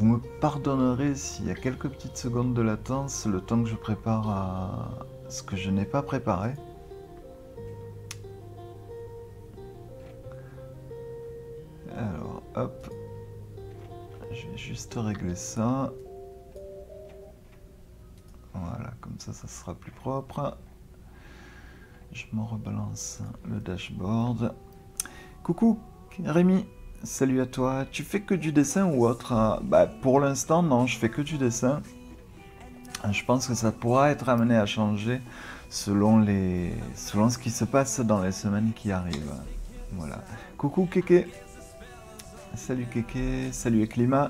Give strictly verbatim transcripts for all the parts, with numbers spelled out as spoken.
vous me pardonnerez s'il y a quelques petites secondes de latence, le temps que je prépare à ce que je n'ai pas préparé. Alors, hop. Je vais juste régler ça. Voilà, comme ça, ça sera plus propre. Je me rebalance le dashboard. Coucou, Rémi. Salut à toi. Tu fais que du dessin ou autre? Bah, pour l'instant, non, je fais que du dessin. Je pense que ça pourra être amené à changer selon, les... selon ce qui se passe dans les semaines qui arrivent. Voilà. Coucou, Kéké. Salut, Kéké. Salut, Climat.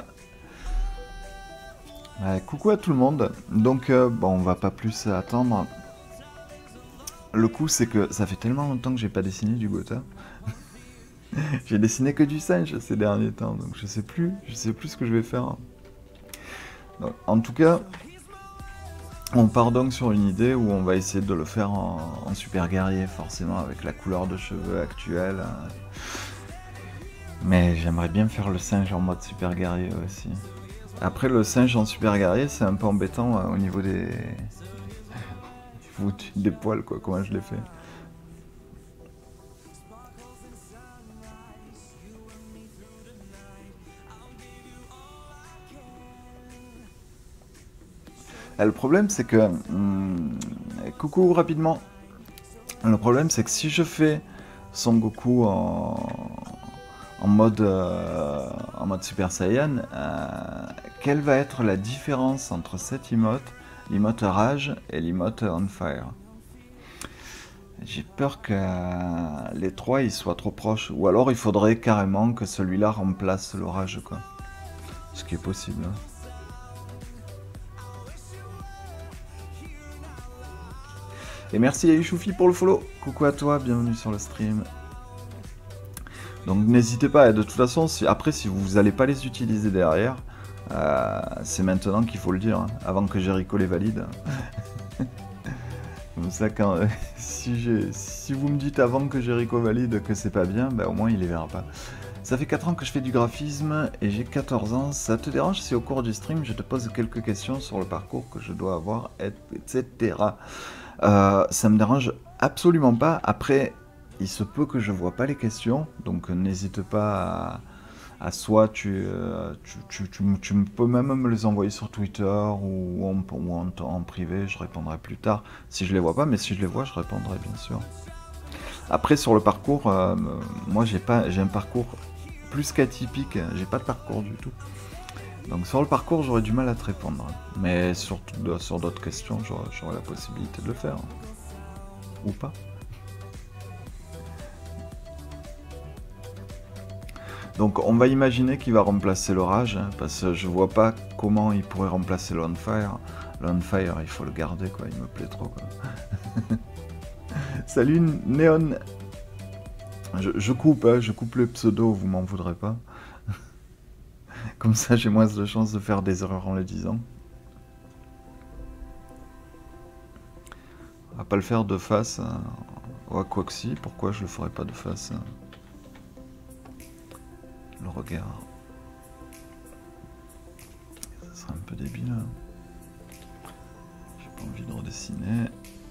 Ouais, coucou à tout le monde. Donc, euh, bon, on va pas plus attendre. Le coup, c'est que ça fait tellement longtemps que j'ai pas dessiné du Gotha. J'ai dessiné que du singe ces derniers temps, donc je sais plus, je sais plus ce que je vais faire. Donc, en tout cas, on part donc sur une idée où on va essayer de le faire en, en super guerrier, forcément, avec la couleur de cheveux actuelle. Mais j'aimerais bien faire le singe en mode super guerrier aussi. Après, le singe en super guerrier, c'est un peu embêtant euh, au niveau des... des poils, quoi, comment je l'ai fait. Le problème, c'est que... Hum, coucou, rapidement. Le problème, c'est que si je fais Son Goku en, en, mode, euh, en mode Super Saiyan, euh, quelle va être la différence entre cette emote, l'emote Rage et l'emote On Fire? J'ai peur que les trois ils soient trop proches. Ou alors il faudrait carrément que celui-là remplace le Rage, quoi. Ce qui est possible. Hein. Et merci à Yushoufi pour le follow. Coucou à toi, bienvenue sur le stream. Donc n'hésitez pas, de toute façon, si, après si vous n'allez pas les utiliser derrière, euh, c'est maintenant qu'il faut le dire, hein, avant que Jericho les valide. Comme ça, quand, euh, si, si vous me dites avant que Jericho valide que c'est pas bien, ben, au moins il les verra pas. Ça fait quatre ans que je fais du graphisme et j'ai quatorze ans. Ça te dérange si au cours du stream je te pose quelques questions sur le parcours que je dois avoir, et cetera. Euh, ça me dérange absolument pas. Après, il se peut que je vois pas les questions, donc n'hésite pas à, à soit tu, euh, tu, tu, tu, tu peux même me les envoyer sur Twitter ou, en, ou en, en privé, je répondrai plus tard si je les vois pas, mais si je les vois, je répondrai bien sûr. Après, sur le parcours, euh, moi j'ai pas, j'ai un parcours plus qu'atypique, j'ai pas de parcours du tout. Donc sur le parcours, j'aurais du mal à te répondre. Mais sur, sur d'autres questions, j'aurais la possibilité de le faire. Ou pas. Donc on va imaginer qu'il va remplacer le Rage, hein, parce que je vois pas comment il pourrait remplacer le On Fire. Le On Fire, il faut le garder, quoi. Il me plaît trop, quoi. Salut Néon. Je, je coupe, hein, je coupe le pseudo, vous m'en voudrez pas. Comme ça, j'ai moins de chances de faire des erreurs en le disant. On va pas le faire de face. Hein. Ouais, quoi que si, pourquoi je le ferais pas de face? Hein. Le regard. Ça serait un peu débile. Hein. J'ai pas envie de redessiner.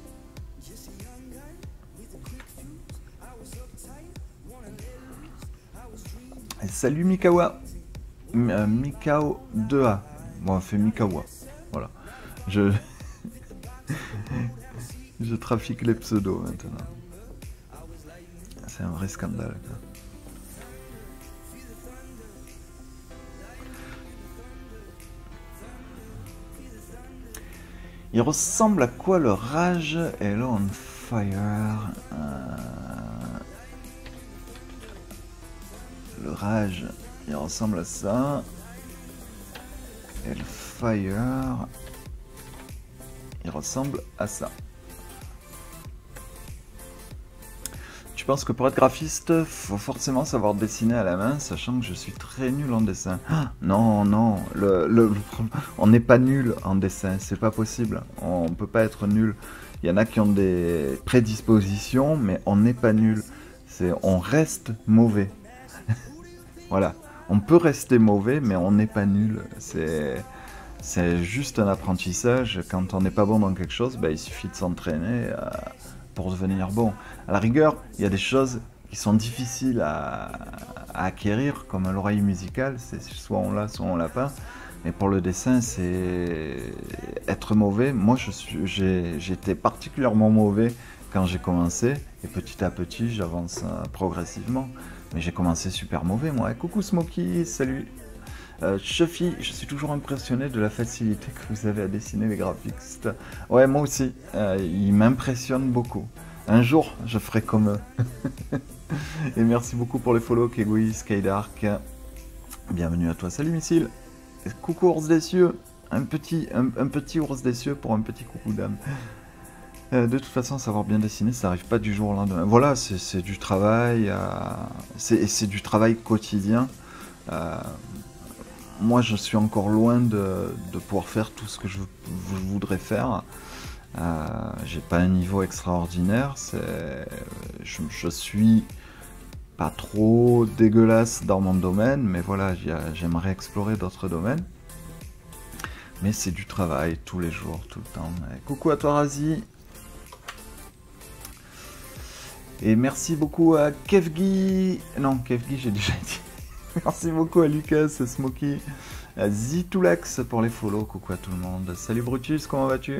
Et salut Mikawa. Euh, Mikao deux A. Bon, on fait Mikawa. Voilà. Je... Je trafique les pseudos maintenant. C'est un vrai scandale. Quoi. Il ressemble à quoi le Rage et le On Fire? euh... Le Rage, il ressemble à ça. Et le Fire, il ressemble à ça. Je pense que pour être graphiste, faut forcément savoir dessiner à la main, sachant que je suis très nul en dessin. Ah, non, non, le, le, le, on n'est pas nul en dessin, c'est pas possible. On peut pas être nul. Il y en a qui ont des prédispositions, mais on n'est pas nul. C'est, on reste mauvais. Voilà, On peut rester mauvais, mais on n'est pas nul. C'est... C'est juste un apprentissage. Quand on n'est pas bon dans quelque chose, ben, il suffit de s'entraîner euh, pour devenir bon. À la rigueur, il y a des choses qui sont difficiles à, à acquérir, comme l'oreille musicale. C'est soit on l'a, soit on l'a pas. Mais pour le dessin, c'est être mauvais. Moi, je suis, j'ai, j'étais particulièrement mauvais quand j'ai commencé. Et petit à petit, j'avance euh, progressivement. Mais j'ai commencé super mauvais, moi. Coucou Smokey, salut. Euh, Chuffy, je suis toujours impressionné de la facilité que vous avez à dessiner les graphistes. Ouais, moi aussi. Euh, ils m'impressionnent beaucoup. Un jour, je ferai comme eux. Et merci beaucoup pour les follow, Kegui, Skydark. Bienvenue à toi. Salut, Missile. Coucou, ours des cieux. Un petit, un, un petit ours des cieux pour un petit coucou d'âme. Euh, de toute façon, savoir bien dessiner, ça n'arrive pas du jour au lendemain. Voilà, c'est du travail. Euh, c'est du travail quotidien. Euh, Moi, je suis encore loin de, de pouvoir faire tout ce que je, je voudrais faire. Euh, j'ai pas un niveau extraordinaire. Je, je suis pas trop dégueulasse dans mon domaine, mais voilà, j'aimerais explorer d'autres domaines. Mais c'est du travail tous les jours, tout le temps. Et coucou à toi, Razi. Et merci beaucoup à Kevgi. Non, Kevgi, j'ai déjà dit. Merci beaucoup à Lucas, Smokey, à Zitoulax pour les follow. Coucou à tout le monde. Salut Brutus, comment vas-tu?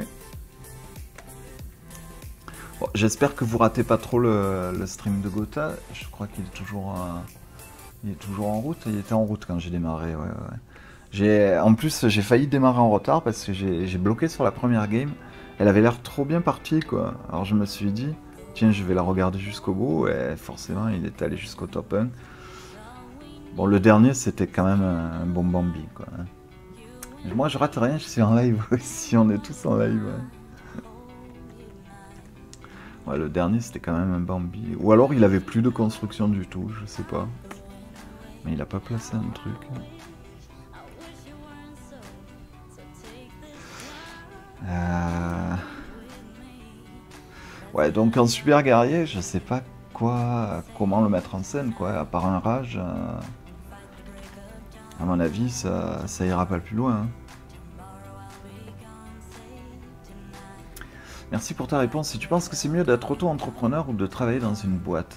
Bon, j'espère que vous ratez pas trop le, le stream de Gotha. Je crois qu'il est toujours, euh, il est toujours en route. Il était en route quand j'ai démarré. Ouais, ouais. J'ai, en plus, j'ai failli démarrer en retard parce que j'ai bloqué sur la première game. Elle avait l'air trop bien partie, quoi. Alors je me suis dit, tiens, je vais la regarder jusqu'au bout. Et forcément, il est allé jusqu'au top un. Bon, le dernier, c'était quand même un bon Bambi, quoi. Moi, je rate rien, je suis en live aussi, on est tous en live. Ouais, ouais, le dernier, c'était quand même un Bambi. Ou alors, il avait plus de construction du tout, je sais pas. Mais il a pas placé un truc. Euh... Ouais, donc un super guerrier, je sais pas quoi, comment le mettre en scène, quoi, à part un rage. Euh... À mon avis, ça, ça ira pas plus loin. Hein. Merci pour ta réponse. Si tu penses que c'est mieux d'être auto-entrepreneur ou de travailler dans une boîte?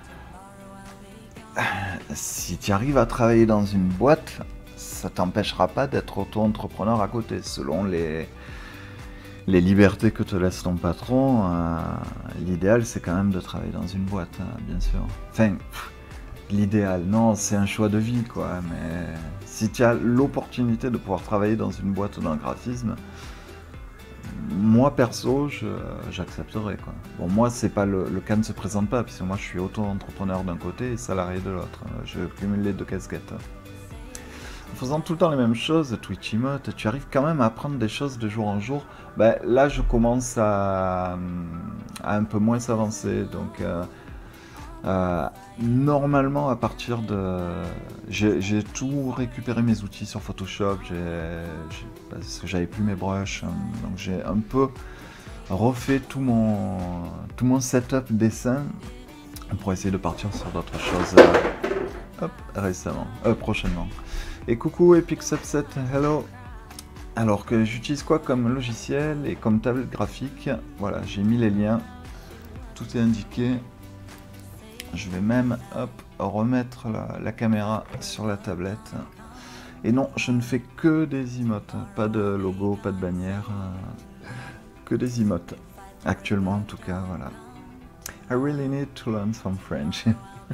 Si tu arrives à travailler dans une boîte, ça t'empêchera pas d'être auto-entrepreneur à côté, selon les, les libertés que te laisse ton patron. Euh, L'idéal, c'est quand même de travailler dans une boîte, hein, bien sûr. Enfin, l'idéal, non, c'est un choix de vie, quoi. Mais si tu as l'opportunité de pouvoir travailler dans une boîte dans le graphisme, moi perso, j'accepterais, quoi. Bon, moi, c'est pas le, le cas ne se présente pas, puisque moi, je suis auto-entrepreneur d'un côté et salarié de l'autre. Je cumule les deux casquettes. En faisant tout le temps les mêmes choses, Twitch Emote, tu arrives quand même à apprendre des choses de jour en jour. Ben, là, je commence à, à un peu moins s'avancer, donc... Euh, Euh, normalement, à partir de... J'ai tout récupéré mes outils sur Photoshop, parce que j'avais plus mes brushes, hein, donc j'ai un peu refait tout mon, tout mon setup dessin pour essayer de partir sur d'autres choses euh, hop, récemment, euh, prochainement. Et coucou Epic Subset, hello. Alors que j'utilise quoi comme logiciel et comme tablette graphique? Voilà, j'ai mis les liens, tout est indiqué. Je vais même hop, remettre la, la caméra sur la tablette. Et non, je ne fais que des emotes. Pas de logo, pas de bannière. Euh, que des emotes. Actuellement, en tout cas, voilà. I really need to learn some French.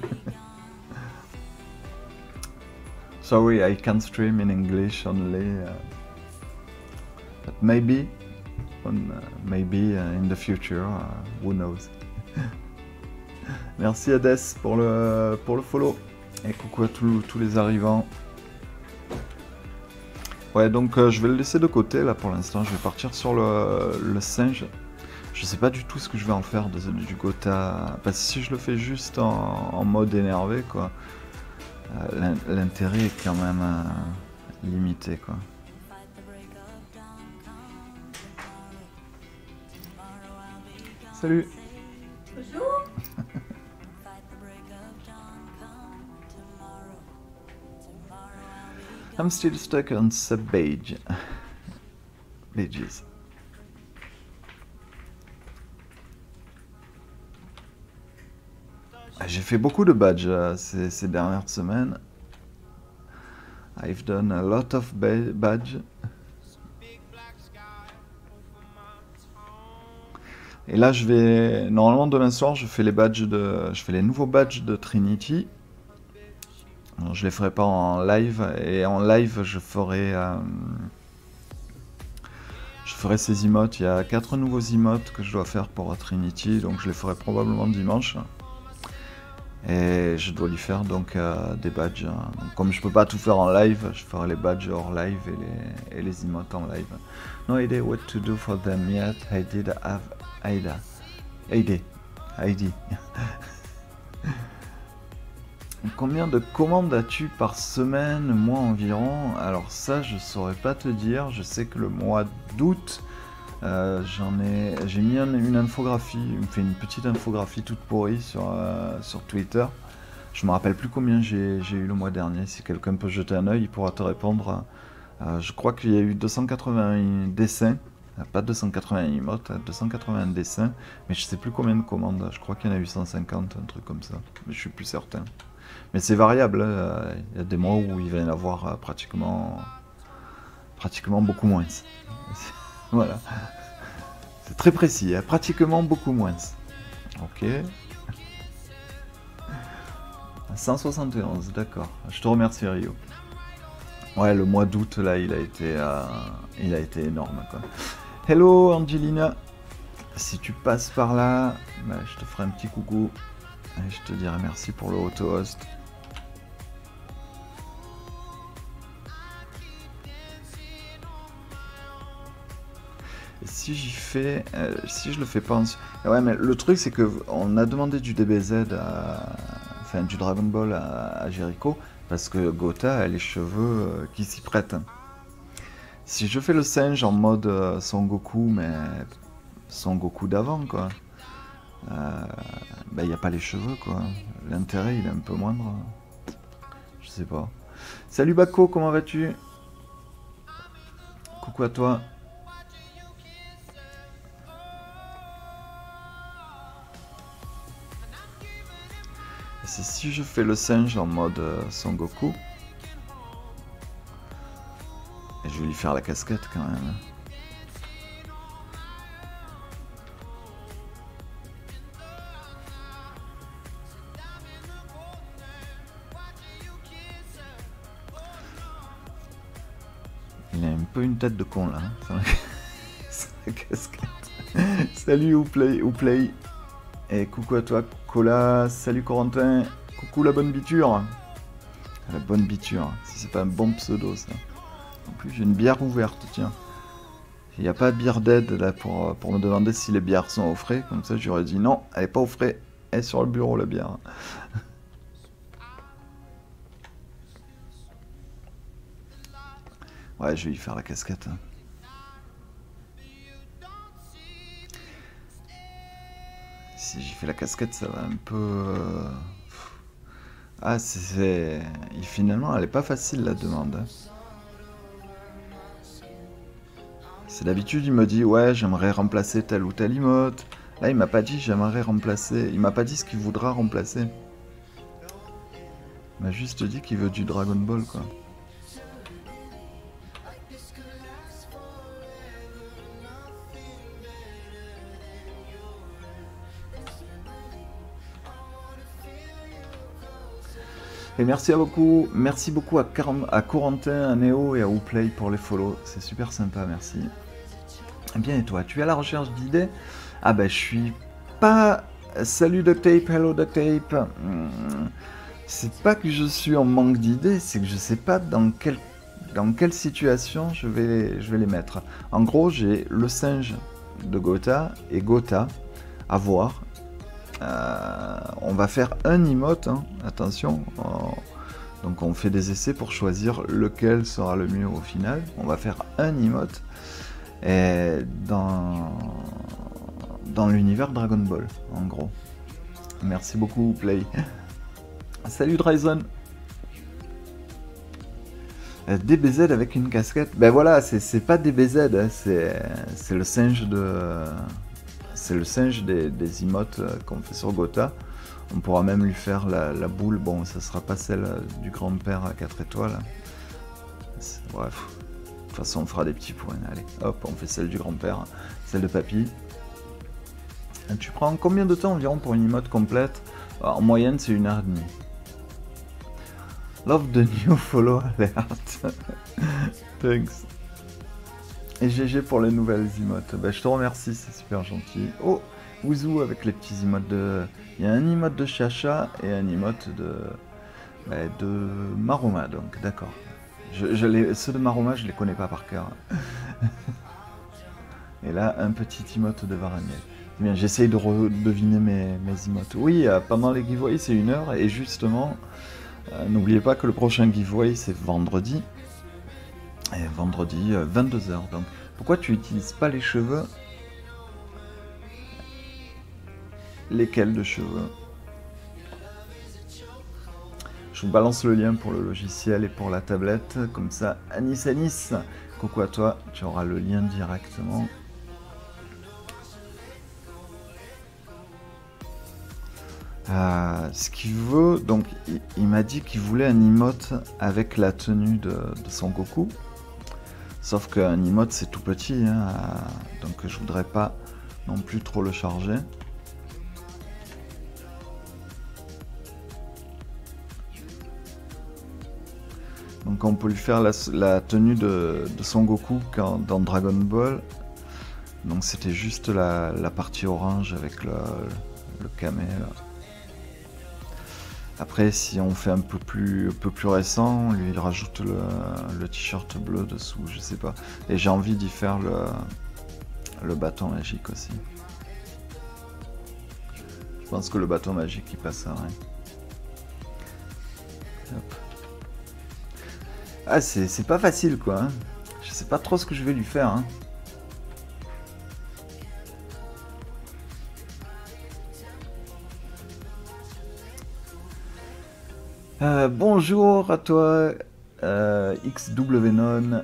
Sorry, I can't stream in English only. Uh, but maybe, on, uh, maybe uh, in the future, uh, who knows. Merci Hades pour le, pour le follow. Et coucou à tous, tous les arrivants. Ouais, donc euh, je vais le laisser de côté là pour l'instant. Je vais partir sur le, le singe. Je sais pas du tout ce que je vais en faire de, du Gotha. Parce que si je le fais juste en, en mode énervé, quoi, euh, l'intérêt est quand même euh, limité, quoi. Salut. Bonjour. I'm still stuck on sub badge. Badges. J'ai fait beaucoup de badges euh, ces, ces dernières semaines. I've done a lot of ba badges. Et là, je vais normalement demain soir, je fais les badges de, je fais les nouveaux badges de Trinity. Alors, je les ferai pas en live et en live, je ferai, euh, je ferai ces emotes. Il y a quatre nouveaux emotes que je dois faire pour Trinity, donc je les ferai probablement dimanche. Et je dois lui faire donc euh, des badges. Donc, comme je peux pas tout faire en live, je ferai les badges hors live et les, et les emotes en live. No idea what to do for them yet. I did have Aida. Heidi. Heidi. Combien de commandes as-tu par semaine, mois environ? Alors ça, je saurais pas te dire. Je sais que le mois d'août, euh, j'en ai, j'ai mis un, une infographie, il me fait une petite infographie toute pourrie sur, euh, sur Twitter. Je me rappelle plus combien j'ai eu le mois dernier. Si quelqu'un peut jeter un œil, il pourra te répondre. Euh, je crois qu'il y a eu deux cent quatre-vingts dessins. Pas deux cent quatre-vingts emotes, deux cent quatre-vingts dessins, mais je sais plus combien de commandes, je crois qu'il y en a eu cent cinquante, un truc comme ça, mais je suis plus certain. Mais c'est variable, hein. Il y a des mois où il va y en avoir pratiquement, pratiquement beaucoup moins. Voilà, c'est très précis, hein. Pratiquement beaucoup moins. Ok. cent soixante et onze, d'accord, je te remercie Rio. Ouais, le mois d'août là, il a été, euh, il a été énorme quoi. Hello Angelina, si tu passes par là, bah, je te ferai un petit coucou et je te dirai merci pour le auto-host. Et si j'y fais, euh, si je le fais pas en... Ouais, mais le truc c'est que on a demandé du D B Z, à... enfin du Dragon Ball à, à Jericho, parce que Gotha a les cheveux euh, qui s'y prêtent. Si je fais le singe en mode euh, Son Goku, mais Son Goku d'avant, quoi, euh, bah, y a pas les cheveux, quoi. L'intérêt, il est un peu moindre. Je sais pas. Salut Bako, comment vas-tu? Coucou à toi. C'est si je fais le singe en mode euh, Son Goku. Et je vais lui faire la casquette quand même. Il a un peu une tête de con là. Hein. C'est la casquette. Salut Ouplay, Ouplay. Et coucou à toi Cola. Salut Corentin. Coucou la bonne biture. La bonne biture. Si c'est pas un bon pseudo ça. En plus, j'ai une bière ouverte, tiens. Il n'y a pas de bière dead là pour, pour me demander si les bières sont au frais. Comme ça, j'aurais dit non, elle n'est pas au frais. Elle est sur le bureau, la bière. Ouais, je vais lui faire la casquette. Si j'y fais la casquette, ça va un peu... Ah, c'est... Finalement, elle est pas facile, la demande. C'est d'habitude, il me dit, ouais, j'aimerais remplacer tel ou tel emote. Là, il m'a pas dit, j'aimerais remplacer... Il m'a pas dit ce qu'il voudra remplacer. Il m'a juste dit qu'il veut du Dragon Ball, quoi. Et merci à beaucoup, merci beaucoup à, à Corentin, à Néo et à Ouplay pour les follow. C'est super sympa, merci. Bien, et toi, tu es à la recherche d'idées? Ah ben, je suis pas... Salut Ducktape, hello Ducktape. C'est pas que je suis en manque d'idées, c'est que je sais pas dans quelle, dans quelle situation je vais, je vais les mettre. En gros, j'ai le singe de Gotha et Gotha à voir. Euh, on va faire un emote, hein, attention. On... Donc on fait des essais pour choisir lequel sera le mieux au final. On va faire un emote. Et dans, dans l'univers Dragon Ball, en gros. Merci beaucoup, Play. Salut Dryzon. Euh, D B Z avec une casquette. Ben voilà, c'est pas D B Z, hein, c'est le singe de... C'est le singe des, des emotes qu'on fait sur Gotha. On pourra même lui faire la, la boule. Bon, ça sera pas celle du grand-père à quatre étoiles. Bref. De toute façon, on fera des petits points. Allez, hop, on fait celle du grand-père. Celle de papy. Et tu prends combien de temps environ pour une emote complète? En moyenne, c'est une heure et demie. Love the new follow alert. Thanks. Et G G pour les nouvelles emotes. Bah, je te remercie, c'est super gentil. Oh, Ouzou avec les petits emotes de... Il y a un emote de Chacha et un emote de... Bah, de Maroma, donc d'accord. Je, je les... Ceux de Maroma, je les connais pas par cœur. Et là, un petit emote de Varaniel. Bien, j'essaye de deviner mes, mes emotes. Oui, euh, pendant les giveaways, c'est une heure. Et justement, euh, n'oubliez pas que le prochain giveaway, c'est vendredi. Et vendredi, euh, vingt-deux heures. Donc, pourquoi tu n'utilises pas les cheveux? Lesquels de cheveux? Je vous balance le lien pour le logiciel et pour la tablette. Comme ça, Anis Anis, coucou à toi. Tu auras le lien directement. Euh, ce qu'il veut, donc il, il m'a dit qu'il voulait un emote avec la tenue de, de Son Goku. Sauf qu'un emote c'est tout petit, hein, euh, donc je voudrais pas non plus trop le charger. Donc on peut lui faire la, la tenue de, de Son Goku quand, dans Dragon Ball. Donc c'était juste la, la partie orange avec le, le camé là. Après, si on fait un peu plus, un peu plus récent, lui il rajoute le, le t-shirt bleu dessous, je sais pas. Et j'ai envie d'y faire le, le bâton magique aussi. Je pense que le bâton magique il passerait. Hop. Ah, c'est pas facile quoi. Hein. Je sais pas trop ce que je vais lui faire. Hein. Euh, bonjour à toi, euh, X W Non.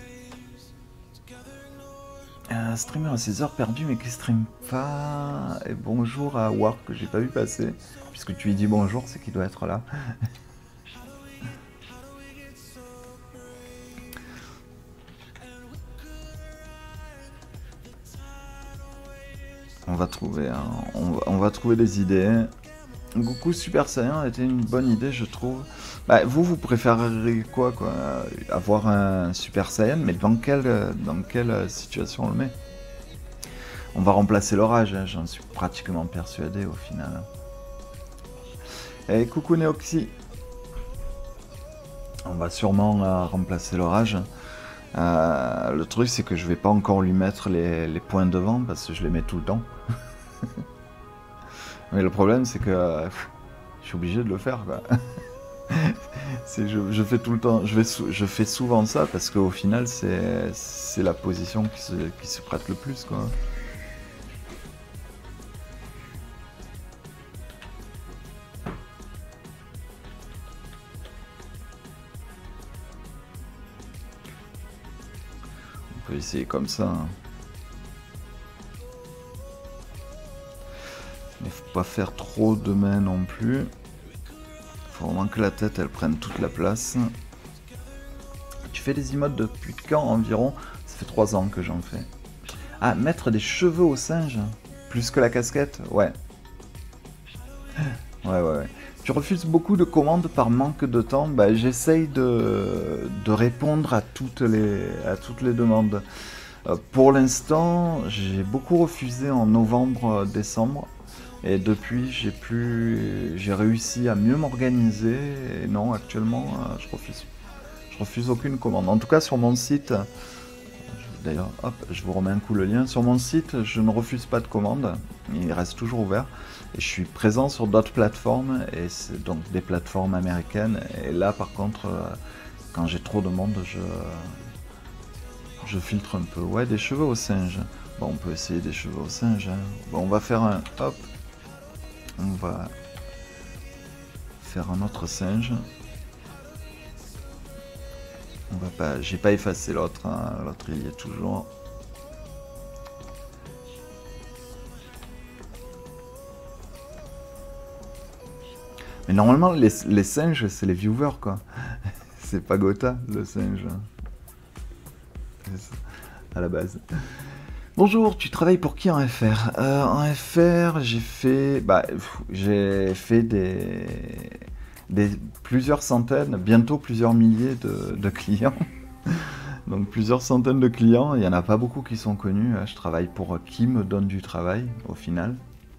Un streamer à ses heures perdues mais qui stream pas. Et bonjour à War que j'ai pas vu passer. Puisque tu lui dis bonjour, c'est qu'il doit être là. On va trouver, hein, on, va, on va trouver des idées. Goku Super Saiyan était une bonne idée, je trouve. Bah, vous, vous préféreriez quoi, quoi? Avoir un Super Saiyan, mais dans quelle, dans quelle situation on le met? On va remplacer l'orage, hein, j'en suis pratiquement persuadé au final. Et coucou Neoxy. On va sûrement euh, remplacer l'orage. Euh, le truc, c'est que je vais pas encore lui mettre les, les points devant parce que je les mets tout le temps. Mais le problème, c'est que euh, je suis obligé de le faire, quoi. je, je fais tout le temps, je, vais sou, je fais souvent ça parce qu'au final, c'est la position qui se, qui se prête le plus, quoi. On peut essayer comme ça. Hein. Mais faut pas faire trop de mains non plus. Faut vraiment que la tête elle prenne toute la place. Tu fais des emotes depuis quand environ? Ça fait trois ans que j'en fais. Ah, mettre des cheveux au singe? Plus que la casquette? Ouais. Ouais, ouais, ouais. Tu refuses beaucoup de commandes par manque de temps? Bah, j'essaye de, de répondre à toutes les, à toutes les demandes. Euh, pour l'instant, j'ai beaucoup refusé en novembre, décembre. Et depuis, j'ai plus, j'ai réussi à mieux m'organiser. Et non, actuellement, euh, je refuse, je refuse aucune commande. En tout cas, sur mon site, d'ailleurs, hop, je vous remets un coup le lien. Sur mon site, je ne refuse pas de commandes. Il reste toujours ouvert. Et je suis présent sur d'autres plateformes, et c'est donc des plateformes américaines. Et là, par contre, euh, quand j'ai trop de monde, je, je filtre un peu. Ouais, des cheveux au singe. Bon, on peut essayer des cheveux au singe. Hein. Bon, on va faire un, hop. On va faire un autre singe. On va pas, j'ai pas effacé l'autre, hein. L'autre il y est toujours. Mais normalement les, les singes c'est les viewers quoi. C'est pas Gotha le singe. À la base. Bonjour, tu travailles pour qui en F R? euh, En F R, j'ai fait, bah, j'ai fait des, des plusieurs centaines, bientôt plusieurs milliers de, de clients. Donc plusieurs centaines de clients. Il y en a pas beaucoup qui sont connus. Je travaille pour qui me donne du travail au final.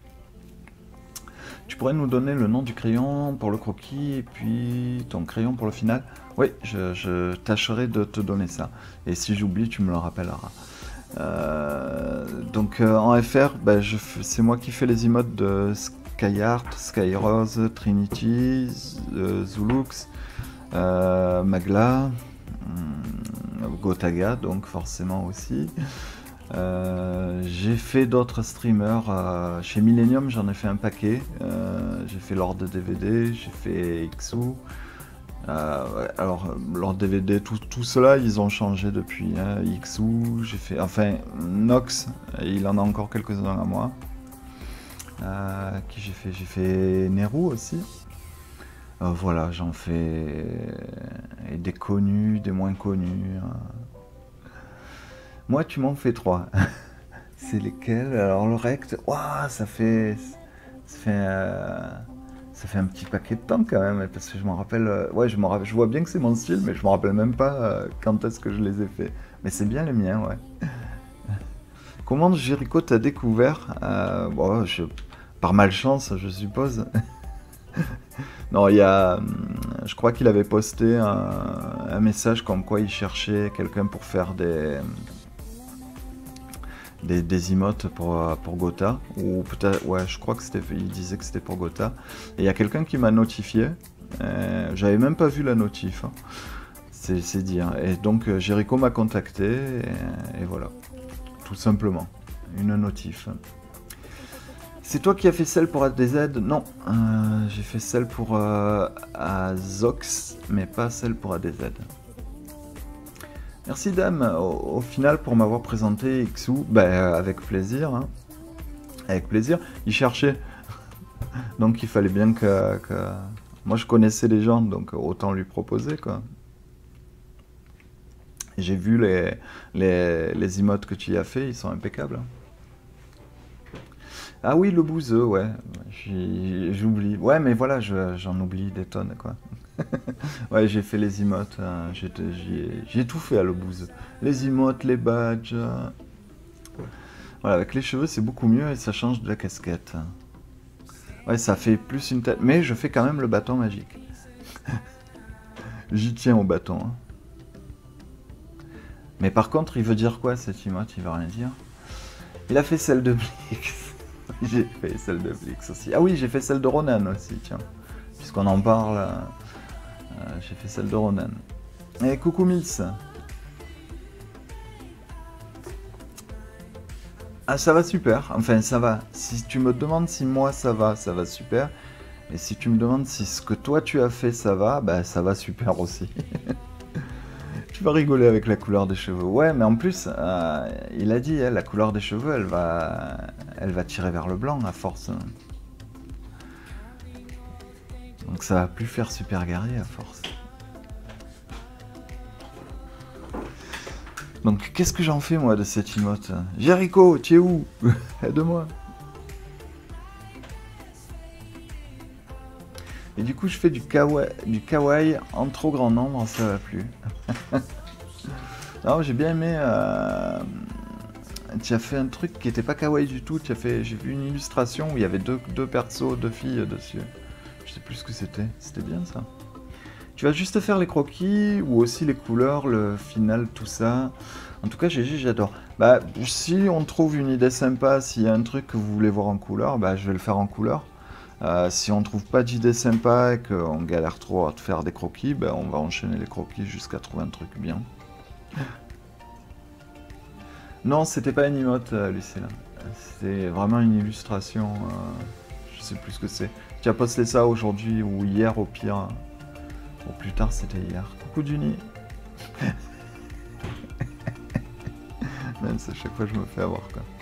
Tu pourrais nous donner le nom du crayon pour le croquis et puis ton crayon pour le final? Oui, je, je tâcherai de te donner ça. Et si j'oublie, tu me le rappelleras. Euh, donc euh, en F R, bah, c'est moi qui fais les emotes de Skyheart, Skyrose, Trinity, euh, Zulux, euh, Magla, euh, Gotaga, donc forcément aussi. Euh, j'ai fait d'autres streamers, euh, chez Millennium j'en ai fait un paquet, euh, j'ai fait Lord D V D, j'ai fait Xu, euh, alors Lord D V D, tout, tout cela ils ont changé depuis, hein. Xu, j'ai fait, enfin Nox, il en a encore quelques-uns à moi, euh, qui j'ai fait, j'ai fait Neru aussi, euh, voilà j'en fais et des connus, des moins connus. Hein. Moi, tu m'en fais trois. C'est lesquels? Alors, le rect, waouh, ça fait... Ça fait, euh, ça fait un petit paquet de temps quand même, parce que je m'en rappelle... Euh, ouais, je, rappelle, je vois bien que c'est mon style, mais je me rappelle même pas euh, quand est-ce que je les ai faits. Mais c'est bien les miens, ouais. Comment Jericho t'a découvert? euh, Bon, je, par malchance, je suppose. Non, il y a... Je crois qu'il avait posté un, un message comme quoi il cherchait quelqu'un pour faire des... Des, des emotes pour, pour Gotha, ou peut-être, ouais, je crois que c'était, il disait que c'était pour Gotha, et il y a quelqu'un qui m'a notifié, euh, j'avais même pas vu la notif, hein. C'est dire, et donc euh, Jericho m'a contacté, et, et voilà, tout simplement, une notif. C'est toi qui as fait celle pour A D Z? Non, euh, j'ai fait celle pour euh, Zox, mais pas celle pour A D Z. Merci Dame, au, au final pour m'avoir présenté Xu, bah, avec plaisir, hein. Avec plaisir, il cherchait, donc il fallait bien que, que... Moi je connaissais les gens, donc autant lui proposer quoi. J'ai vu les, les, les emotes que tu y as fait, ils sont impeccables. Ah oui, le bouseux, ouais, j'oublie. Ouais, mais voilà, j'en oublie des tonnes quoi. Ouais, j'ai fait les emotes, hein. J'ai tout fait à l'obouze. Les emotes, les badges. Voilà, avec les cheveux c'est beaucoup mieux et ça change de la casquette. Ouais, ça fait plus une tête. Mais je fais quand même le bâton magique. J'y tiens au bâton. Hein. Mais par contre, il veut dire quoi cet emote? Il veut rien dire. Il a fait celle de Blix. J'ai fait celle de Blix aussi. Ah oui, j'ai fait celle de Ronan aussi, tiens. Puisqu'on en parle. Euh, j'ai fait celle de Ronan. Et coucou Miss. Ah, ça va super. Enfin, ça va. Si tu me demandes si moi ça va, ça va super. Et si tu me demandes si ce que toi tu as fait ça va, bah ça va super aussi. Tu vas rigoler avec la couleur des cheveux. Ouais, mais en plus, euh, il a dit, hein, la couleur des cheveux, elle va, elle va tirer vers le blanc à force. Donc ça va plus faire super guerrier à force. Donc qu'est-ce que j'en fais moi de cette emote? Jericho, tu es où? Aide-moi. Et du coup je fais du kawaii, du kawaii en trop grand nombre, ça va plus. Non, j'ai bien aimé. Euh... Tu as fait un truc qui était pas kawaii du tout. Tu as fait, j'ai vu une illustration où il y avait deux, deux persos, deux filles dessus. Je sais plus ce que c'était. C'était bien ça. Tu vas juste faire les croquis ou aussi les couleurs, le final, tout ça. En tout cas, G G, j'adore. Bah, si on trouve une idée sympa, s'il y a un truc que vous voulez voir en couleur, bah, je vais le faire en couleur. Euh, si on trouve pas d'idée sympa et qu'on galère trop à faire des croquis, bah, on va enchaîner les croquis jusqu'à trouver un truc bien. Non, c'était pas une emote, euh, Lucille. C'est vraiment une illustration. Euh, je sais plus ce que c'est. Tu as posté ça aujourd'hui ou hier au pire. Au plus tard, c'était hier. Coucou Juni. Même si à chaque fois je me fais avoir quoi.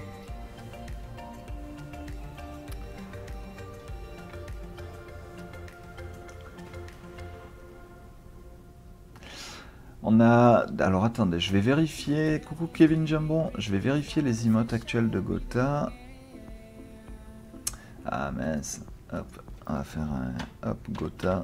On a... Alors attendez, je vais vérifier... Coucou Kevin Jambon, je vais vérifier les emotes actuels de Gotha. Ah mince, hop, on va faire un... Hop, Gotha.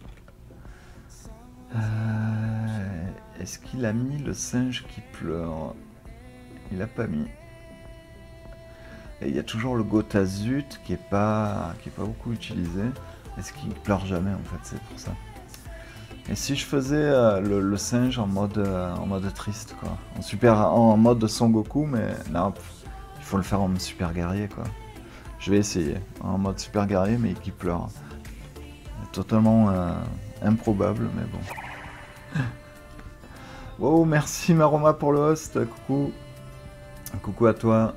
Euh... Est-ce qu'il a mis le singe qui pleure? Il a pas mis. Et il y a toujours le Gotha Zut qui est pas, qui est pas beaucoup utilisé. Est-ce qu'il pleure jamais en fait, c'est pour ça. Et si je faisais euh, le, le singe en mode, euh, en mode triste quoi, en super, en mode Son Goku, mais non, il faut le faire en super guerrier quoi. Je vais essayer en mode super guerrier, mais qui pleure. Totalement euh, improbable, mais bon. Wow, merci Maroma pour le host. Coucou, coucou à toi.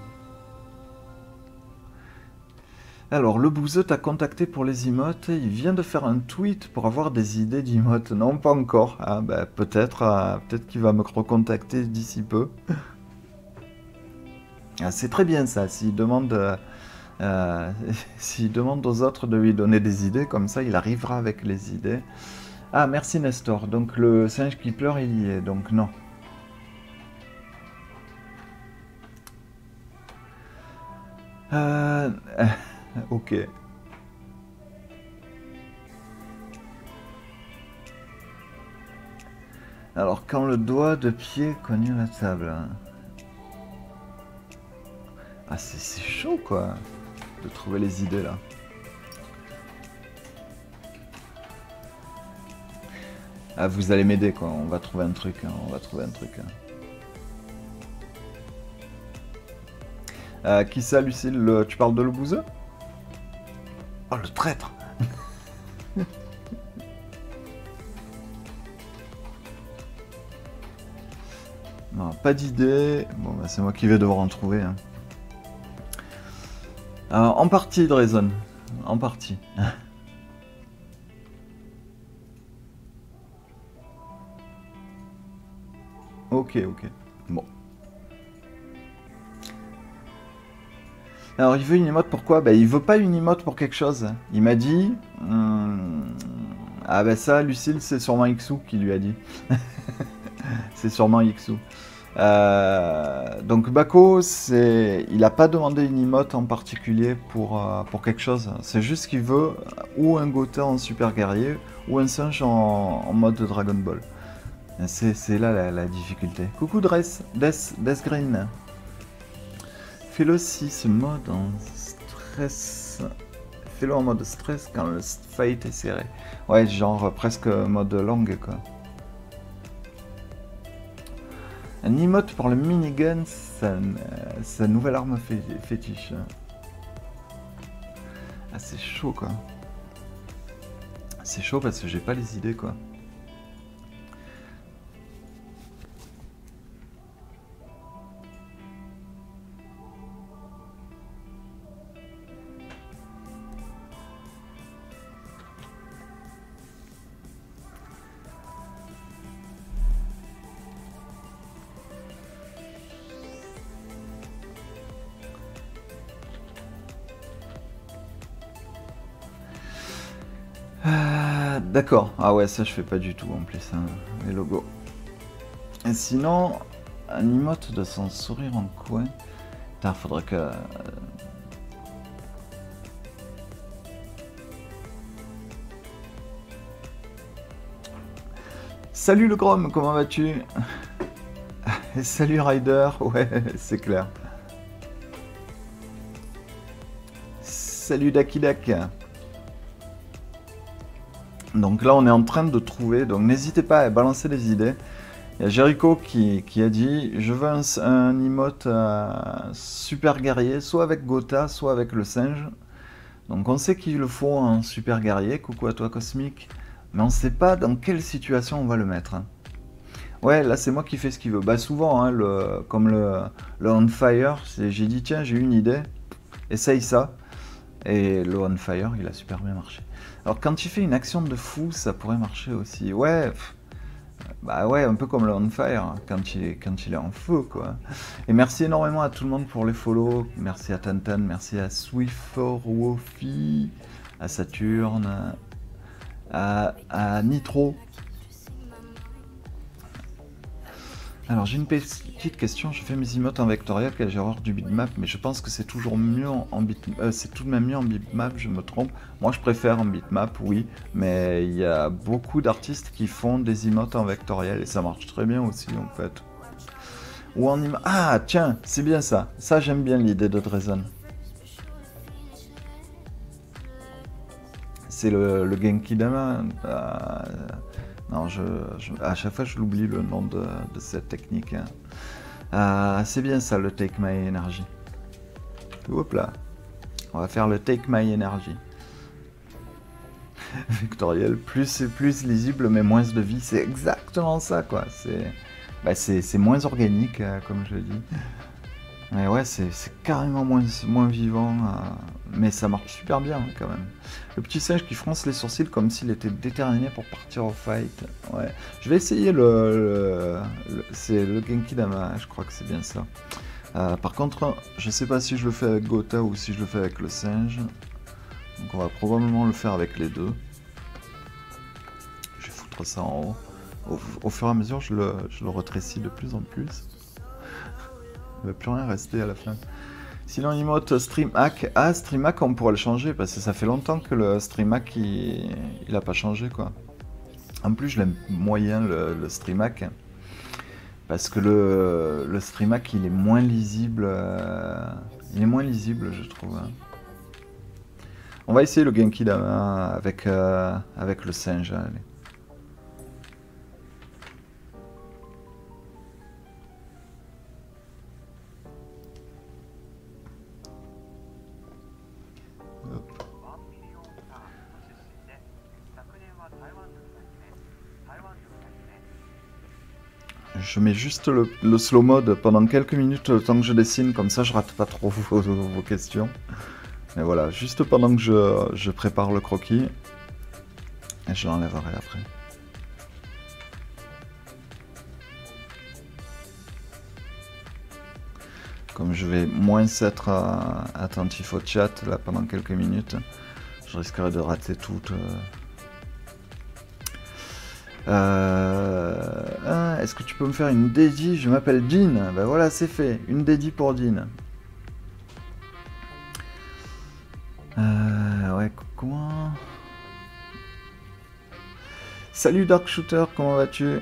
Alors, le bouseux t'a contacté pour les emotes, il vient de faire un tweet pour avoir des idées d'emotes. Non, pas encore. Ah, bah, peut-être euh, peut-être qu'il va me recontacter d'ici peu. Ah, c'est très bien ça, s'il demande, euh, euh, s'il demande aux autres de lui donner des idées, comme ça il arrivera avec les idées. Ah, merci Nestor. Donc le singe qui pleure, il y est, donc non. Euh... Ok. Alors, quand le doigt de pied cogne la table. Ah, c'est chaud, quoi, de trouver les idées, là. Ah, vous allez m'aider, quoi. On va trouver un truc, hein. On va trouver un truc. Hein. Euh, qui ça, Lucille? Le... Tu parles de le bouseux? Oh, le traître. Non, pas d'idée. Bon, bah, c'est moi qui vais devoir en trouver. Hein. Euh, en partie, Drazen. En partie. Ok, ok. Bon. Alors, il veut une emote pourquoi? Bah, il veut pas une emote pour quelque chose. Il m'a dit... Hum, ah bah ça, Lucille, c'est sûrement Ixou qui lui a dit. C'est sûrement Ixou. Euh, donc Bako, il n'a pas demandé une emote en particulier pour, euh, pour quelque chose. C'est juste qu'il veut ou un Gotha en super guerrier ou un singe en, en mode Dragon Ball. C'est là la, la difficulté. Coucou Dress, Death, Death Green. Fais-le si ce mode en stress. Fais-le en mode stress quand le fight est serré. Ouais, genre presque mode longue quoi. Un emote pour le minigun, sa, sa nouvelle arme fé fétiche. Ah, c'est chaud quoi. C'est chaud parce que j'ai pas les idées quoi. D'accord. Ah ouais, ça je fais pas du tout en plus, hein, les logos. Et sinon, un emote de son sourire en coin. Putain, faudrait que... Euh... Salut le Grom, comment vas-tu? Salut Ryder, ouais, c'est clair. Salut Dakidak. Donc là, on est en train de trouver, donc n'hésitez pas à balancer les idées. Il y a Jericho qui, qui a dit « Je veux un, un emote euh, super guerrier, soit avec Gotha, soit avec le singe. » Donc on sait qu'il le faut en super guerrier, coucou à toi Cosmic, mais on ne sait pas dans quelle situation on va le mettre. Ouais, là c'est moi qui fais ce qu'il veut. Bah souvent, hein, le, comme le, le On Fire, j'ai dit « Tiens, j'ai une idée, essaye ça. » Et le On Fire, il a super bien marché. Alors quand tu fais une action de fou, ça pourrait marcher aussi. Ouais, pff, Bah ouais, un peu comme le on fire, quand il est, quand il est en feu, quoi. Et merci énormément à tout le monde pour les follow. Merci à Tantan, merci à Swiftforwofi, à Saturne, à, à Nitro. Alors j'ai une petite question, je fais mes emotes en vectoriel, quelle erreur du bitmap, mais je pense que c'est toujours mieux en, en bitmap, euh, c'est tout de même mieux en bitmap, je me trompe. Moi je préfère en bitmap, oui, mais il y a beaucoup d'artistes qui font des emotes en vectoriel et ça marche très bien aussi en fait. Ou en ima... Ah tiens, c'est bien ça, ça j'aime bien l'idée de Drazen. C'est le, le Genki Dama. Euh, non, je, je, à chaque fois je l'oublie le nom de, de cette technique. Hein. Euh, c'est bien ça le Take My Energy. Hop là. On va faire le Take My Energy. Vectoriel, plus plus lisible mais moins de vie. C'est exactement ça quoi. C'est bah, c'est moins organique euh, comme je dis. Mais ouais, c'est carrément moins, moins vivant, euh, mais ça marche super bien hein, quand même. Le petit singe qui fronce les sourcils comme s'il était déterminé pour partir au fight. Ouais, je vais essayer le... le, le c'est le Genki Dama, je crois que c'est bien ça. Euh, par contre, je sais pas si je le fais avec Gotha ou si je le fais avec le singe. Donc on va probablement le faire avec les deux. Je vais foutre ça en haut. Au, au fur et à mesure, je le, je le retrécis de plus en plus. Il ne va plus rien rester à la fin. Sinon, emote StreamHack. Ah, StreamHack, on pourrait le changer parce que ça fait longtemps que le StreamHack il, il a pas changé quoi. En plus, je l'aime moyen le, le StreamHack parce que le, le StreamHack il est moins lisible. Euh, il est moins lisible, je trouve. Hein. On va essayer le Genki Dama avec, euh, avec le singe. Allez. Je mets juste le, le slow mode pendant quelques minutes le temps que je dessine, comme ça je rate pas trop vos, vos questions. Mais voilà, juste pendant que je, je prépare le croquis, et je l'enlèverai après. Comme je vais moins être euh, attentif au chat là pendant quelques minutes, je risquerai de rater tout. Euh... Euh... Est-ce que tu peux me faire une dédie? Je m'appelle Jean. Ben voilà, c'est fait. Une dédie pour Jean. Euh... Ouais, comment... Salut Dark Shooter, comment vas-tu?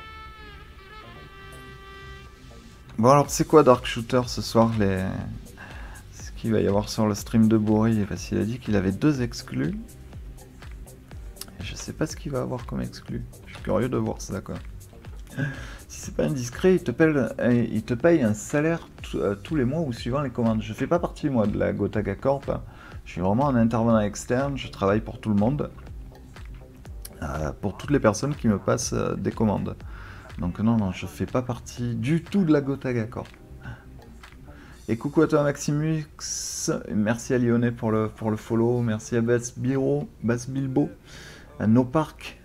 Bon alors c'est quoi Dark Shooter ce soir les... Ce qu'il va y avoir sur le stream de Bourri? Parce qu'il a dit qu'il avait deux exclus. Et je sais pas ce qu'il va avoir comme exclus. Je suis curieux de voir ça quoi. Si c'est pas indiscret, il te paye, il te paye un salaire tous les mois ou suivant les commandes. Je fais pas partie moi de la Gotaga Corp. Je suis vraiment un intervenant externe, je travaille pour tout le monde. Euh, pour toutes les personnes qui me passent euh, des commandes. Donc non, non, je fais pas partie du tout de la Gotaga Corp. Et coucou à toi Maximux, merci à Lyonnais pour le, pour le follow, merci à Bass Biro, Bass Bilbo, à No Park,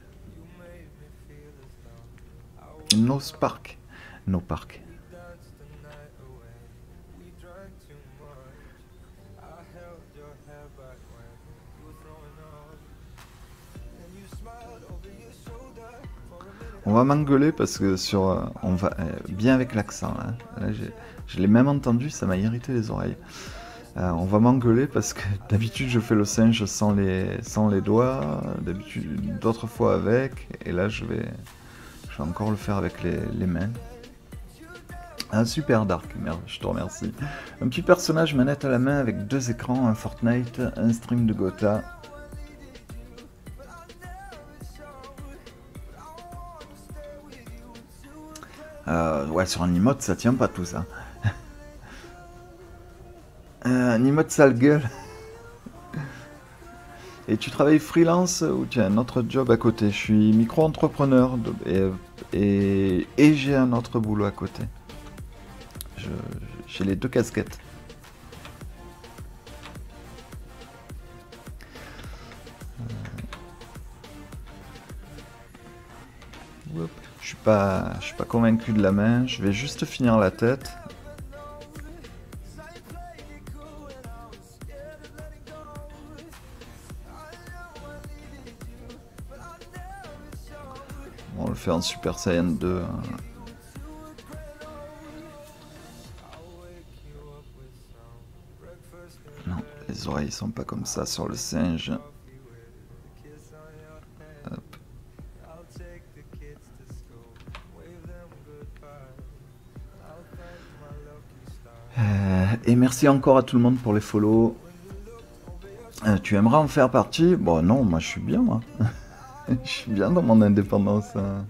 No Spark, No Park. On va m'engueuler parce que sur... Euh, on va euh, bien avec l'accent. Hein. Là, je l'ai même entendu, ça m'a irrité les oreilles. Euh, on va m'engueuler parce que d'habitude je fais le singe sans les, sans les doigts, d'habitude d'autres fois avec, et là je vais, je vais encore le faire avec les, les mains. Un super Dark, merde, je te remercie. Un petit personnage manette à la main avec deux écrans, un Fortnite, un stream de Gotha. Euh, ouais, sur un emote, ça tient pas tout ça. euh, un emote sale gueule. Et tu travailles freelance ou tu as un autre job à côté? Je suis micro-entrepreneur et, et, et j'ai un autre boulot à côté. J'ai les deux casquettes. suis pas, je suis pas convaincu de la main. Je vais juste finir la tête. Bon, on le fait en Super Saiyan deux. Hein. Non, les oreilles sont pas comme ça sur le singe. Hop. Euh, et merci encore à tout le monde pour les follow. Euh, tu aimerais en faire partie? Bon non, moi je suis bien moi. Je suis bien dans mon indépendance. Hein.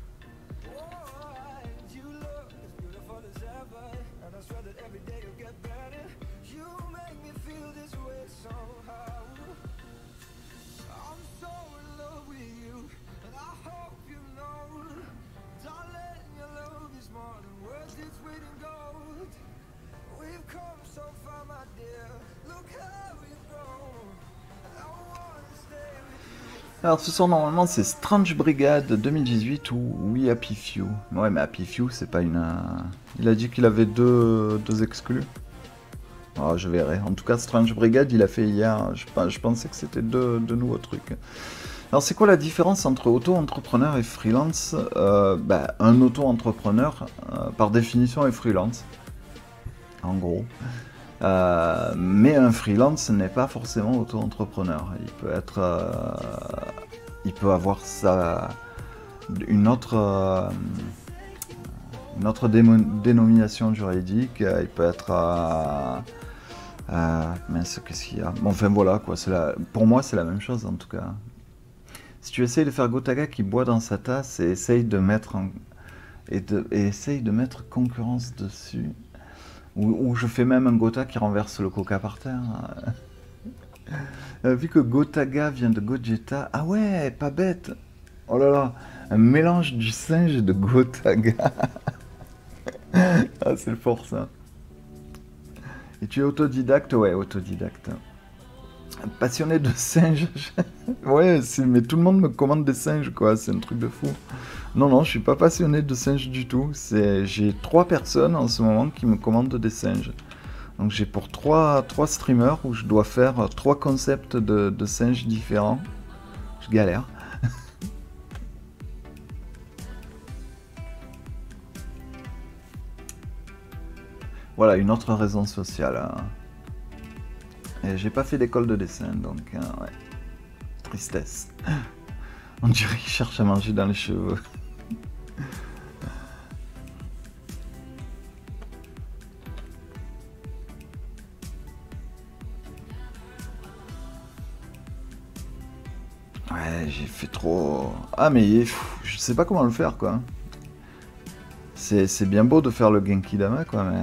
Alors ce soir normalement c'est Strange Brigade deux mille dix-huit ou We Happy Few. Ouais mais Happy Few c'est pas une... Euh... Il a dit qu'il avait deux, deux exclus. Oh, je verrai. En tout cas Strange Brigade il a fait hier. Je, je pensais que c'était deux, deux nouveaux trucs. Alors c'est quoi la différence entre auto-entrepreneur et freelance? euh, bah, Un auto-entrepreneur euh, par définition est freelance. En gros. Euh, mais un freelance n'est pas forcément auto-entrepreneur. Il peut être, euh, il peut avoir sa, une autre, euh, une autre dénomination juridique. Il peut être, euh, euh, mince, qu'est-ce qu'il y a? Bon, enfin voilà quoi. La, pour moi, c'est la même chose en tout cas. Si tu essayes de faire Gotaga qui boit dans sa tasse et essaye de mettre en, et, de, et essaye de mettre concurrence dessus. Ou, ou je fais même un Gotha qui renverse le coca par terre. Euh, vu que Gotaga vient de Gogeta. Ah ouais, pas bête. Oh là là, un mélange du singe et de Gotaga. Ah, c'est fort ça. Et tu es autodidacte? Ouais, autodidacte. Passionné de singes. Ouais, mais tout le monde me commande des singes, quoi. C'est un truc de fou. Non, non, je suis pas passionné de singes du tout. J'ai trois personnes en ce moment qui me commandent des singes. Donc j'ai pour trois, trois streamers où je dois faire trois concepts de, de singes différents. Je galère. Voilà, une autre raison sociale. Hein. Et j'ai pas fait d'école de dessin, donc euh, ouais. Tristesse. On dirait qu'il cherche à manger dans les cheveux. Ouais, j'ai fait trop... Ah mais pff, je sais pas comment le faire quoi. C'est bien beau de faire le Genki Dama quoi, mais...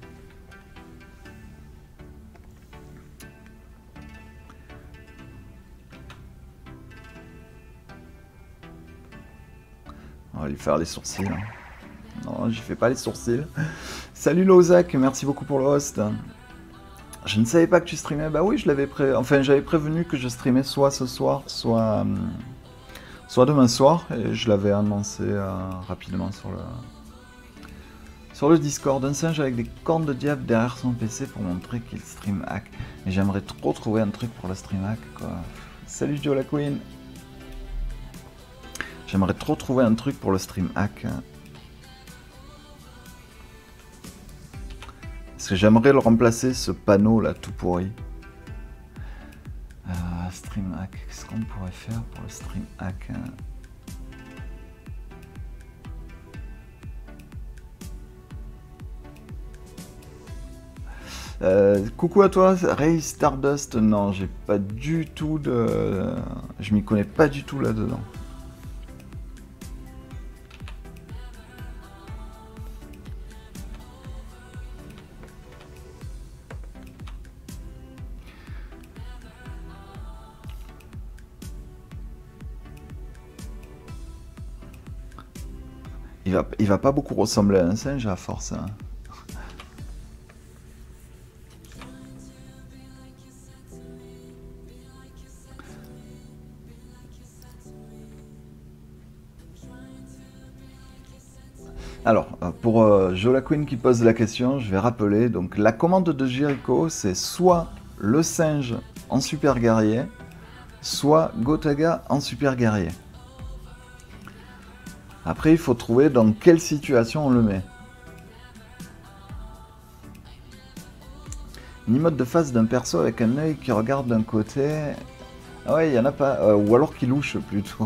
On va lui faire les sourcils. Hein. Non, j'y fais pas les sourcils. Salut Lozak, merci beaucoup pour le host. Je ne savais pas que tu streamais. Bah oui, je l'avais pré... Enfin, j'avais prévenu que je streamais soit ce soir, soit, euh, soit demain soir. Et je l'avais annoncé euh, rapidement sur le... Sur le Discord. Un singe avec des cornes de diable derrière son P C pour montrer qu'il stream hack. Et j'aimerais trop trouver un truc pour le stream hack, quoi. Salut Joe la Queen. J'aimerais trop trouver un truc pour le stream hack. Parce que j'aimerais le remplacer, ce panneau là tout pourri. Euh, stream hack, qu'est-ce qu'on pourrait faire pour le stream hack? euh, Coucou à toi, Ray Stardust. Non, j'ai pas du tout de... Je m'y connais pas du tout là-dedans. Il va, il va pas beaucoup ressembler à un singe à force. Hein. Alors, pour euh, Jola Queen qui pose la question, je vais rappeler, donc la commande de Jericho, c'est soit le singe en super guerrier, soit Gotaga en super guerrier. Après, il faut trouver dans quelle situation on le met. Une emote de face d'un perso avec un œil qui regarde d'un côté. Ah ouais, il n'y en a pas. Euh, ou alors qui louche plutôt.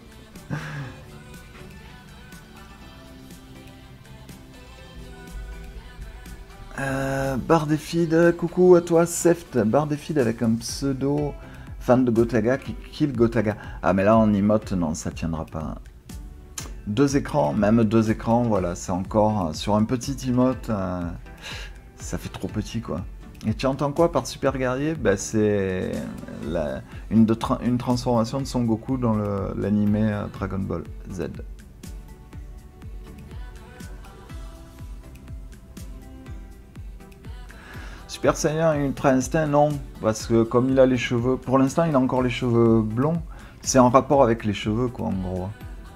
euh, Bardefid, coucou à toi, Seft. Bardefid avec un pseudo fan de Gotaga qui kill Gotaga. Ah mais là en emote, non, ça tiendra pas. Deux écrans, même deux écrans, voilà, c'est encore sur un petit emote, euh, ça fait trop petit quoi. Et tu entends quoi par super guerrier? Bah, c'est une, tra une transformation de Son Goku dans l'animé Dragon Ball Z. Super Saiyan Ultra Instinct, non, parce que comme il a les cheveux, pour l'instant il a encore les cheveux blonds, c'est en rapport avec les cheveux quoi en gros.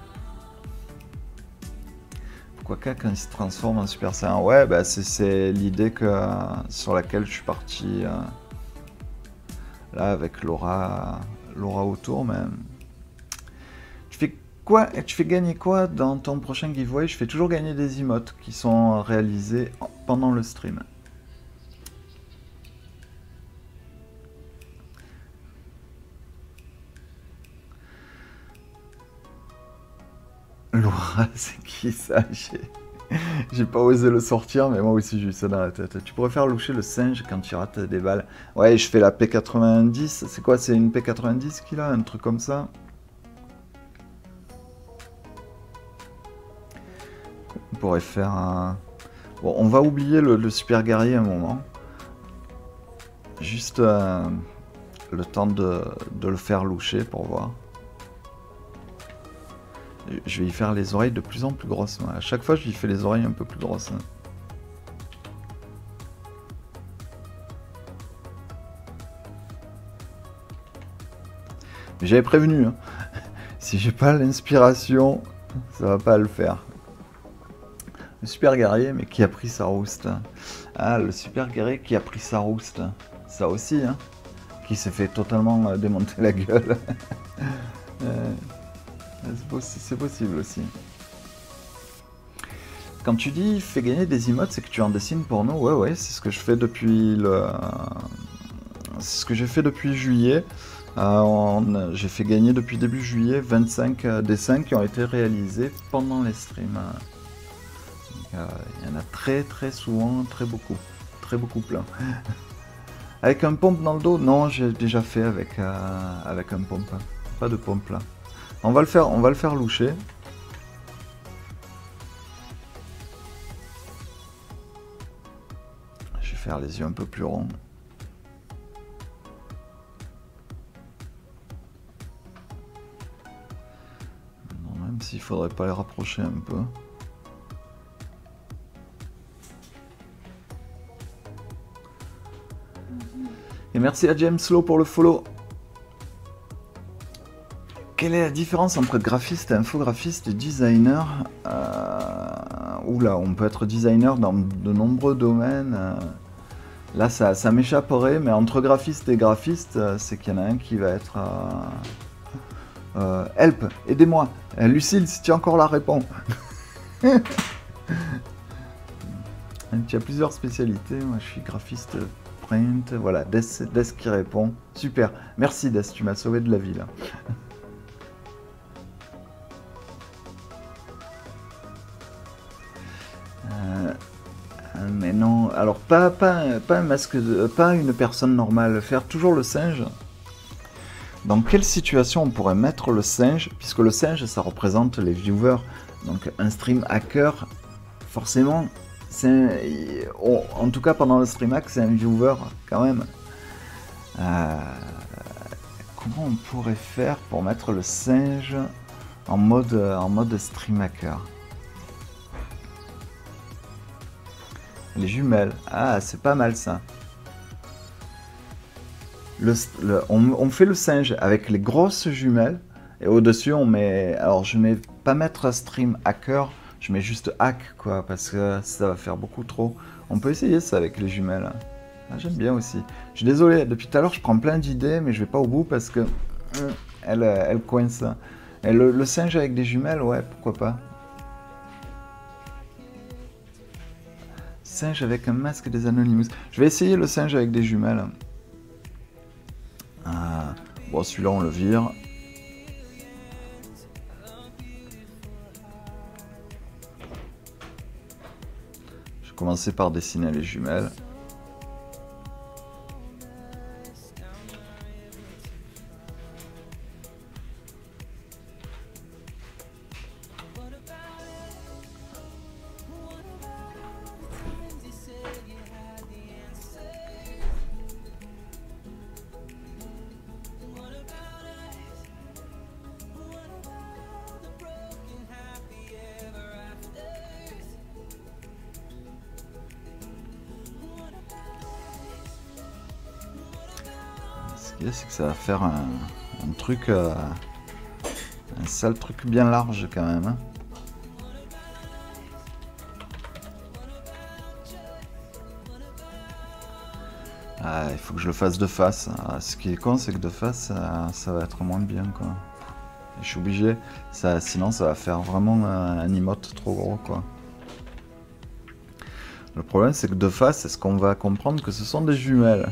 Quoique quand il se transforme en Super Saiyan, ouais, bah c'est l'idée que sur laquelle je suis parti euh, là avec Laura, Laura autour, mais tu fais quoi? Tu fais gagner quoi dans ton prochain giveaway? Je fais toujours gagner des emotes qui sont réalisés pendant le stream. Laura, c'est qui ça? J'ai pas osé le sortir, mais moi aussi j'ai eu ça dans la tête. Tu pourrais faire loucher le singe quand tu rates des balles. Ouais, je fais la P quatre-vingt-dix. C'est quoi? C'est une P quatre-vingt-dix qu'il a? Un truc comme ça? On pourrait faire un... Bon, on va oublier le, le super guerrier un moment. Juste euh, le temps de, de le faire loucher pour voir. Je vais y faire les oreilles de plus en plus grosses. À chaque fois, je lui fais les oreilles un peu plus grosses. Mais j'avais prévenu. Hein. Si j'ai pas l'inspiration, ça va pas le faire. Le super guerrier, mais qui a pris sa rouste. Ah, le super guerrier qui a pris sa rouste. Ça aussi, hein. Qui s'est fait totalement démonter la gueule. euh... C'est possible aussi. Quand tu dis fais gagner des emotes, c'est que tu en dessines pour nous. Ouais, ouais, c'est ce que je fais depuis le. C'est ce que j'ai fait depuis juillet. Euh, j'ai fait gagner depuis début juillet vingt-cinq dessins qui ont été réalisés pendant les streams. Il euh, y en a très très souvent, très beaucoup. Très beaucoup plein. Avec un pompe dans le dos? Non, j'ai déjà fait avec, euh, avec un pompe. Pas de pompe là. On va le faire, on va le faire loucher. Je vais faire les yeux un peu plus ronds. Non, même s'il faudrait pas les rapprocher un peu. Et merci à James Slow pour le follow. Quelle est la différence entre graphiste, infographiste et designer? euh, Oula, on peut être designer dans de nombreux domaines. Là, ça, ça m'échapperait, mais entre graphiste et graphiste, c'est qu'il y en a un qui va être... Euh, euh, help, aidez-moi. Lucille, si tu as encore la réponse. Tu as plusieurs spécialités. Moi, je suis graphiste print. Voilà, Des, Des qui répond. Super. Merci, Des, tu m'as sauvé de la vie, là. Mais non, alors pas, pas, pas un masque, de, pas une personne normale, faire toujours le singe. Dans quelle situation on pourrait mettre le singe, puisque le singe ça représente les viewers, donc un stream hacker, forcément, c'est en tout cas pendant le stream hack c'est un viewer quand même. Euh, comment on pourrait faire pour mettre le singe en mode, en mode stream hacker? Les jumelles, ah c'est pas mal ça. Le, le, on, on fait le singe avec les grosses jumelles et au dessus on met, alors je mets pas mettre stream hacker, je mets juste hack, quoi, parce que ça va faire beaucoup trop. On peut essayer ça avec les jumelles. Ah, j'aime bien aussi. Je suis désolé, depuis tout à l'heure, je prends plein d'idées, mais je vais pas au bout parce que... hum, elle, elle coince. Et le, le singe avec des jumelles, ouais, pourquoi pas. Singe avec un masque des Anonymous. Je vais essayer le singe avec des jumelles. Ah, bon, celui-là, on le vire. Je vais commencer par dessiner les jumelles. C'est que ça va faire un, un truc, euh, un sale truc bien large quand même. Hein. Ah, il faut que je le fasse de face. Ah, ce qui est con, c'est que de face, ça, ça va être moins bien, quoi. Je suis obligé, ça, sinon ça va faire vraiment un, un emote trop gros, quoi. Le problème, c'est que de face, est-ce qu'on va comprendre que ce sont des jumelles?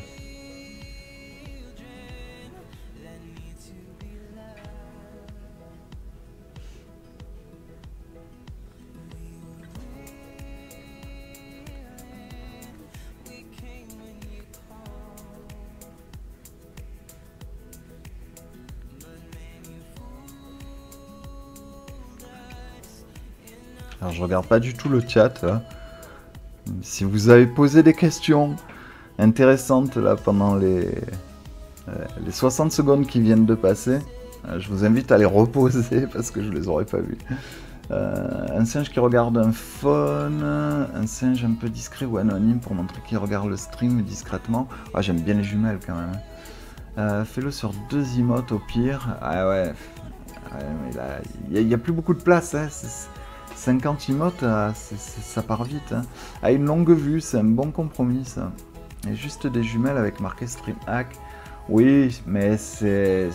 Alors je regarde pas du tout le chat. Là. Si vous avez posé des questions intéressantes là pendant les, euh, les soixante secondes qui viennent de passer, euh, je vous invite à les reposer parce que je les aurais pas vues. Euh, un singe qui regarde un phone, un singe un peu discret ou anonyme pour montrer qu'il regarde le stream discrètement. Ah, j'aime bien les jumelles quand même. Euh, Fais-le sur deux emotes au pire. Ah ouais, ouais mais là, il n'y a, a plus beaucoup de place. Hein. cinquante emotes, euh, c est, c est, ça part vite. Hein. À une longue vue, c'est un bon compromis ça. Et juste des jumelles avec marqué Stream Hack. Oui, mais c'est...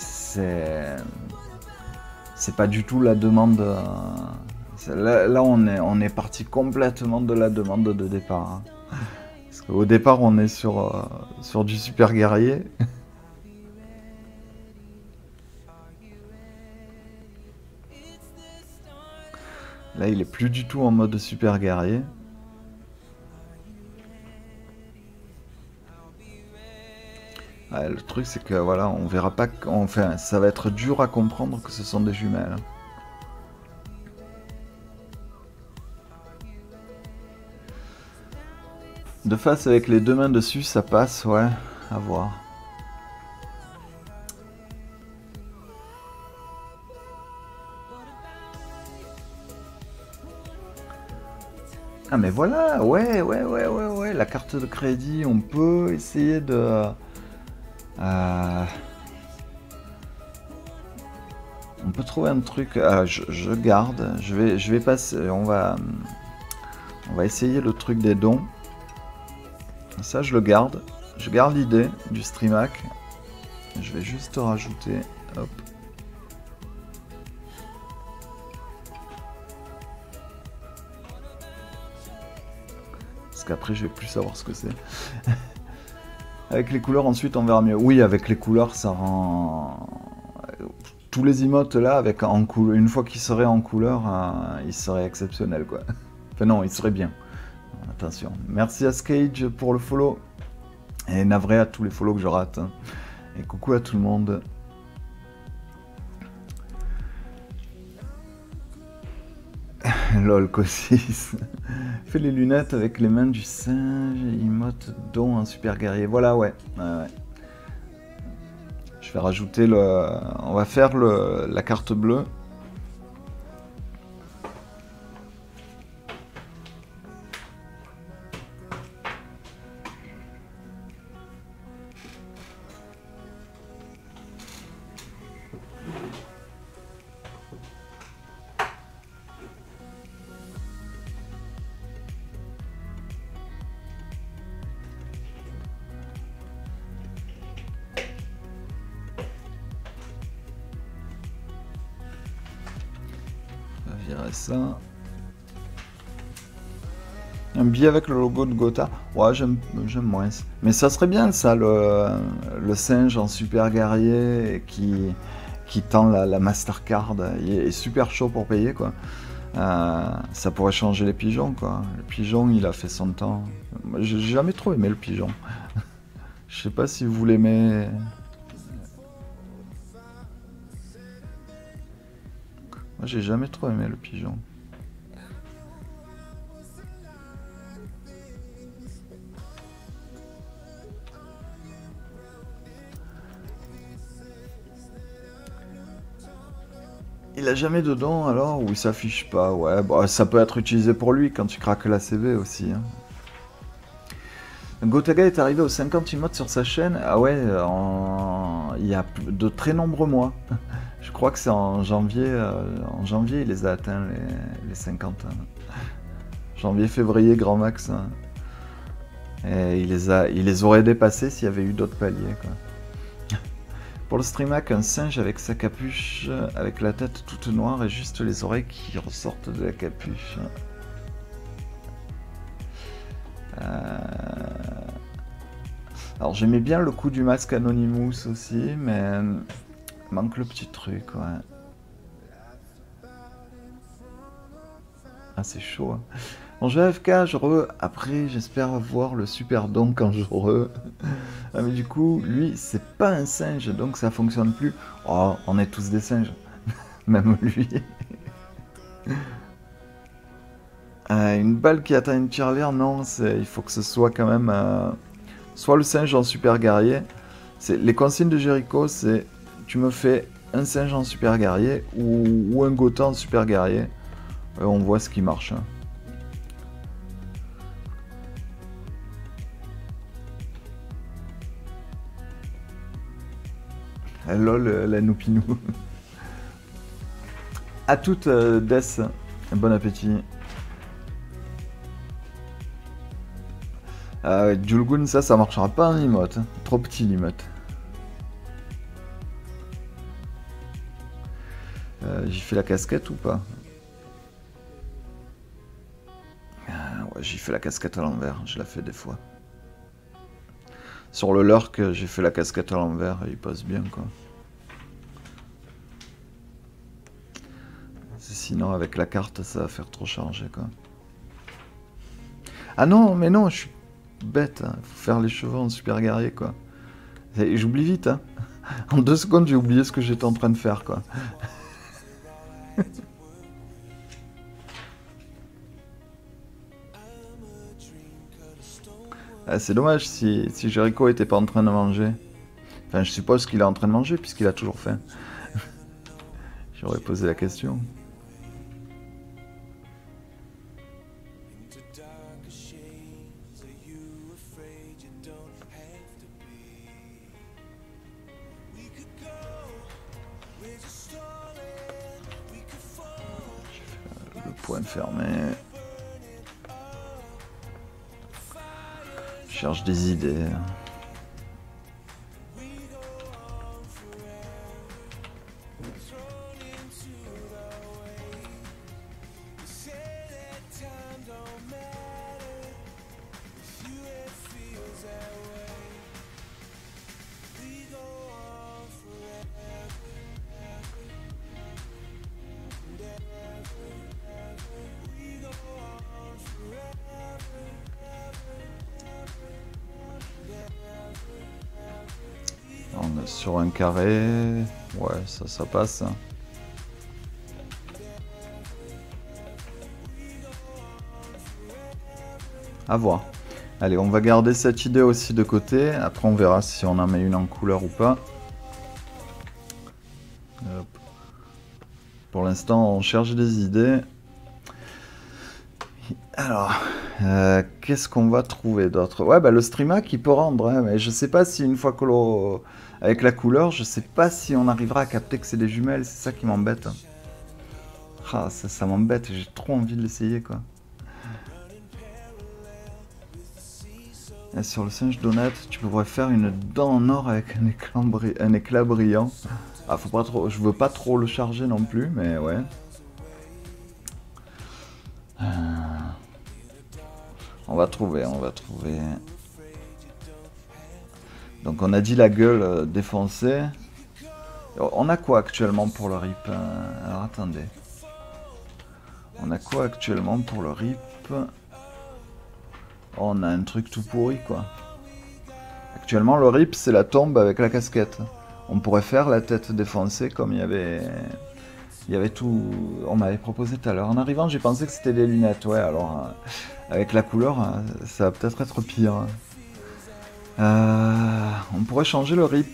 C'est pas du tout la demande... Euh, là, là on, est, on est parti complètement de la demande de départ. Hein. Parce qu'au départ, on est sur, euh, sur du super guerrier. Là, il est plus du tout en mode super guerrier. Ouais, le truc, c'est que voilà, on verra pas. Enfin, ça va être dur à comprendre que ce sont des jumelles. De face avec les deux mains dessus, ça passe, ouais, à voir. Ah mais voilà, ouais, ouais, ouais, ouais, ouais, la carte de crédit, on peut essayer de... Euh... On peut trouver un truc... Ah, je, je garde, je vais, je vais passer, on va... On va essayer le truc des dons. Ça, je le garde. Je garde l'idée du streamac. Je vais juste rajouter... Hop. Parce qu'après, je vais plus savoir ce que c'est. Avec les couleurs, ensuite, on verra mieux. Oui, avec les couleurs, ça rend... Tous les emotes, là, avec en couleur, une fois qu'ils seraient en couleur, euh, ils seraient exceptionnels, quoi. Enfin non, ils seraient bien. Attention. Merci à Skage pour le follow. Et navré à tous les follow que je rate. Et coucou à tout le monde. Lol, Cossis. Fais les lunettes avec les mains du singe. Emote don un super guerrier. Voilà, ouais. ouais, ouais. Je vais rajouter le... On va faire le... la carte bleue. virer ça. Un billet avec le logo de Gotha. Ouais, j'aime moins. Mais ça serait bien, ça, le, le singe en super guerrier qui, qui tend la, la Mastercard. Il est super chaud pour payer, quoi. Euh, ça pourrait changer les pigeons, quoi. Le pigeon, il a fait son temps. J'ai jamais trop aimé le pigeon. Je sais pas si vous l'aimez. Moi, j'ai jamais trop aimé le pigeon. Il a jamais de dons alors, ou il s'affiche pas? Ouais, bah, ça peut être utilisé pour lui quand tu craques la C V aussi. Hein. Gotaga est arrivé aux cinquante emotes sur sa chaîne. Ah ouais, en... il y a de très nombreux mois. Je crois que c'est en janvier. Euh, en janvier, il les a atteints, les, les cinquante. Hein. Janvier, février, grand max. Hein. Et il les, a, il les aurait dépassés s'il y avait eu d'autres paliers, quoi. Pour le streamac, un singe avec sa capuche, avec la tête toute noire et juste les oreilles qui ressortent de la capuche. Euh... Alors j'aimais bien le coup du masque Anonymous aussi, mais manque le petit truc, ouais. Ah c'est chaud. Hein. Bon, G F K, je re... Après, j'espère avoir le super don quand je re... Ah, mais du coup, lui, c'est pas un singe, donc ça fonctionne plus. Oh, on est tous des singes. Même lui. euh, une balle qui atteint une tirelire, non, il faut que ce soit quand même... Euh... Soit le singe en super guerrier. Les consignes de Jericho, c'est... Tu me fais un singe en super guerrier ou, ou un Gotha en super guerrier. Et on voit ce qui marche. Hein. Lol, la noupinou. A toute euh, Death, bon appétit. Euh, Julgun, ça, ça marchera pas en emote. Hein. Trop petit l'emote. Euh, J'y fais la casquette ou pas? ah, Ouais, j'y fais la casquette à l'envers, je la fais des fois. Sur le lurk, j'ai fait la casquette à l'envers et il passe bien, quoi. Sinon, avec la carte, ça va faire trop charger, quoi. Ah non, mais non, je suis bête. Hein. Faut faire les cheveux en super guerrier, quoi. J'oublie vite, hein. En deux secondes, j'ai oublié ce que j'étais en train de faire, quoi. ah, c'est dommage si, si Jericho était pas en train de manger. Enfin, je suppose qu'il est en train de manger, puisqu'il a toujours faim. J'aurais posé la question. Point fermé. Je cherche des idées. On est sur un carré. Ouais, ça, ça passe. Hein. À voir. Allez, on va garder cette idée aussi de côté. Après, on verra si on en met une en couleur ou pas. Hop. Pour l'instant, on cherche des idées. Alors, euh, qu'est-ce qu'on va trouver d'autre? Ouais, bah le streamac, il peut rendre, hein, mais je sais pas si une fois que l'on... Avec la couleur, je sais pas si on arrivera à capter que c'est des jumelles, c'est ça qui m'embête. Ah, ça, ça m'embête, j'ai trop envie de l'essayer, quoi. Et sur le singe donut, tu pourrais faire une dent en or avec un éclat, bri... un éclat brillant. Ah, faut pas trop... Je veux pas trop le charger non plus, mais ouais. On va trouver, on va trouver. Donc on a dit la gueule euh, défoncée. On a quoi actuellement pour le rip? Alors attendez. On a quoi actuellement pour le rip? On a un truc tout pourri quoi. Actuellement le rip c'est la tombe avec la casquette. On pourrait faire la tête défoncée comme il y avait... Il y avait tout... On m'avait proposé tout à l'heure. En arrivant j'ai pensé que c'était des lunettes. Ouais alors euh, avec la couleur euh, ça va peut-être être pire. Euh, on pourrait changer le rip.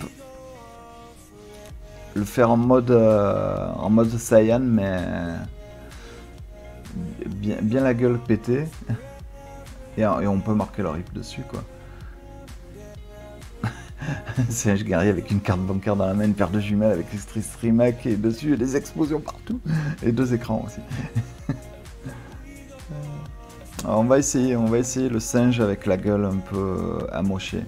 Le faire en mode euh, en mode Saiyan mais bien, bien la gueule pétée et, et on peut marquer le rip dessus quoi. C'est un guerrier avec une carte bancaire dans la main, une paire de jumelles avec les Streamac et dessus et des explosions partout et deux écrans aussi. Alors on va essayer, on va essayer le singe avec la gueule un peu amochée.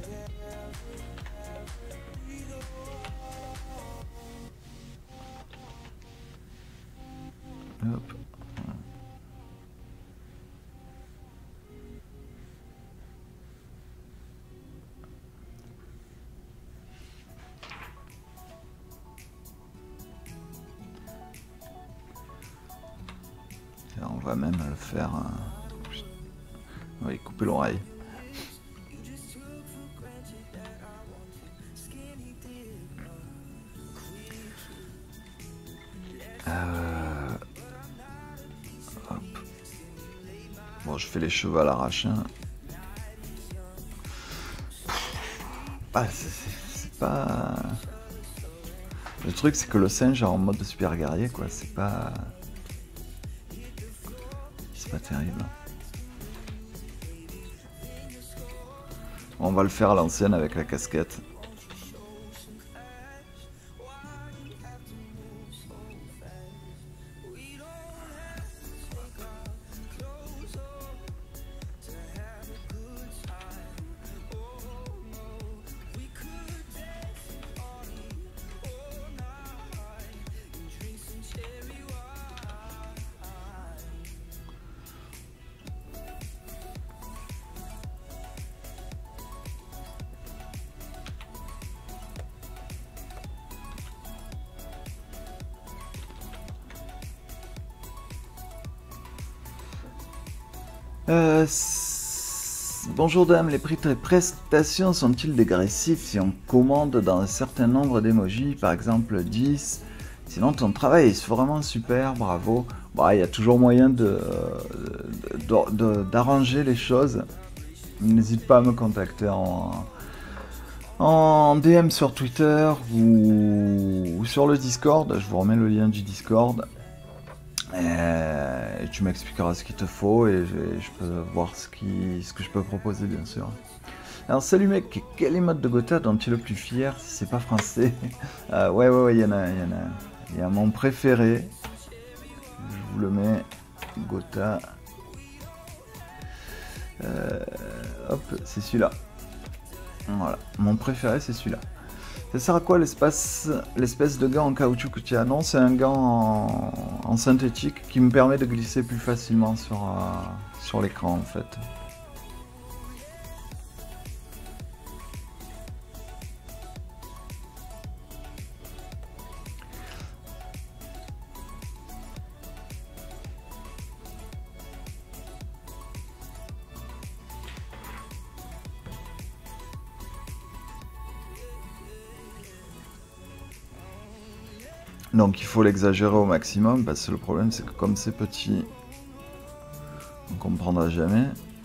Hop. On va même le faire. On va y couper l'oreille. Euh... Hop. Bon, je fais les cheveux à l'arrache. Hein. Ah, c'est pas... Le truc, c'est que le singe est en mode super guerrier, quoi. C'est pas... C'est pas terrible. On va le faire à l'ancienne avec la casquette. Euh, Bonjour dame, les prix de prestations sont-ils dégressifs si on commande dans un certain nombre d'emojis, par exemple dix? Sinon ton travail est vraiment super, bravo. Bah, il y a toujours moyen de, de, de, d'arranger les choses. N'hésite pas à me contacter en, en D M sur Twitter ou, ou sur le Discord. Je vous remets le lien du Discord. Et tu m'expliqueras ce qu'il te faut et je, je peux voir ce, qui, ce que je peux proposer bien sûr. Alors salut mec, quel emote de Gotha dont tu es le plus fier si c'est pas français? euh, Ouais ouais ouais, il y en a, il y en a. Il y a mon préféré. Je vous le mets. Gotha. Euh, hop, c'est celui-là. Voilà, mon préféré c'est celui-là. Ça sert à quoi l'espèce l'espèce de gant en caoutchouc que tu as? Non, c'est un gant en, en synthétique qui me permet de glisser plus facilement sur, euh, sur l'écran en fait. Donc il faut l'exagérer au maximum parce que le problème c'est que comme c'est petit, on comprendra jamais.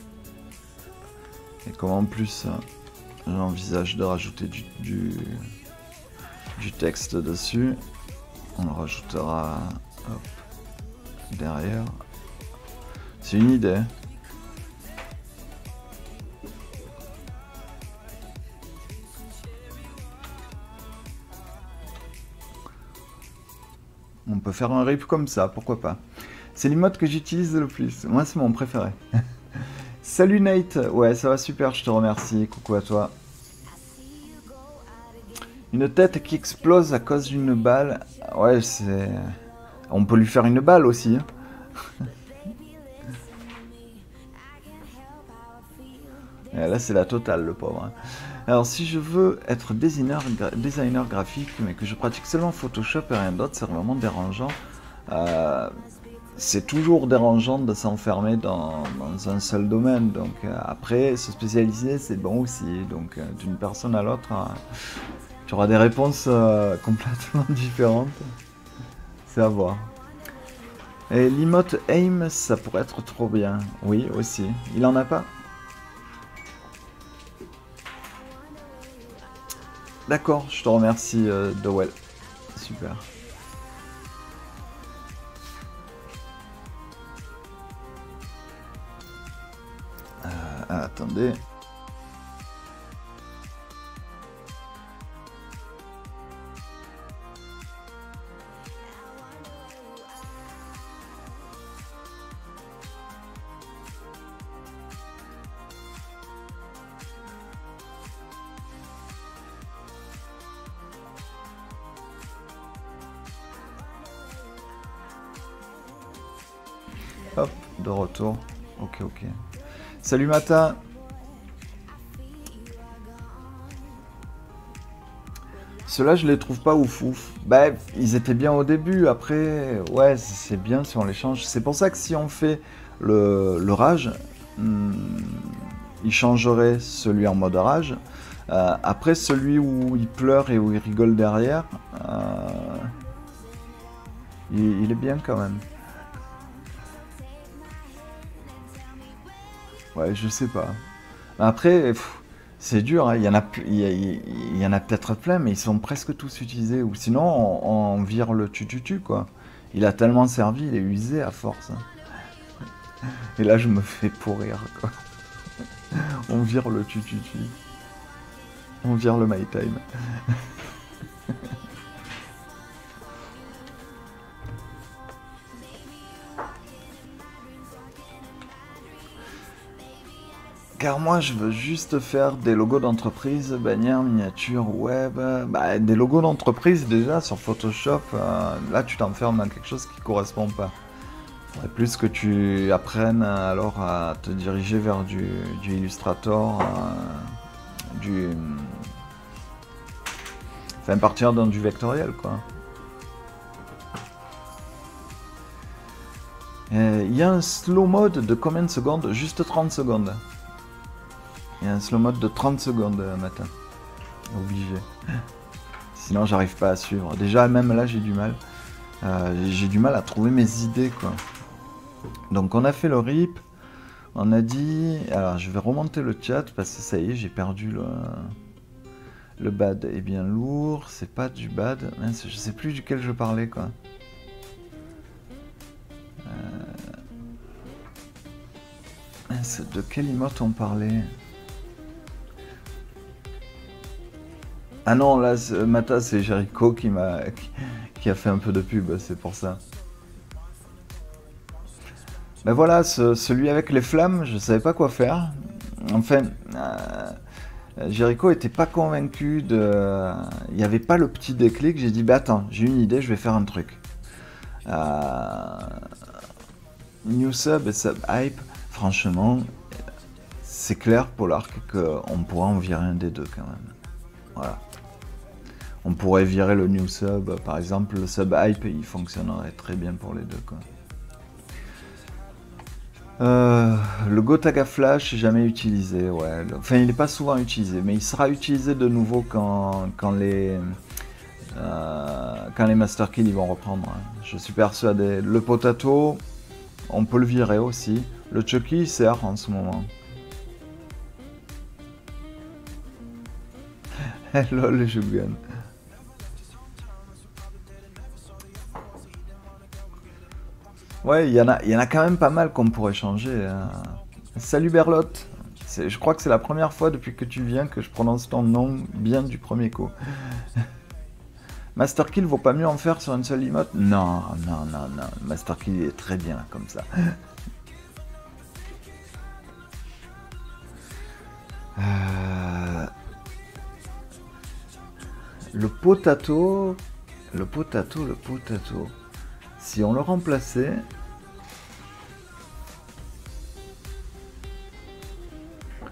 Et comme en plus j'envisage de rajouter du, du, du texte dessus, on le rajoutera hop, derrière. C'est une idée. On peut faire un rip comme ça, pourquoi pas. C'est l'emote que j'utilise le plus. Moi, c'est mon préféré. Salut Nate. Ouais, ça va super, je te remercie. Coucou à toi. Une tête qui explose à cause d'une balle. Ouais, c'est... On peut lui faire une balle aussi. Hein. Et là, c'est la totale, le pauvre. Alors, si je veux être designer, gra designer graphique, mais que je pratique seulement Photoshop et rien d'autre, c'est vraiment dérangeant. Euh, c'est toujours dérangeant de s'enfermer dans, dans un seul domaine. Donc, euh, après, se spécialiser, c'est bon aussi. Donc, euh, d'une personne à l'autre, euh, tu auras des réponses euh, complètement différentes. C'est à voir. Et l'emote aim, ça pourrait être trop bien. Oui, aussi. Il en a pas? D'accord, je te remercie, euh, Dowell. Super. Euh, attendez. Hop, de retour. Ok, ok. Salut Mata. Ceux-là, je les trouve pas ouf ouf. Bah, ils étaient bien au début. Après, ouais, c'est bien si on les change. C'est pour ça que si on fait le, le rage, hmm, il changerait celui en mode rage. Euh, après, celui où il pleure et où il rigole derrière, euh, il, il est bien quand même. Ouais, je sais pas. Après, c'est dur, hein. Il y en a, il y, a- il y en a peut-être plein, mais ils sont presque tous utilisés. Ou sinon, on, on vire le tu-tu-tu, quoi. Il a tellement servi, il est usé à force, hein. Et là, je me fais pourrir, quoi. On vire le tu-tu-tu. On vire le my time. Car moi, je veux juste faire des logos d'entreprise, bannières, miniatures, web. Bah, des logos d'entreprise, déjà, sur Photoshop, euh, là, tu t'enfermes dans quelque chose qui correspond pas. Faudrait plus que tu apprennes euh, alors à te diriger vers du, du Illustrator, euh, du... Enfin, partir dans du vectoriel, quoi. Il y a un slow mode de combien de secondes? Juste trente secondes. Il y a un slow mode de trente secondes, euh, matin. Obligé. Sinon, j'arrive pas à suivre. Déjà, même là, j'ai du mal. Euh, j'ai du mal à trouver mes idées, quoi. Donc, on a fait le R I P. On a dit... Alors, je vais remonter le chat parce que ça y est, j'ai perdu le... Le bad est bien lourd. C'est pas du bad. Mince, je sais plus duquel je parlais, quoi. Euh... Mince, de quelle emote on parlait? Ah non, là, Mata, c'est Jericho qui m'a qui, qui a fait un peu de pub, c'est pour ça. Ben voilà, ce, celui avec les flammes, je savais pas quoi faire. Enfin, euh, Jericho était pas convaincu de... Il n'y avait pas le petit déclic, j'ai dit, bah attends, j'ai une idée, je vais faire un truc. Euh... New sub et sub hype, franchement, c'est clair, Polark, qu'on pourra en virer un des deux quand même. Voilà. On pourrait virer le new sub, par exemple, le sub hype, il fonctionnerait très bien pour les deux, quoi. Euh, le Gotaga Flash, jamais utilisé, ouais. Enfin, il n'est pas souvent utilisé, mais il sera utilisé de nouveau quand, quand les euh, quand les Master Kill ils vont reprendre. Je suis persuadé. Le Potato, on peut le virer aussi. Le Chucky, il sert en ce moment. Hello, le Jugan. Ouais, il y en a, il y en a quand même pas mal qu'on pourrait changer, hein. Salut Berlotte. Je crois que c'est la première fois depuis que tu viens que je prononce ton nom bien du premier coup. Master Kill, vaut pas mieux en faire sur une seule emote? Non, non, non, non. Master Kill est très bien comme ça. Euh... Le potato... Le potato, le potato... Si on le remplaçait...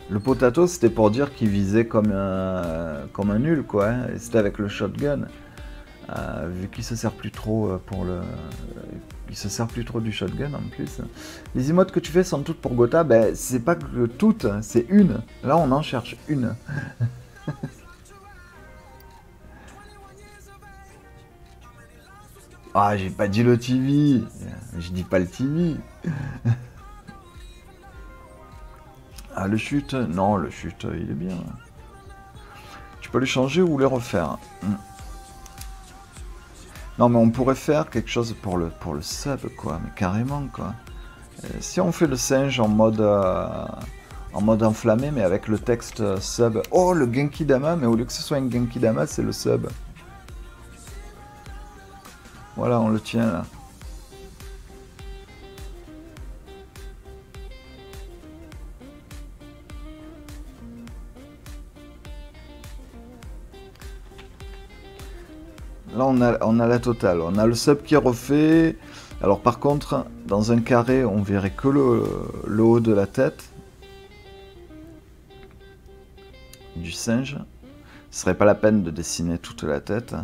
Le potato, c'était pour dire qu'il visait comme un, comme un nul, quoi. Hein. Et c'était avec le shotgun. Euh, vu qu'il se sert plus trop pour le... Il se sert plus trop du shotgun, en plus. Les emotes que tu fais sont toutes pour Gotha. Ben, c'est pas que toutes, c'est une. Là, on en cherche une. Ah, j'ai pas dit le T V. Je dis pas le T V. Ah, le chute. Non, le chute, il est bien. Tu peux les changer ou les refaire. Hmm. Non, mais on pourrait faire quelque chose pour le, pour le sub, quoi. Mais carrément, quoi. Euh, si on fait le singe en mode... Euh, en mode enflammé, mais avec le texte euh, sub. Oh, le Genki Dama, mais au lieu que ce soit un Genki Dama, c'est le sub. Voilà, on le tient, là. Là, on a, on a la totale. On a le sub qui est refait. Alors, par contre, dans un carré, on verrait que le, le haut de la tête du singe. Ce serait pas la peine de dessiner toute la tête.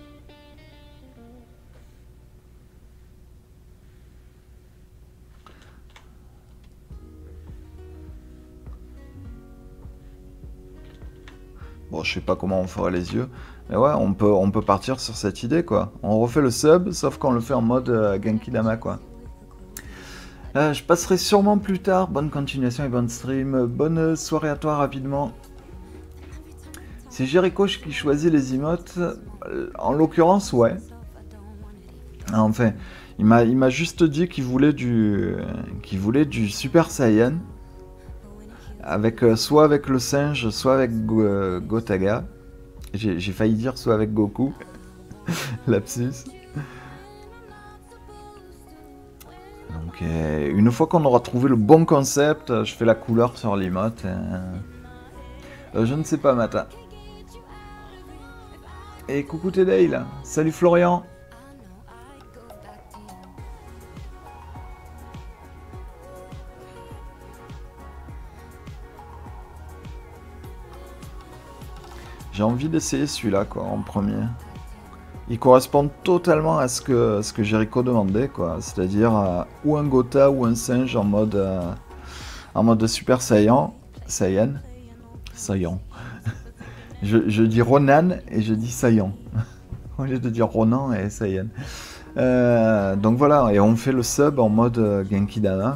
Bon, je sais pas comment on fera les yeux. Mais ouais, on peut, on peut partir sur cette idée, quoi. On refait le sub, sauf qu'on le fait en mode euh, Genki Dama, quoi. Euh, je passerai sûrement plus tard. Bonne continuation et bonne stream. Bonne soirée à toi, rapidement. C'est Jericho qui choisit les emotes. En l'occurrence, ouais. Enfin, il m'a, il m'a juste dit qu'il voulait du, qu'il voulait du Super Saiyan. Avec, euh, soit avec le singe, soit avec Go, euh, Gotaga. J'ai failli dire soit avec Goku. Lapsus. Donc, euh, une fois qu'on aura trouvé le bon concept, je fais la couleur sur l'emote. Euh... Euh, je ne sais pas, Mata. Et coucou Tedale. Salut Florian. J'ai envie d'essayer celui-là, quoi, en premier. Il correspond totalement à ce que, ce que Jericho demandait, quoi. C'est-à-dire euh, ou un Gotha ou un singe en mode, euh, en mode Super Saiyan. Saiyan. Saiyan. je, je dis Ronan et je dis Saiyan. Au lieu de dire Ronan et Saiyan. Euh, donc voilà, et on fait le sub en mode euh, Genki Dama.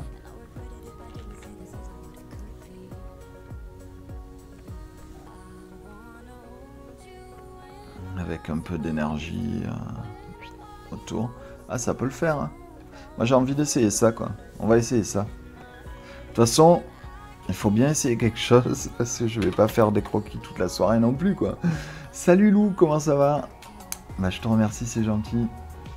Avec un peu d'énergie euh, autour. Ah, ça peut le faire. Hein. Moi, j'ai envie d'essayer ça, quoi. On va essayer ça. De toute façon, il faut bien essayer quelque chose, parce que je vais pas faire des croquis toute la soirée non plus, quoi. Salut Lou, comment ça va? Bah, je te remercie, c'est gentil.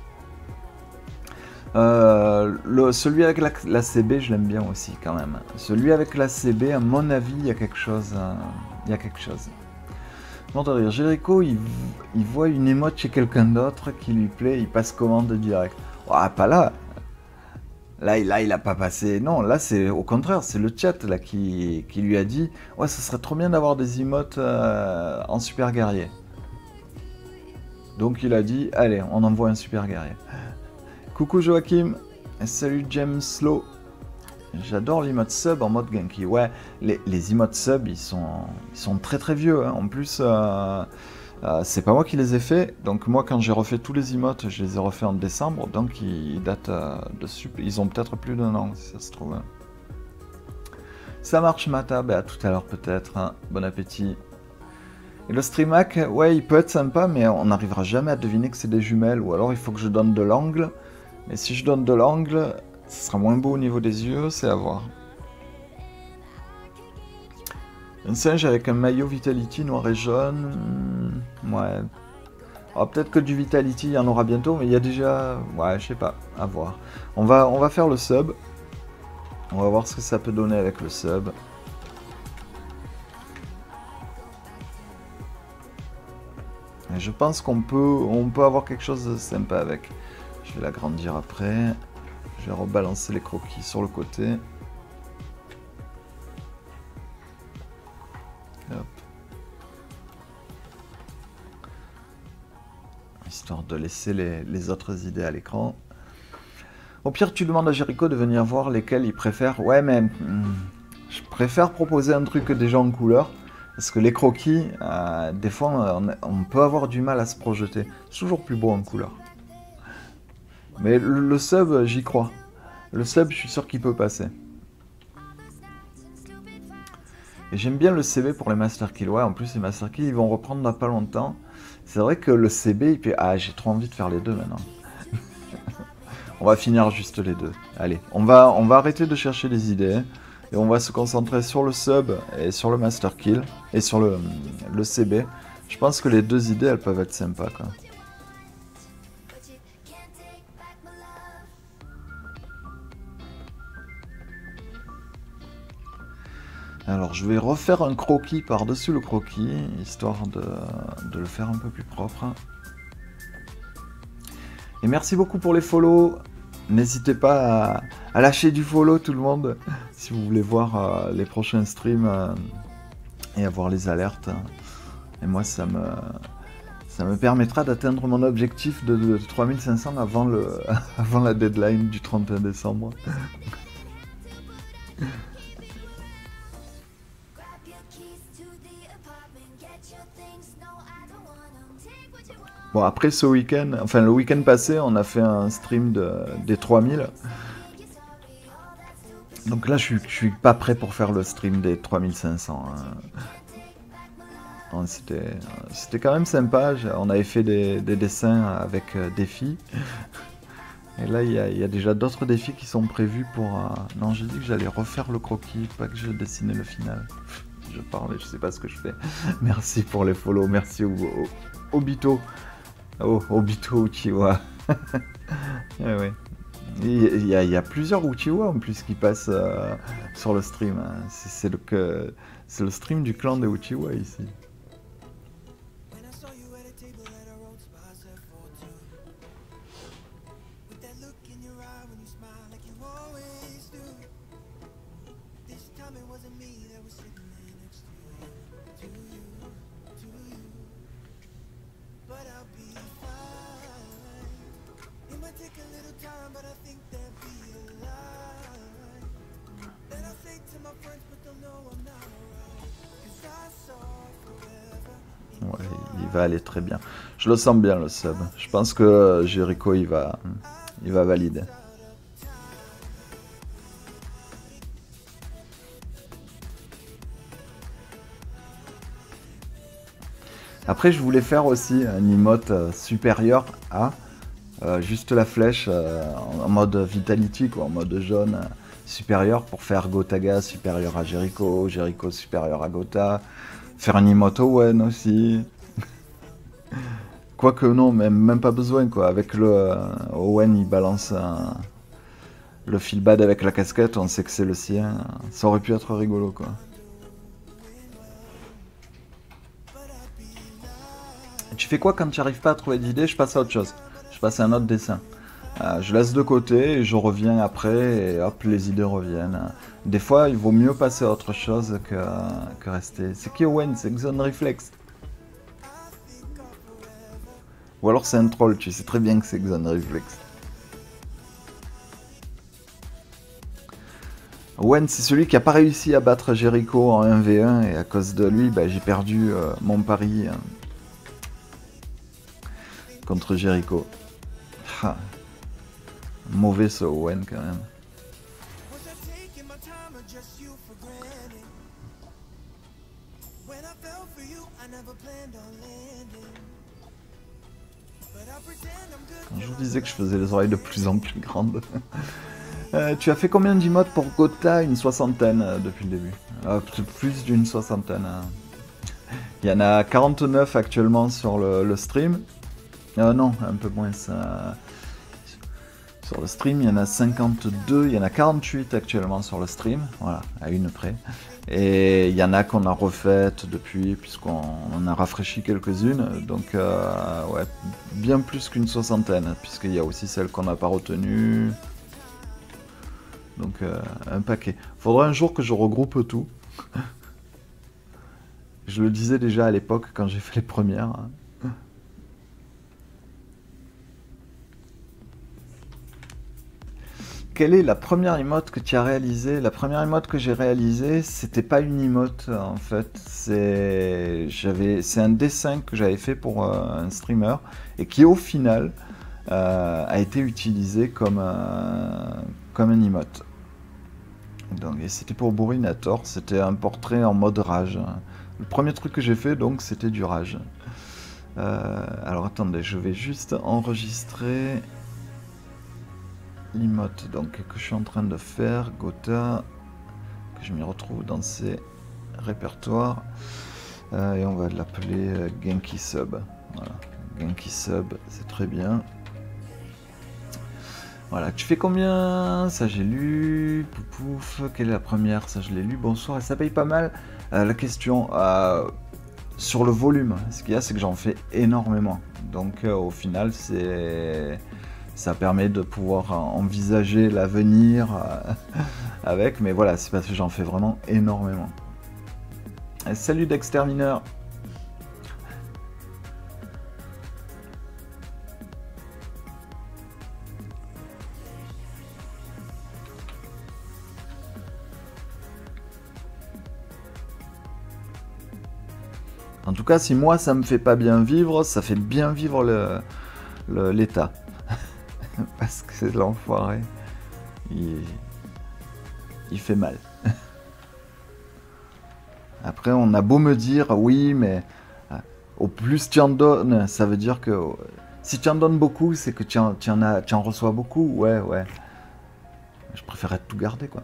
Euh, le, celui avec la, la C B, je l'aime bien aussi, quand même. Celui avec la C B, à mon avis, il y a quelque chose. Euh, il y a quelque chose. Bon, de rire. Jericho, il, il voit une émote chez quelqu'un d'autre qui lui plaît, il passe commande direct. Ah, pas là. Là, là, il a pas passé. Non, là, c'est au contraire, c'est le chat là qui, qui lui a dit ouais, ça serait trop bien d'avoir des emotes euh, en super guerrier. Donc, il a dit allez, on envoie un super guerrier. Coucou Joachim, salut James Slow. J'adore l'emote sub en mode Genki. Ouais, les, les emotes sub, ils sont, ils sont très très vieux. Hein. En plus, euh, euh, c'est pas moi qui les ai fait. Donc moi, quand j'ai refait tous les emotes, je les ai refaits en décembre. Donc ils, ils datent euh, de sup. Ils ont peut-être plus d'un an, si ça se trouve. Hein. Ça marche, Mata. Ben, à tout à l'heure peut-être. Hein. Bon appétit. Et le stream hack, ouais, il peut être sympa, mais on n'arrivera jamais à deviner que c'est des jumelles. Ou alors il faut que je donne de l'angle. Mais si je donne de l'angle... ce sera moins beau au niveau des yeux, c'est à voir. Un singe avec un maillot Vitality noir et jaune. Ouais. Alors peut-être que du Vitality, il y en aura bientôt, mais il y a déjà... ouais, je sais pas, à voir. On va, on va faire le sub. On va voir ce que ça peut donner avec le sub. Et je pense qu'on peut, on peut avoir quelque chose de sympa avec. Je vais l'agrandir après. Je vais rebalancer les croquis sur le côté. histoire de laisser les, les autres idées à l'écran. Au pire, tu demandes à Jericho de venir voir lesquels il préfère. Ouais, mais hmm, je préfère proposer un truc déjà en couleur. Parce que les croquis, euh, des fois, on, on peut avoir du mal à se projeter. C'est toujours plus beau en couleur. Mais le, le sub, j'y crois. Le sub, je suis sûr qu'il peut passer. Et j'aime bien le C B pour les Master Kill. Ouais, en plus, les Master Kill, ils vont reprendre dans pas longtemps. C'est vrai que le C B, il peut... Ah, j'ai trop envie de faire les deux maintenant. On va finir juste les deux. Allez, on va, on va arrêter de chercher des idées. Et on va se concentrer sur le sub et sur le Master Kill. Et sur le, le C B. Je pense que les deux idées, elles peuvent être sympas, quoi. Alors, je vais refaire un croquis par-dessus le croquis, histoire de, de le faire un peu plus propre. Et merci beaucoup pour les follow. N'hésitez pas à, à lâcher du follow, tout le monde, si vous voulez voir euh, les prochains streams euh, et avoir les alertes. Et moi, ça me, ça me permettra d'atteindre mon objectif de, de trois mille cinq cents avant, le, avant la deadline du trente et un décembre. Bon, après ce week-end, enfin le week-end passé, on a fait un stream de, des trois mille. Donc là, je suis, je suis pas prêt pour faire le stream des trois mille cinq cents. Hein. C'était c'était quand même sympa. On avait fait des, des dessins avec euh, des filles. Et là, il y a, y a déjà d'autres défis qui sont prévus pour... Euh... Non, j'ai dit que j'allais refaire le croquis, pas que je dessinais le final. Je parle et je sais pas ce que je fais. Merci pour les follow, merci au, au, au Bito. Oh, Obito Uchiwa. Ouais, ouais. Il y, a, il y a plusieurs Uchiwa en plus qui passent euh, sur le stream. Hein. C'est le, que, le stream du clan des Uchiwa ici. Ouais, il va aller très bien. Je le sens bien le sub. Je pense que Jericho il va, il va valider. Après, je voulais faire aussi un emote euh, supérieur à euh, juste la flèche euh, en mode Vitality, quoi, en mode jaune euh, supérieur pour faire Gotaga supérieur à Jericho, Jericho supérieur à Gota, faire un emote Owen aussi. Quoique non, même, même pas besoin, quoi. Avec le euh, Owen, il balance un, le feel bad avec la casquette, on sait que c'est le sien. Ça aurait pu être rigolo, quoi. Tu fais quoi quand tu n'arrives pas à trouver d'idée? Je passe à autre chose. Je passe à un autre dessin. Euh, je laisse de côté et je reviens après et hop, les idées reviennent. Des fois, il vaut mieux passer à autre chose que, que rester. C'est qui Owen? C'est Xone Reflex. Ou alors c'est un troll, tu sais très bien que c'est Xone Reflex. Owen, c'est celui qui n'a pas réussi à battre Jericho en un v un et à cause de lui, bah, j'ai perdu euh, mon pari. Euh, contre Jericho. Ah. Mauvais ce Owen quand même. Je vous disais que je faisais les oreilles de plus en plus grandes. euh, tu as fait combien d'emotes pour Gota? Une soixantaine euh, depuis le début. Euh, plus d'une soixantaine. Hein. Il y en a quarante-neuf actuellement sur le, le stream. Euh, non, un peu moins. Ça... Sur le stream, il y en a cinquante-deux, il y en a quarante-huit actuellement sur le stream, voilà, à une près. Et il y en a qu'on a refaites depuis, puisqu'on en a rafraîchi quelques-unes, donc euh, ouais, bien plus qu'une soixantaine, puisqu'il y a aussi celles qu'on n'a pas retenues. Donc euh, un paquet. Faudra un jour que je regroupe tout. Je le disais déjà à l'époque quand j'ai fait les premières. quelle est la première emote que tu as réalisée? La première emote que j'ai réalisée, c'était pas une emote en fait. C'est j'avais, c'est un dessin que j'avais fait pour euh, un streamer et qui au final euh, a été utilisé comme un, comme un emote. Donc, et c'était pour Bourrinator, c'était un portrait en mode rage. Le premier truc que j'ai fait donc c'était du rage. Euh, alors attendez, je vais juste enregistrer l'emote donc que je suis en train de faire, Gotha, que je m'y retrouve dans ces répertoires. Euh, et on va l'appeler euh, Genki Sub. Voilà, Genki Sub, c'est très bien. Voilà, tu fais combien? Ça j'ai lu. Poupouf, quelle est la première? Ça je l'ai lu. Bonsoir, et ça paye pas mal. Euh, la question euh, sur le volume, ce qu'il y a, c'est que j'en fais énormément. Donc euh, au final, c'est ça permet de pouvoir envisager l'avenir euh, avec. Mais voilà, c'est parce que j'en fais vraiment énormément. Et salut d'extermineur. En tout cas, si moi ça me fait pas bien vivre, ça fait bien vivre le l'état. Parce que c'est l'enfoiré. Il... il fait mal. Après, on a beau me dire, oui, mais au plus tu en donnes, ça veut dire que si tu en donnes beaucoup, c'est que tu en, tu en, as, tu en reçois beaucoup. Ouais, ouais. Je préférerais tout garder, quoi.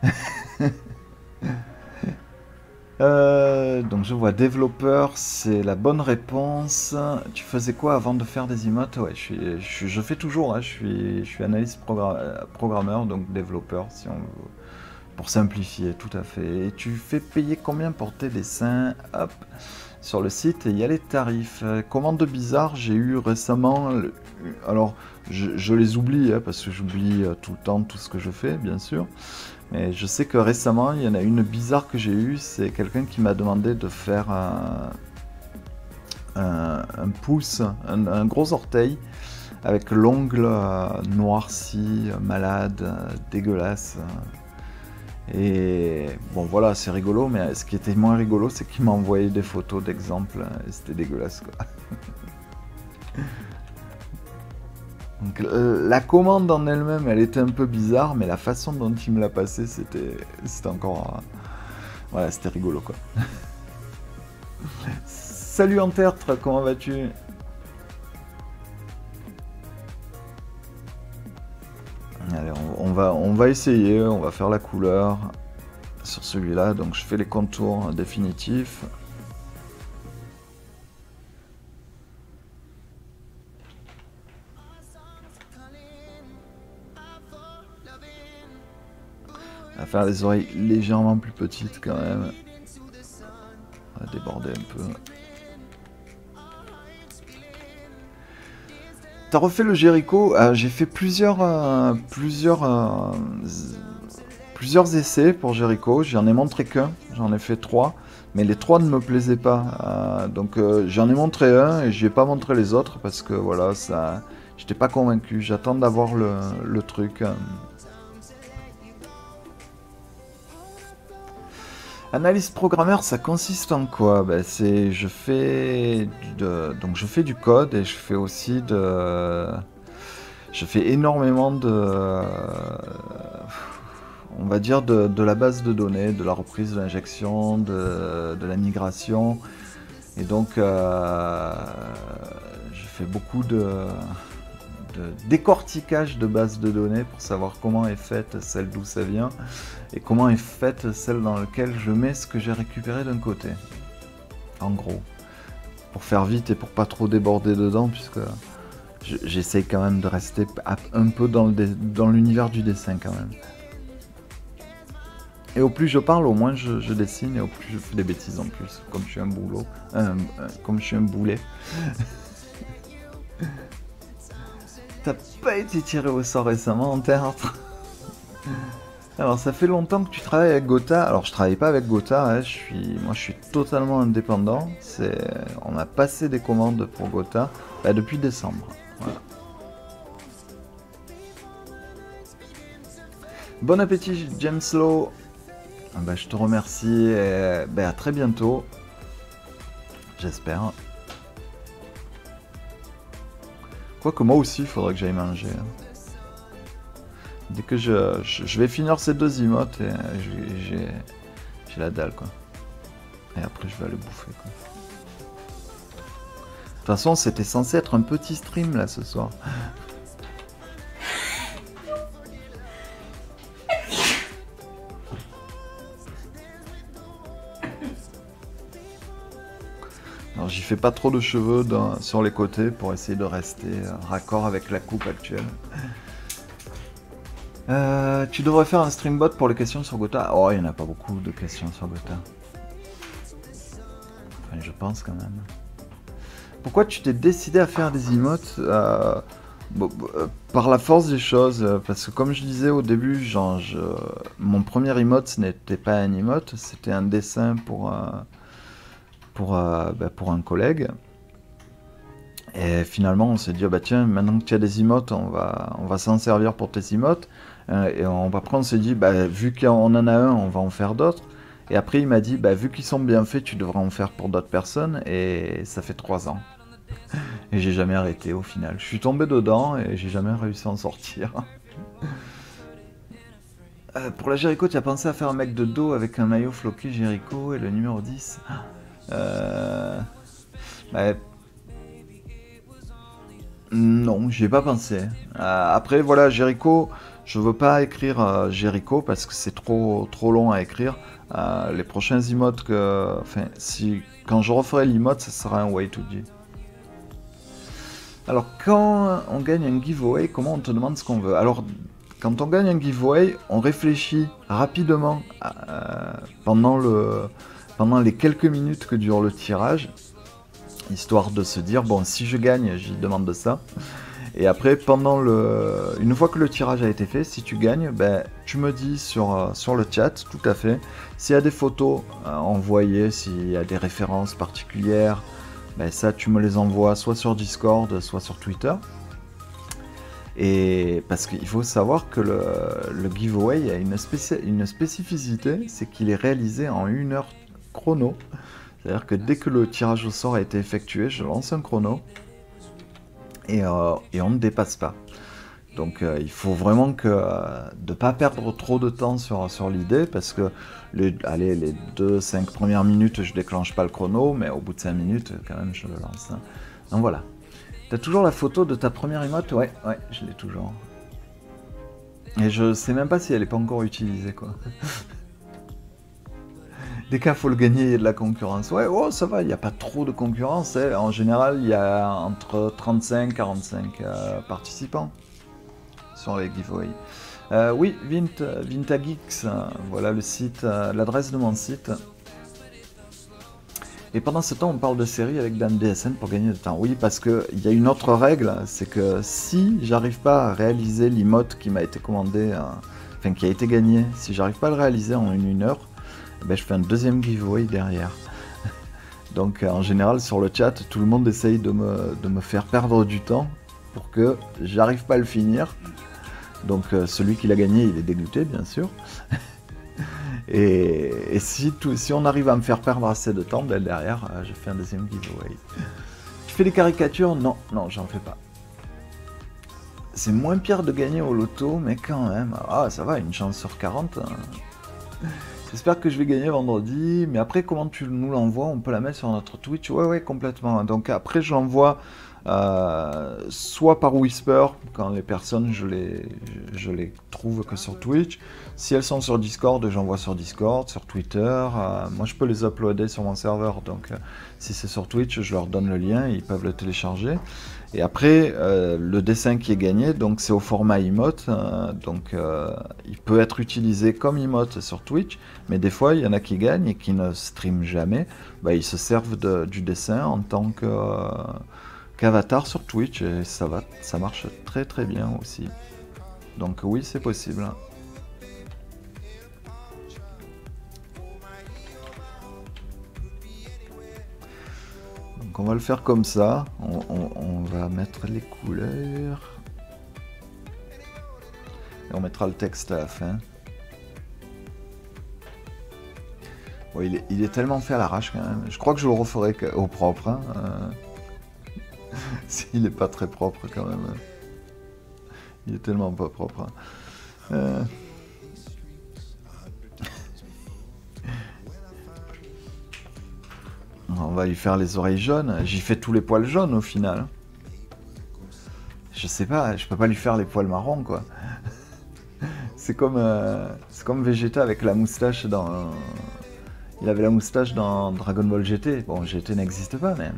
Euh, donc je vois développeur, c'est la bonne réponse. Tu faisais quoi avant de faire des emotes? Ouais, je, suis, je, je fais toujours, hein, je, suis, je suis analyste progra programmeur, donc développeur, si on veut, pour simplifier, tout à fait. Et tu fais payer combien pour tes dessins? Hop, sur le site, il y a les tarifs. Commande bizarre, j'ai eu récemment, le, alors je, je les oublie, hein, parce que j'oublie tout le temps tout ce que je fais, bien sûr. Mais je sais que récemment, il y en a une bizarre que j'ai eue, c'est quelqu'un qui m'a demandé de faire un, un, un pouce, un, un gros orteil, avec l'ongle noirci, malade, dégueulasse. Et bon voilà, c'est rigolo, mais ce qui était moins rigolo, c'est qu'il m'a envoyé des photos d'exemples, et c'était dégueulasse, quoi. Donc, euh, la commande en elle-même, elle était un peu bizarre, mais la façon dont il me l'a passé, c'était c'était encore... Euh, voilà, c'était rigolo, quoi. Salut Antertre, comment vas-tu? Allez, on, on, va, on va essayer, on va faire la couleur sur celui-là. Donc je fais les contours définitifs. On va faire les oreilles légèrement plus petites quand même. On va déborder un peu. T'as refait le Jericho? euh, J'ai fait plusieurs, euh, plusieurs, euh, plusieurs essais pour Jericho. J'en ai montré qu'un, j'en ai fait trois, mais les trois ne me plaisaient pas. Euh, donc euh, j'en ai montré un et je n'ai pas montré les autres parce que voilà, ça, j'étais pas convaincu. J'attends d'avoir le, le truc. Analyse programmeur, ça consiste en quoi? Ben, c'est, je fais de, donc je fais du code et je fais aussi de, je fais énormément de, on va dire de, de la base de données, de la reprise de l'injection, de, de la migration, et donc euh, je fais beaucoup de, de décortiquage de bases de données pour savoir comment est faite celle d'où ça vient. Et comment est faite celle dans laquelle je mets ce que j'ai récupéré d'un côté. En gros. Pour faire vite et pour pas trop déborder dedans, puisque j'essaye quand même de rester un peu dans l'univers du dessin quand même. Et au plus je parle, au moins je, je dessine, et au plus je fais des bêtises en plus. Comme je suis un boulot. Euh, comme je suis un boulet. T'as pas été tiré au sort récemment en théâtre? Alors ça fait longtemps que tu travailles avec Gotha. Alors je travaille pas avec Gotha, hein. je suis, moi je suis totalement indépendant. On a passé des commandes pour Gotha bah, depuis décembre. Voilà. Bon appétit, James Lowe. Ah bah, je te remercie et bah, à très bientôt. J'espère. Quoique moi aussi, il faudrait que j'aille manger. Dès que je, je, je vais finir ces deux emotes, et j'ai j'ai la dalle, quoi. Et après, je vais aller bouffer, quoi. De toute façon, c'était censé être un petit stream, là, ce soir. Alors, j'y fais pas trop de cheveux dans, sur les côtés pour essayer de rester euh, raccord avec la coupe actuelle. Euh, tu devrais faire un streambot pour les questions sur Gotha. Oh, il n'y en a pas beaucoup de questions sur Gotha. Enfin, je pense quand même. Pourquoi tu t'es décidé à faire des emotes euh, bon, euh, par la force des choses, parce que comme je disais au début, genre, je, mon premier emote, ce n'était pas un emote, c'était un dessin pour, euh, pour, euh, bah, pour un collègue. Et finalement, on s'est dit, oh bah tiens, maintenant que tu as des emotes, on va, on va s'en servir pour tes emotes. Euh, et on, après, on s'est dit, bah, vu qu'on en a un, on va en faire d'autres. Et après, il m'a dit, bah, vu qu'ils sont bien faits, tu devrais en faire pour d'autres personnes. Et ça fait trois ans. Et j'ai jamais arrêté au final. Je suis tombé dedans et j'ai jamais réussi à en sortir. euh, pour la Jericho, tu as pensé à faire un mec de dos avec un maillot floqué Jericho et le numéro dix euh... bah, Non, j'y ai pas pensé. Euh, après, voilà, Jericho, je veux pas écrire euh, Jericho parce que c'est trop, trop long à écrire. Euh, les prochains emotes que... Enfin, si, quand je referai l'emote, ça sera un way to G. Alors, quand on gagne un giveaway, comment on te demande ce qu'on veut? Alors, quand on gagne un giveaway, on réfléchit rapidement euh, pendant, le, pendant les quelques minutes que dure le tirage, histoire de se dire, bon, si je gagne, j'y demande ça. Et après, pendant le, une fois que le tirage a été fait, si tu gagnes, ben, tu me dis sur, sur le chat, tout à fait, s'il y a des photos à envoyer, s'il y a des références particulières, ben ça tu me les envoies soit sur Discord, soit sur Twitter. Et parce qu'il faut savoir que le, le giveaway a une, spéci une spécificité, c'est qu'il est réalisé en une heure chrono. C'est-à-dire que dès que le tirage au sort a été effectué, je lance un chrono et, euh, et on ne dépasse pas. Donc euh, il faut vraiment que euh, de ne pas perdre trop de temps sur, sur l'idée, parce que les, allez, les deux cinq premières minutes, je déclenche pas le chrono, mais au bout de cinq minutes, quand même, je le lance. Hein. Donc voilà. T'as toujours la photo de ta première emote? Ouais, ouais, je l'ai toujours. Et je sais même pas si elle est pas encore utilisée, quoi. Dès qu'il faut le gagner, il y a de la concurrence. Ouais, oh, ça va, il n'y a pas trop de concurrence. Hein. En général, il y a entre trente-cinq et quarante-cinq euh, participants sur les giveaways. Euh, oui, Vint, Vintageeks, euh, voilà le site, euh, l'adresse de mon site. Et pendant ce temps, on parle de série avec Dame D S N pour gagner de temps. Oui, parce qu'il y a une autre règle, c'est que si j'arrive pas à réaliser l'emote qui m'a été commandé, euh, enfin qui a été gagné, si j'arrive pas à le réaliser en une, une heure, ben, je fais un deuxième giveaway derrière. Donc en général, sur le chat, tout le monde essaye de me, de me faire perdre du temps pour que j'arrive pas à le finir. Donc euh, celui qui l'a gagné, il est dégoûté, bien sûr. et et si, tout, si on arrive à me faire perdre assez de temps, ben, derrière, euh, je fais un deuxième giveaway. Tu fais des caricatures? Non, non, j'en fais pas. C'est moins pire de gagner au loto, mais quand même, ah ça va, une chance sur quarante. Hein. J'espère que je vais gagner vendredi, mais après, comment tu nous l'envoies? On peut la mettre sur notre Twitch? Ouais, ouais, complètement. Donc après, je l'envoie euh, soit par Whisper, quand les personnes, je les, je les trouve que sur Twitch. Si elles sont sur Discord, j'envoie sur Discord, sur Twitter. Euh, moi, je peux les uploader sur mon serveur. Donc, euh, si c'est sur Twitch, je leur donne le lien, ils peuvent le télécharger. Et après, euh, le dessin qui est gagné, donc c'est au format emote, euh, donc euh, il peut être utilisé comme emote sur Twitch, mais des fois, il y en a qui gagnent et qui ne streament jamais, bah, ils se servent de, du dessin en tant que, euh, qu'avatar sur Twitch, et ça, va, ça marche très très bien aussi. Donc oui, c'est possible. Donc on va le faire comme ça, on, on, on va mettre les couleurs, et on mettra le texte à la fin. Bon, il est, il est tellement fait à l'arrache quand même. Je crois que je le referai au propre. Hein. Euh... il est pas très propre quand même. Il est tellement pas propre. Hein. Euh... On va lui faire les oreilles jaunes. J'y fais tous les poils jaunes au final. Je sais pas, je peux pas lui faire les poils marrons quoi. C'est comme, euh, c'est comme Vegeta avec la moustache dans... Euh... Il avait la moustache dans Dragon Ball G T. Bon, G T n'existe pas mais...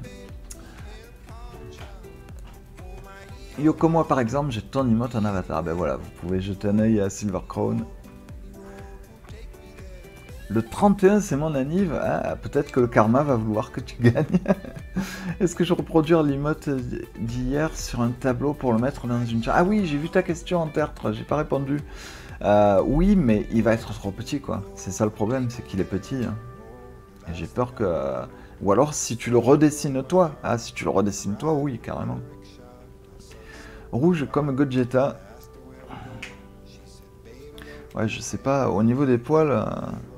Yoko, moi par exemple, j'ai ton emote en avatar. Ben voilà, vous pouvez jeter un œil à Silver Crown. Le trente et un, c'est mon anniv. Ah, peut-être que le karma va vouloir que tu gagnes. Est-ce que je reproduire l'emote d'hier sur un tableau pour le mettre dans une... Ah oui, j'ai vu ta question en tertre, j'ai pas répondu. Euh, oui, mais il va être trop petit, quoi. C'est ça le problème, c'est qu'il est petit. Hein. Et j'ai peur que... Ou alors, si tu le redessines toi. Ah, si tu le redessines toi, oui, carrément. Rouge comme Gogeta. Ouais, je sais pas, au niveau des poils... Euh...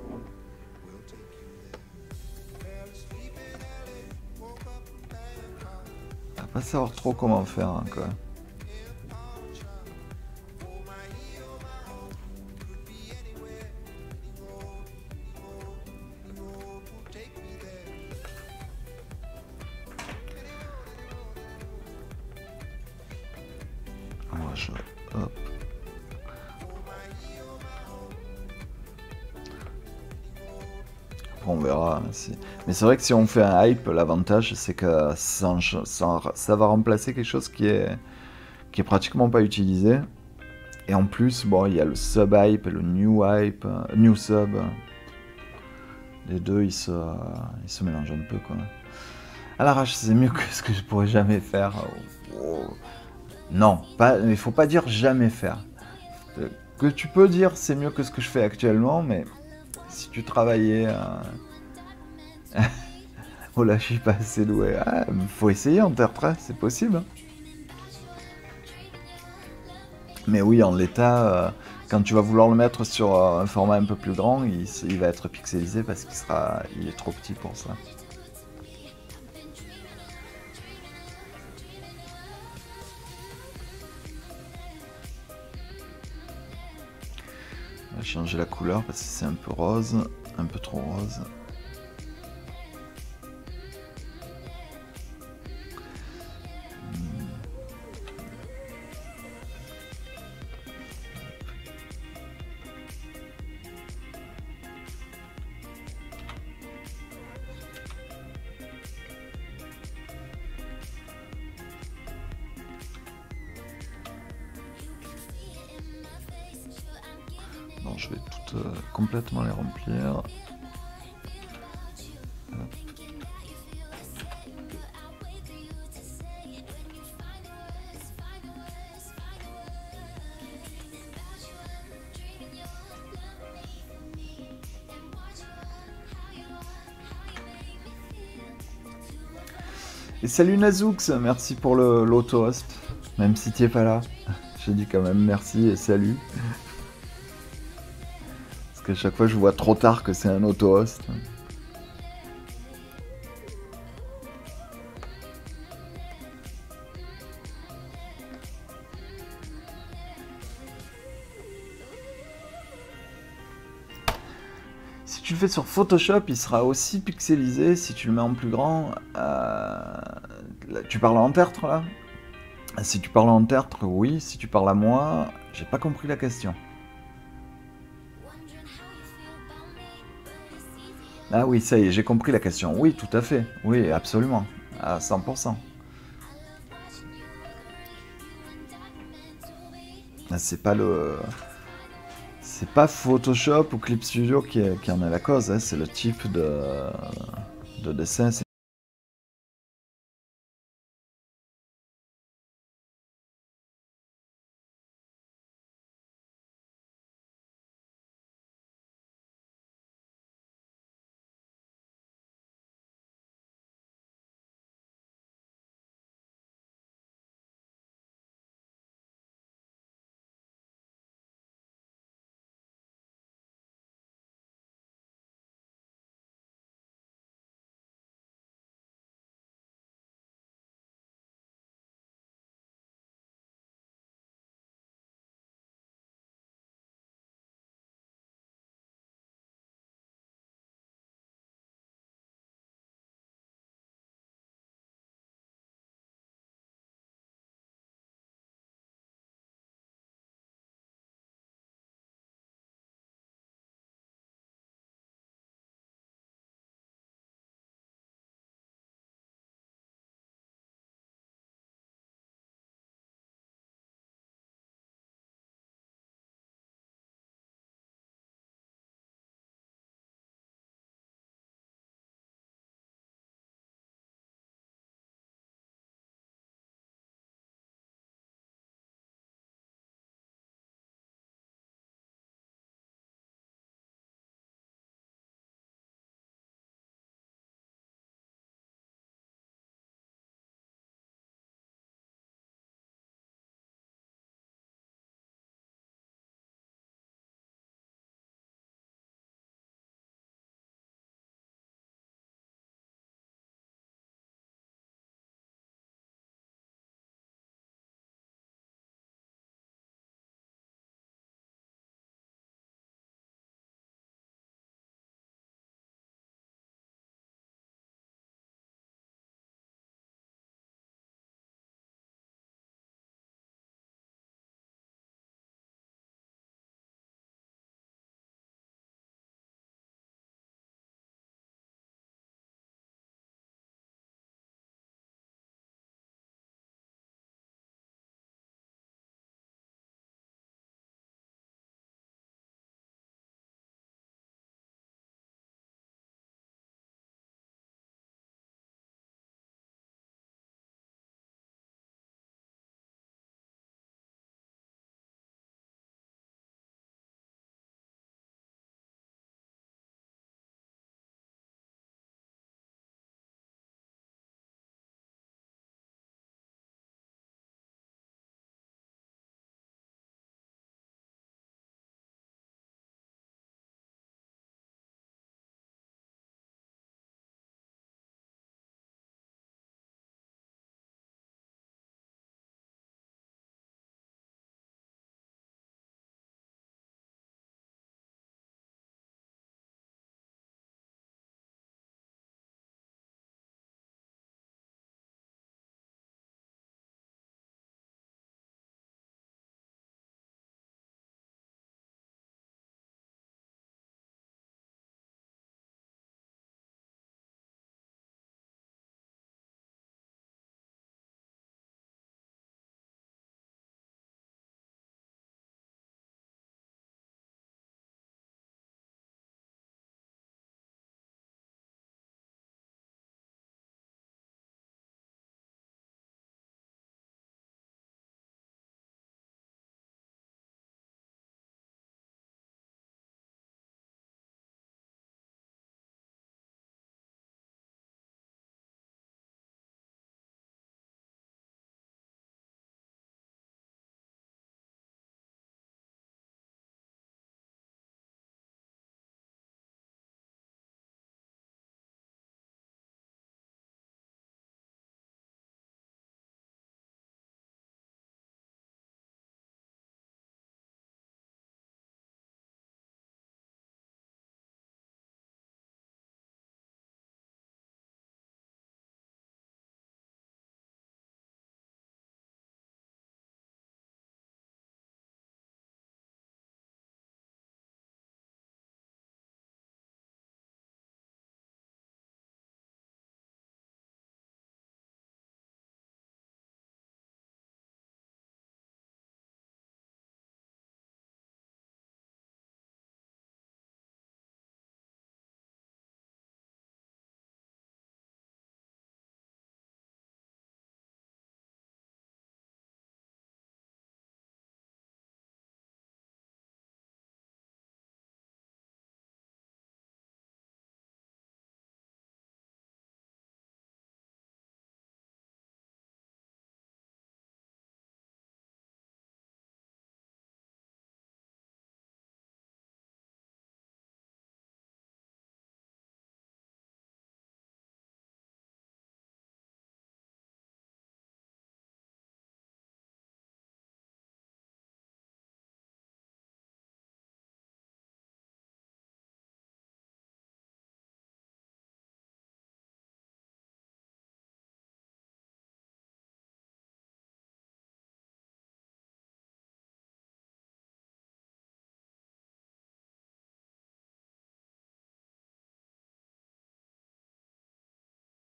Pas savoir trop comment faire hein, quoi. Alors, je... Hop. Après, on verra. Si... Mais c'est vrai que si on fait un hype, l'avantage c'est que ça, ça, ça va remplacer quelque chose qui est qui est pratiquement pas utilisé. Et en plus, bon, il y a le sub hype et le new hype, euh, new sub. Les deux, ils se, ils se mélangent un peu quoi. À l'arrache, c'est mieux que ce que je pourrais jamais faire. Oh. Non, pas, il faut pas dire jamais faire. Que tu peux dire c'est mieux que ce que je fais actuellement, mais si tu travaillais... Euh... oh là, je suis pas assez doué. Ah, faut essayer en terre treize, c'est possible. Mais oui, en l'état, euh, quand tu vas vouloir le mettre sur euh, un format un peu plus grand, il, il va être pixelisé parce qu'il sera, il est trop petit pour ça. On va changer la couleur parce que c'est un peu rose, un peu trop rose. Bon, je vais toutes euh, complètement les remplir. Hop. Et salut Nazoux, merci pour le l'auto-host, même si tu n'es pas là. J'ai dit quand même merci et salut. Parce qu'à chaque fois je vois trop tard que c'est un auto-host. Si tu le fais sur Photoshop, il sera aussi pixelisé. Si tu le mets en plus grand, euh... tu parles en tertre là? Si tu parles en tertre, oui. Si tu parles à moi, j'ai pas compris la question. Ah oui, ça y est, j'ai compris la question. Oui, tout à fait. Oui, absolument. À cent pour cent. C'est pas le... C'est pas Photoshop ou Clip Studio qui, est, qui en est la cause, hein. C'est le type de, de dessin.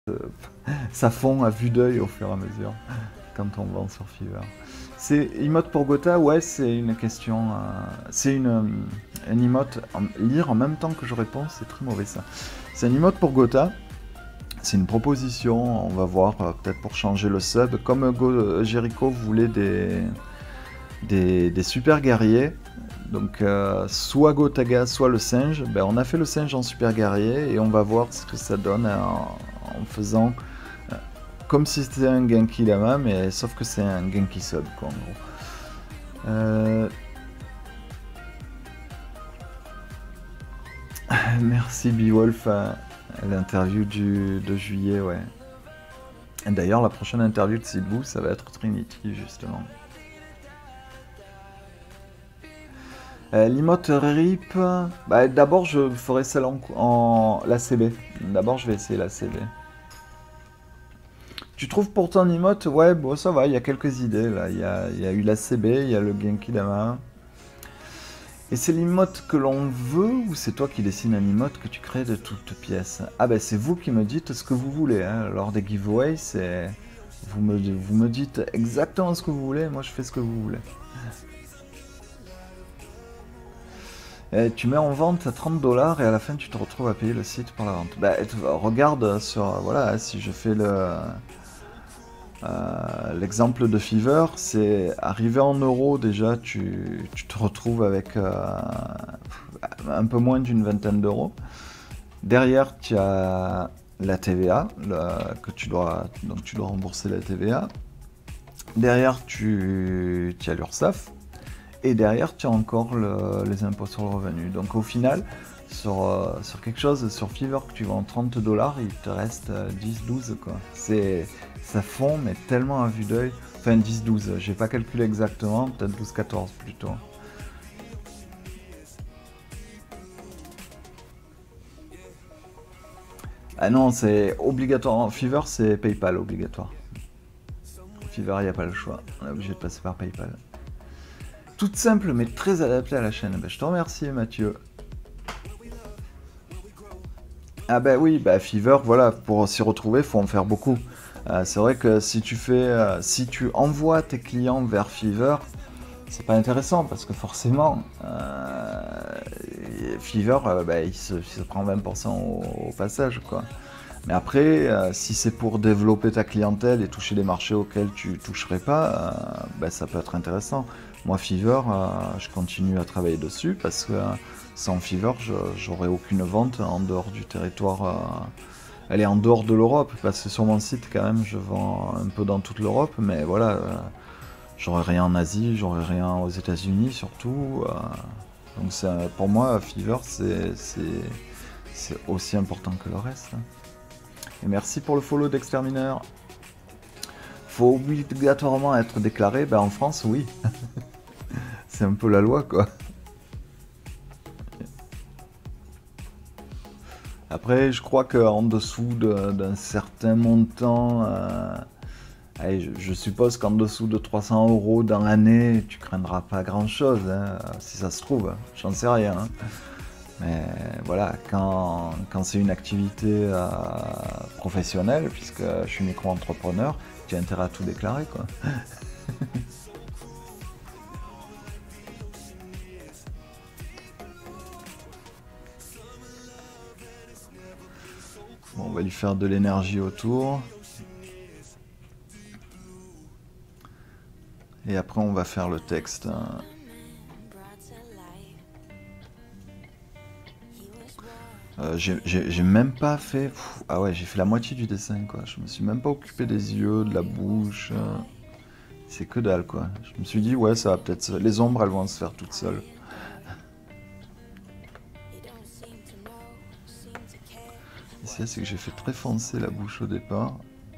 euh, ça fond à vue d'œil au fur et à mesure quand on vend sur Fiverr. C'est emote pour Gotha, ouais, c'est une question. Euh, c'est une, euh, une emote. En, lire en même temps que je réponds, c'est très mauvais ça. C'est un emote pour Gotha. C'est une proposition, on va voir, euh, peut-être pour changer le sub. Comme Go, Jericho voulait des, des, des super guerriers, donc euh, soit Gotaga, soit le singe, ben, on a fait le singe en super guerrier et on va voir ce que ça donne en, en faisant euh, comme si c'était un Genki Dama, mais sauf que c'est un Genki sub, quoi, en gros. Euh... Merci Beowulf. L'interview du, de juillet, ouais. D'ailleurs, la prochaine interview de Sidbou, ça va être Trinity, justement. Euh, L'emote RIP, bah, d'abord je ferai celle en, en la C B. D'abord je vais essayer la C B. Tu trouves pour ton emote, ouais, bon ça va, il y a quelques idées là. Il y a, il y a eu la C B, il y a le Genki Dama. Et c'est l'emote que l'on veut ou c'est toi qui dessines un emote que tu crées de toutes pièces? Ah ben c'est vous qui me dites ce que vous voulez. Hein. Lors des giveaways, c'est vous me, vous me dites exactement ce que vous voulez, moi je fais ce que vous voulez. Et tu mets en vente à trente dollars et à la fin tu te retrouves à payer le site pour la vente. Bah, regarde sur, voilà, si je fais le... Euh, l'exemple de Fiverr, c'est arrivé en euros déjà, tu, tu te retrouves avec euh, un peu moins d'une vingtaine d'euros. Derrière, tu as la T V A, le, que tu dois, donc tu dois rembourser la T V A. Derrière, tu, tu as l'URSSAF. Et derrière, tu as encore le, les impôts sur le revenu. Donc au final, sur, euh, sur quelque chose, sur Fiverr, que tu vends trente dollars, il te reste euh, dix douze quoi. C'est... Ça fond, mais tellement à vue d'œil. Enfin, dix douze, j'ai pas calculé exactement, peut-être douze quatorze plutôt. Ah non, c'est obligatoire. Fiverr, c'est PayPal obligatoire. Fiverr, il n'y a pas le choix. On est obligé de passer par PayPal. Toute simple, mais très adaptée à la chaîne. Ben, je te remercie, Mathieu. Ah bah oui, bah Fiverr, voilà, pour s'y retrouver, il faut en faire beaucoup. Euh, c'est vrai que si tu fais, euh, si tu envoies tes clients vers Fiverr, c'est pas intéressant parce que forcément, euh, Fiverr, euh, bah, il, se, il se prend vingt pour cent au, au passage, quoi. Mais après, euh, si c'est pour développer ta clientèle et toucher des marchés auxquels tu toucherais pas, euh, bah, ça peut être intéressant. Moi, Fiverr, euh, je continue à travailler dessus parce que euh, sans Fiverr, j'aurais aucune vente en dehors du territoire. Euh, elle est en dehors de l'Europe parce que sur mon site, quand même, je vends un peu dans toute l'Europe, mais voilà, euh, j'aurais rien en Asie, j'aurais rien aux États-Unis surtout. Euh, donc, pour moi, Fiverr, c'est aussi important que le reste. Et merci pour le follow d'Extermineur. Faut obligatoirement être déclaré, ben en France, oui. C'est un peu la loi, quoi. Après, je crois qu'en dessous d'un certain montant, euh, allez, je, je suppose qu'en dessous de trois cents euros dans l'année, tu craindras pas grand-chose, hein, si ça se trouve. J'en sais rien. Hein. Mais voilà, quand, quand c'est une activité euh, professionnelle, puisque je suis micro-entrepreneur, tu as intérêt à tout déclarer, quoi. Bon, on va lui faire de l'énergie autour. Et après, on va faire le texte. Euh, j'ai même pas fait... Pff, ah ouais, j'ai fait la moitié du dessin, quoi. Je me suis même pas occupé des yeux, de la bouche. Euh, C'est que dalle, quoi. Je me suis dit, ouais, ça va peut-être... Les ombres, elles vont se faire toutes seules. Ici, c'est que j'ai fait très foncé la bouche au départ.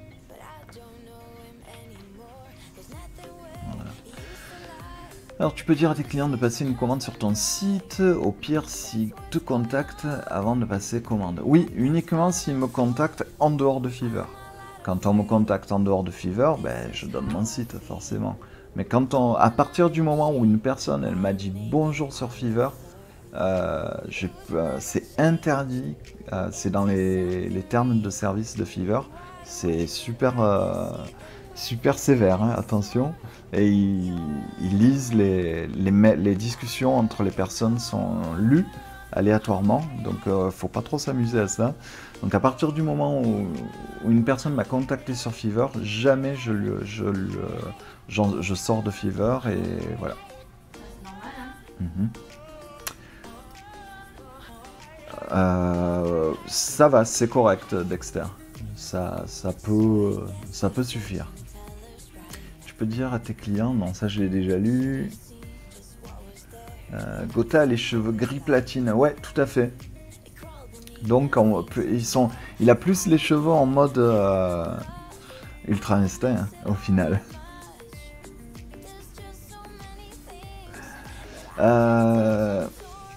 Voilà. Alors, tu peux dire à tes clients de passer une commande sur ton site, au pire s'ils te contactent avant de passer commande. Oui, uniquement s'ils me contactent en dehors de Fiverr. Quand on me contacte en dehors de Fiverr, ben, je donne mon site, forcément. Mais quand on, à partir du moment où une personne, elle m'a dit bonjour sur Fiverr, Euh, euh, c'est interdit, euh, c'est dans les, les termes de service de Fiverr, c'est super, euh, super sévère, hein, attention, et ils, ils lisent les, les, les discussions entre les personnes sont lues aléatoirement, donc euh, faut pas trop s'amuser à ça. Donc à partir du moment où, où une personne m'a contacté sur Fiverr, jamais je, le, je, le, je sors de Fiverr et voilà. Mm-hmm. Euh, ça va, c'est correct, Dexter. Ça, ça, peut, ça peut suffire. Tu peux dire à tes clients, non, ça je l'ai déjà lu. Euh, Gotha a les cheveux gris platine, ouais, tout à fait. Donc, on peut, ils sont, il a plus les cheveux en mode euh, Ultra Instinct, hein, au final. Euh...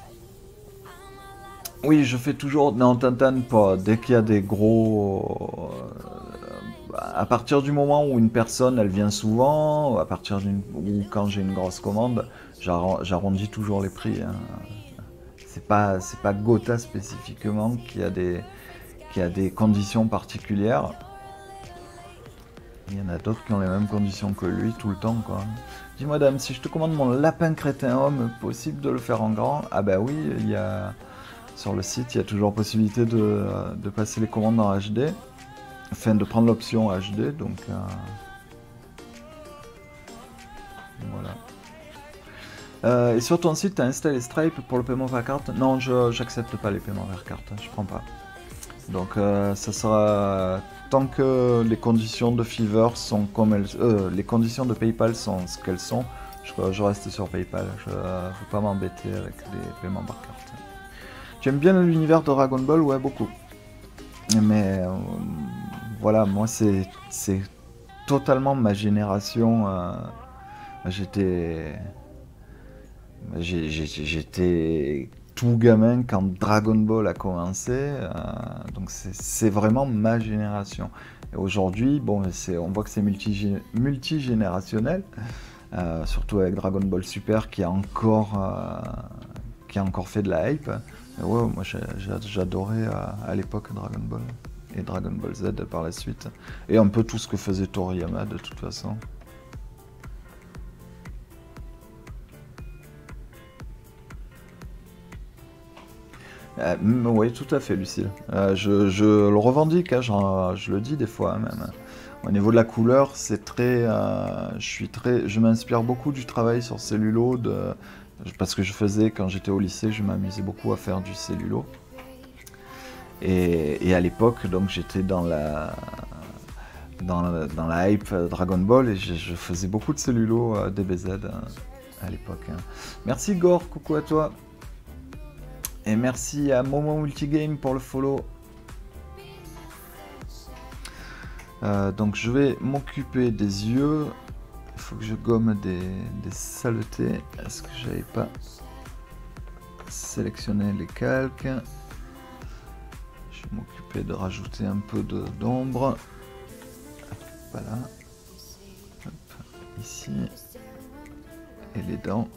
Oui, je fais toujours. Non, Tintin, pas. Dès qu'il y a des gros. Euh, à partir du moment où une personne, elle vient souvent, ou à partir d'une, ou quand j'ai une grosse commande, j'arrondis toujours les prix. Hein. C'est pas, c'est pas Gotha spécifiquement qui a des, qui a des conditions particulières. Il y en a d'autres qui ont les mêmes conditions que lui tout le temps, quoi. Dis-moi, dame, si je te commande mon lapin crétin homme, possible de le faire en grand? Ah bah oui, il y a. Sur le site, il y a toujours possibilité de, de passer les commandes en H D, enfin de prendre l'option H D, donc euh, voilà. Euh, et sur ton site, tu as installé Stripe pour le paiement par carte? Non, je j'accepte pas les paiements par carte, je prends pas. Donc euh, ça sera tant que les conditions de Fiverr sont comme elles, euh, les conditions de PayPal sont ce qu'elles sont, je, je reste sur PayPal. Je ne veux pas m'embêter avec les paiements par carte. Tu aimes bien l'univers de Dragon Ball? Ouais, beaucoup. Mais euh, voilà, moi c'est c'est totalement ma génération. Euh, j'étais j'étais tout gamin quand Dragon Ball a commencé, euh, donc c'est vraiment ma génération. Et aujourd'hui, bon, on voit que c'est multigénérationnel, euh, surtout avec Dragon Ball Super qui a encore euh, qui a encore fait de la hype. Et ouais, moi j'adorais à, à l'époque Dragon Ball et Dragon Ball Z par la suite. Et un peu tout ce que faisait Toriyama de toute façon. Euh, oui, tout à fait, Lucille. Euh, je, je le revendique, hein, genre, je le dis des fois hein, même. Au niveau de la couleur, c'est très, euh, je suis très, je m'inspire beaucoup du travail sur cellulo, de, parce que je faisais quand j'étais au lycée, je m'amusais beaucoup à faire du cellulo. Et, et à l'époque, donc j'étais dans la, dans la, dans la hype Dragon Ball et je, je faisais beaucoup de cellulo euh, D B Z hein, à l'époque. Hein. Merci Gore, coucou à toi. Et merci à Momo Multigame pour le follow. Euh, donc je vais m'occuper des yeux. Il faut que je gomme des, des saletés. Est-ce que j'avais pas sélectionné les calques? Je vais m'occuper de rajouter un peu d'ombre. Voilà. Hop, ici. Et les dents.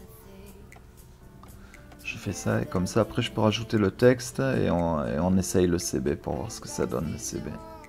Je fais ça et comme ça après je peux rajouter le texte et on, et on essaye le C B pour voir ce que ça donne le C B.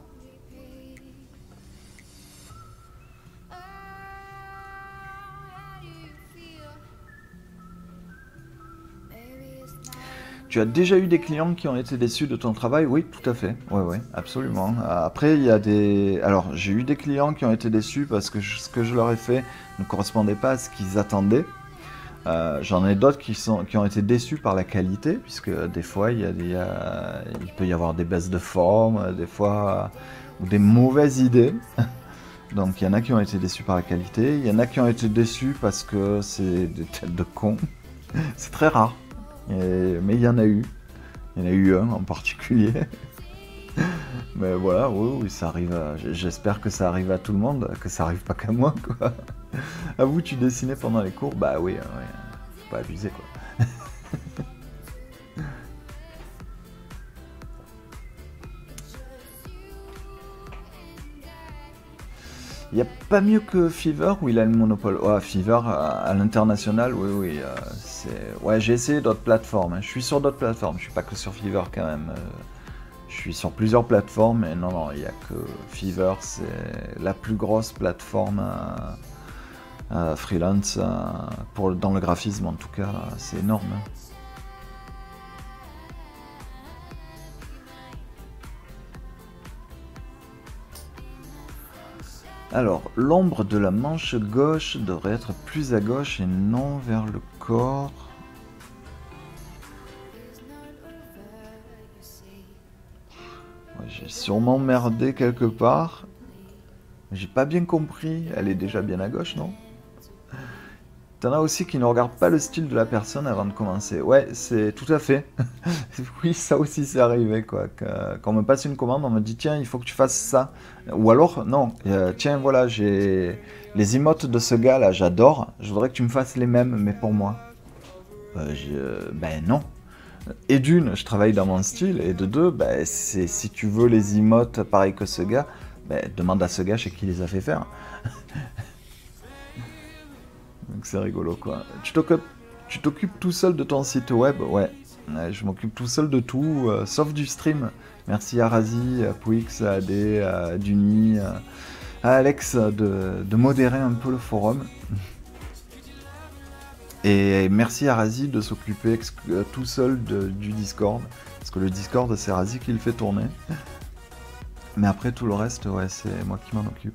Tu as déjà eu des clients qui ont été déçus de ton travail? Oui, tout à fait. Oui, oui, absolument. Après, il y a des... Alors, j'ai eu des clients qui ont été déçus parce que je, ce que je leur ai fait ne correspondait pas à ce qu'ils attendaient. Euh, J'en ai d'autres qui, sont, qui ont été déçus par la qualité, puisque des fois, il, y a des, euh, il peut y avoir des baisses de forme, des fois, ou des mauvaises idées. Donc, il y en a qui ont été déçus par la qualité, il y en a qui ont été déçus parce que c'est des têtes de cons. C'est très rare. Et, mais il y en a eu. Il y en a eu un en particulier. Mais voilà, oui, oui, ça arrive. J'espère que ça arrive à tout le monde, que ça arrive pas qu'à moi, quoi. À vous, tu dessinais pendant les cours? Bah oui, ouais, faut pas abuser, quoi. Il n'y a pas mieux que Fever où il a le monopole. Ouais, Fever à, à l'international, oui, oui. Euh, c'est... Ouais, j'ai essayé d'autres plateformes. Hein. Je suis sur d'autres plateformes. Je suis pas que sur Fever quand même. Euh, je suis sur plusieurs plateformes, mais non, non, il n'y a que Fever. C'est la plus grosse plateforme euh, euh, freelance euh, pour, dans le graphisme en tout cas. C'est énorme. Hein. Alors, l'ombre de la manche gauche devrait être plus à gauche et non vers le corps. Ouais, j'ai sûrement merdé quelque part. J'ai pas bien compris. Elle est déjà bien à gauche, non? T'en as aussi qui ne regardent pas le style de la personne avant de commencer. Ouais, c'est tout à fait. Oui, ça aussi c'est arrivé, quoi. Que- Quand on me passe une commande, on me dit tiens, il faut que tu fasses ça. Ou alors, non, euh, tiens, voilà, j'ai les emotes de ce gars-là, j'adore. Je voudrais que tu me fasses les mêmes, mais pour moi. Euh, je- Ben non. Et d'une, je travaille dans mon style, et de deux, ben, c'est, si tu veux les emotes pareil que ce gars, ben, demande à ce gars chez qui les a fait faire. Donc c'est rigolo, quoi. Tu t'occupes, tu t'occupes tout seul de ton site web? Ouais. Ouais, je m'occupe tout seul de tout, euh, sauf du stream. Merci à Razi, à Pouix, à Adé, à Duni, à Alex de, de modérer un peu le forum. Et merci à Razi de s'occuper euh, tout seul de, du Discord. Parce que le Discord, c'est Razi qui le fait tourner. Mais après, tout le reste, ouais, c'est moi qui m'en occupe.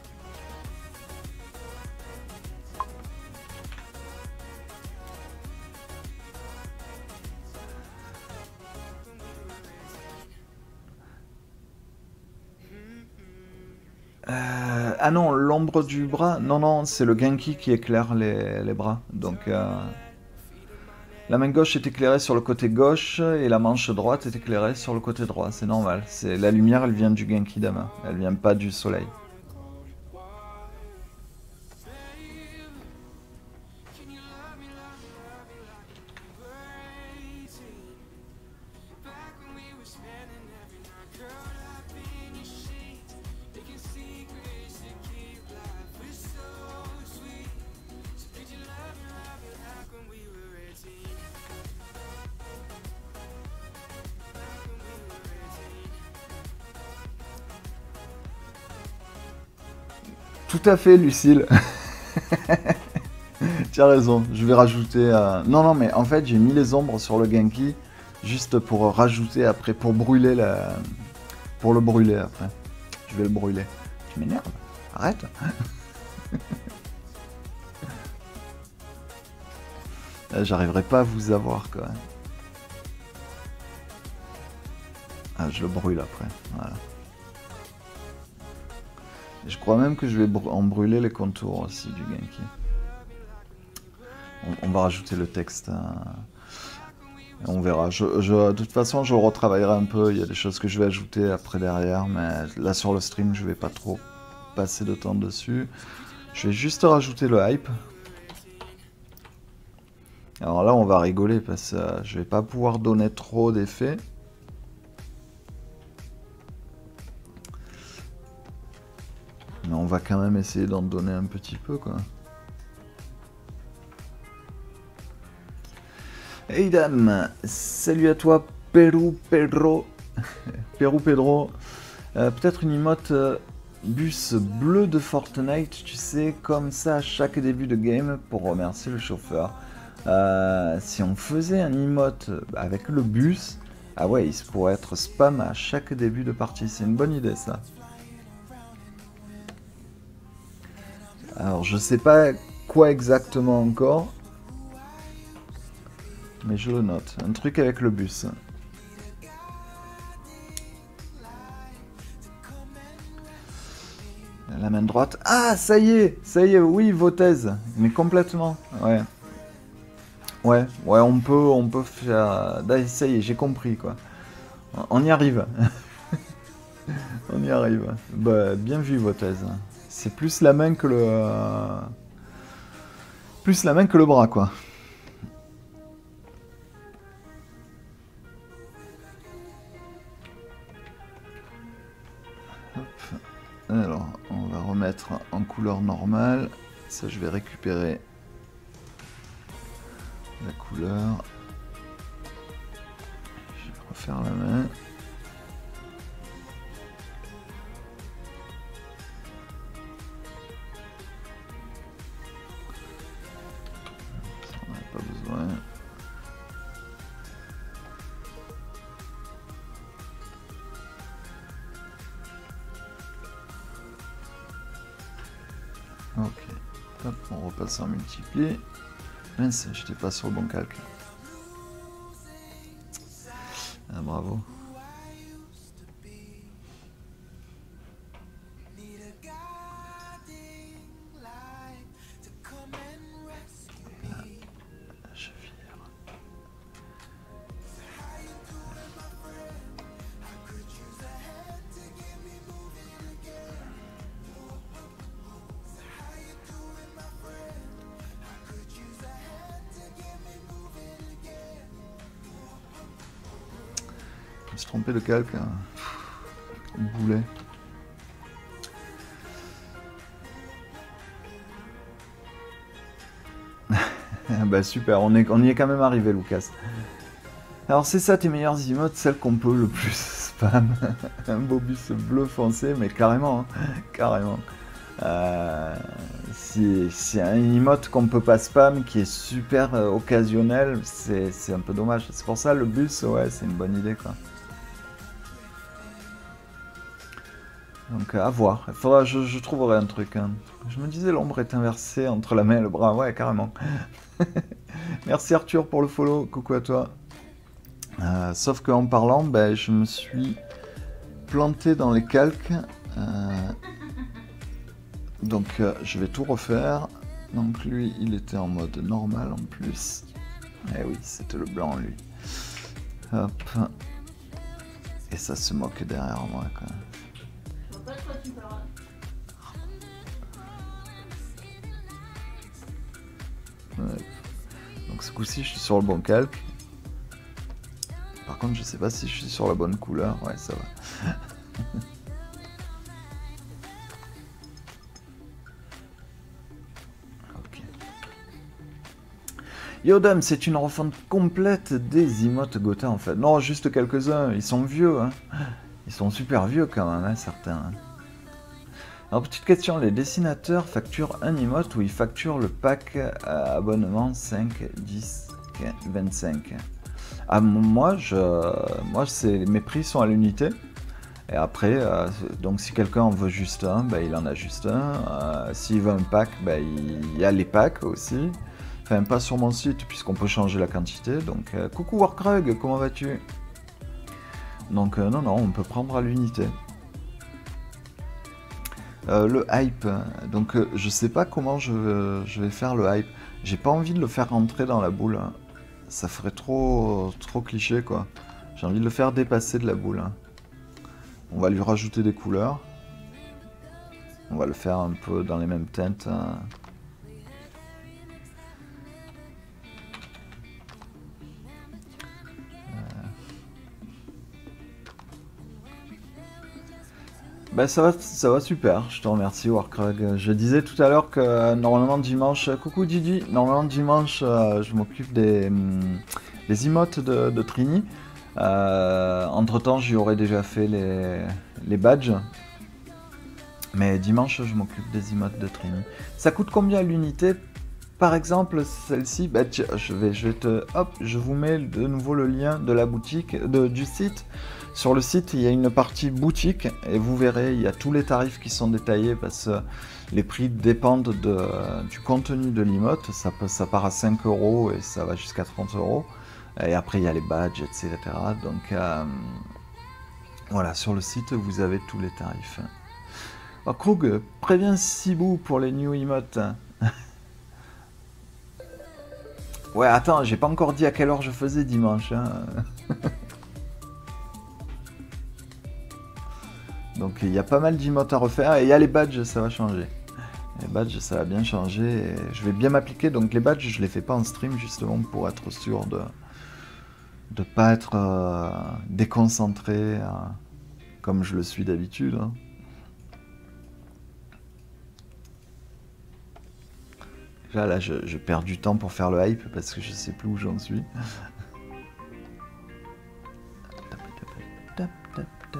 Euh, ah non, l'ombre du bras. Non, non, c'est le Genki qui éclaire les, les bras. Donc, euh, la main gauche est éclairée sur le côté gauche et la manche droite est éclairée sur le côté droit. C'est normal. C'est la lumière, elle vient du Genki Dama. Elle vient pas du soleil. Tout à fait, Lucille. Tu as raison, je vais rajouter... euh, Non, non, mais en fait, j'ai mis les ombres sur le Genki juste pour rajouter après, pour brûler la... Pour le brûler après. Je vais le brûler. Tu m'énerves. Arrête. J'arriverai pas à vous avoir, quoi. Ah, je le brûle après. Voilà. Et je crois même que je vais br en brûler les contours aussi du Genki. On, on va rajouter le texte. Euh... On verra. Je, je, de toute façon, je retravaillerai un peu. Il y a des choses que je vais ajouter après derrière. Mais là, sur le stream, je vais pas trop passer de temps dessus. Je vais juste rajouter le hype. Alors là, on va rigoler parce que euh, je vais pas pouvoir donner trop d'effets. Mais on va quand même essayer d'en donner un petit peu, quoi. Hey dame, salut à toi, Perou Pedro. Perou Pedro. Euh, Peut-être une emote euh, bus bleu de Fortnite, tu sais, comme ça à chaque début de game pour remercier le chauffeur. Euh, si on faisait un emote avec le bus, ah ouais, il pourrait être spam à chaque début de partie. C'est une bonne idée, ça. Alors, je sais pas quoi exactement encore, mais je le note. Un truc avec le bus. La main droite. Ah, ça y est, ça y est, oui, vos thèses. Mais complètement, ouais. Ouais, ouais, on peut, on peut faire... Là, ça y est, j'ai compris, quoi. On y arrive. On y arrive. Bah, bien vu, vos thèses. C'est plus la main que le... Plus la main que le bras, quoi. Hop. Alors, on va remettre en couleur normale. Ça, je vais récupérer la couleur. Je vais refaire la main. Ça, on n'a pas besoin. Ok, hop, on repasse en multiplier. Mince, j'étais pas sur le bon calque. Ah, bravo. Je vire. Je me suis trompé de calque. Hein. Boulet. Bah super, on, est, on y est quand même arrivé, Lucas. Alors c'est ça tes meilleures emotes, celles qu'on peut le plus spam. Un Bobus bleu foncé, mais carrément, hein, carrément. Euh, si c'est un emote qu'on peut pas spam, qui est super euh, occasionnel, c'est un peu dommage. C'est pour ça le bus, ouais, c'est une bonne idée quoi. Donc à voir, il faudra, je, je trouverai un truc. Hein. Je me disais l'ombre est inversée entre la main et le bras, ouais carrément. Merci Arthur pour le follow, coucou à toi. Euh, sauf qu'en parlant, ben, je me suis planté dans les calques. Euh, donc euh, je vais tout refaire. Donc lui, il était en mode normal en plus. Eh oui, c'était le blanc lui. Hop. Et ça se moque derrière moi quand même. Ouais. Donc ce coup-ci, je suis sur le bon calque. Par contre, je sais pas si je suis sur la bonne couleur. Ouais, ça va. Ok. Yodam, c'est une refonte complète des emotes Gotha en fait. Non, juste quelques-uns. Ils sont vieux. Hein. Ils sont super vieux quand même, hein, certains. Hein. Alors, petite question, les dessinateurs facturent un emote ou ils facturent le pack à abonnement cinq, dix, vingt-cinq? Ah, moi, je, moi mes prix sont à l'unité. Et après, euh, donc si quelqu'un en veut juste un, bah, il en a juste un. Euh, S'il veut un pack, bah, il y a les packs aussi. Enfin, pas sur mon site, puisqu'on peut changer la quantité. Donc, euh, coucou Warkrug, comment vas-tu? Donc, euh, non, non, on peut prendre à l'unité. Euh, le hype, donc euh, je sais pas comment je, je vais faire le hype. J'ai pas envie de le faire rentrer dans la boule. Hein. Ça ferait trop, trop cliché quoi. J'ai envie de le faire dépasser de la boule. Hein. On va lui rajouter des couleurs. On va le faire un peu dans les mêmes teintes. Hein. Bah ça va, ça va super, je te remercie Warkrug. Je disais tout à l'heure que euh, normalement dimanche, coucou Didi, normalement dimanche euh, je m'occupe des, hum, des emotes de, de Trini. Euh, entre temps j'y aurais déjà fait les, les badges. Mais dimanche je m'occupe des emotes de Trini. Ça coûte combien l'unité? Par exemple celle-ci, bah, je, vais, je vais te... Hop, je vous mets de nouveau le lien de la boutique, de, du site. Sur le site, il y a une partie boutique et vous verrez, il y a tous les tarifs qui sont détaillés parce que les prix dépendent de, du contenu de l'emote. Ça, ça part à cinq euros et ça va jusqu'à trente euros. Et après, il y a les badges, et cetera. Donc, euh, voilà, sur le site, vous avez tous les tarifs. Oh, Krug, préviens Sibou pour les new emotes. Ouais, attends, j'ai pas encore dit à quelle heure je faisais dimanche. Hein. Donc il y a pas mal d'emotes à refaire et il y a les badges, ça va changer. Les badges, ça va bien changer et je vais bien m'appliquer. Donc les badges, je les fais pas en stream justement pour être sûr de de pas être euh, déconcentré euh, comme je le suis d'habitude. Hein. là, là je, je perds du temps pour faire le hype parce que je sais plus où j'en suis. Tap, tap, tap, tap, tap.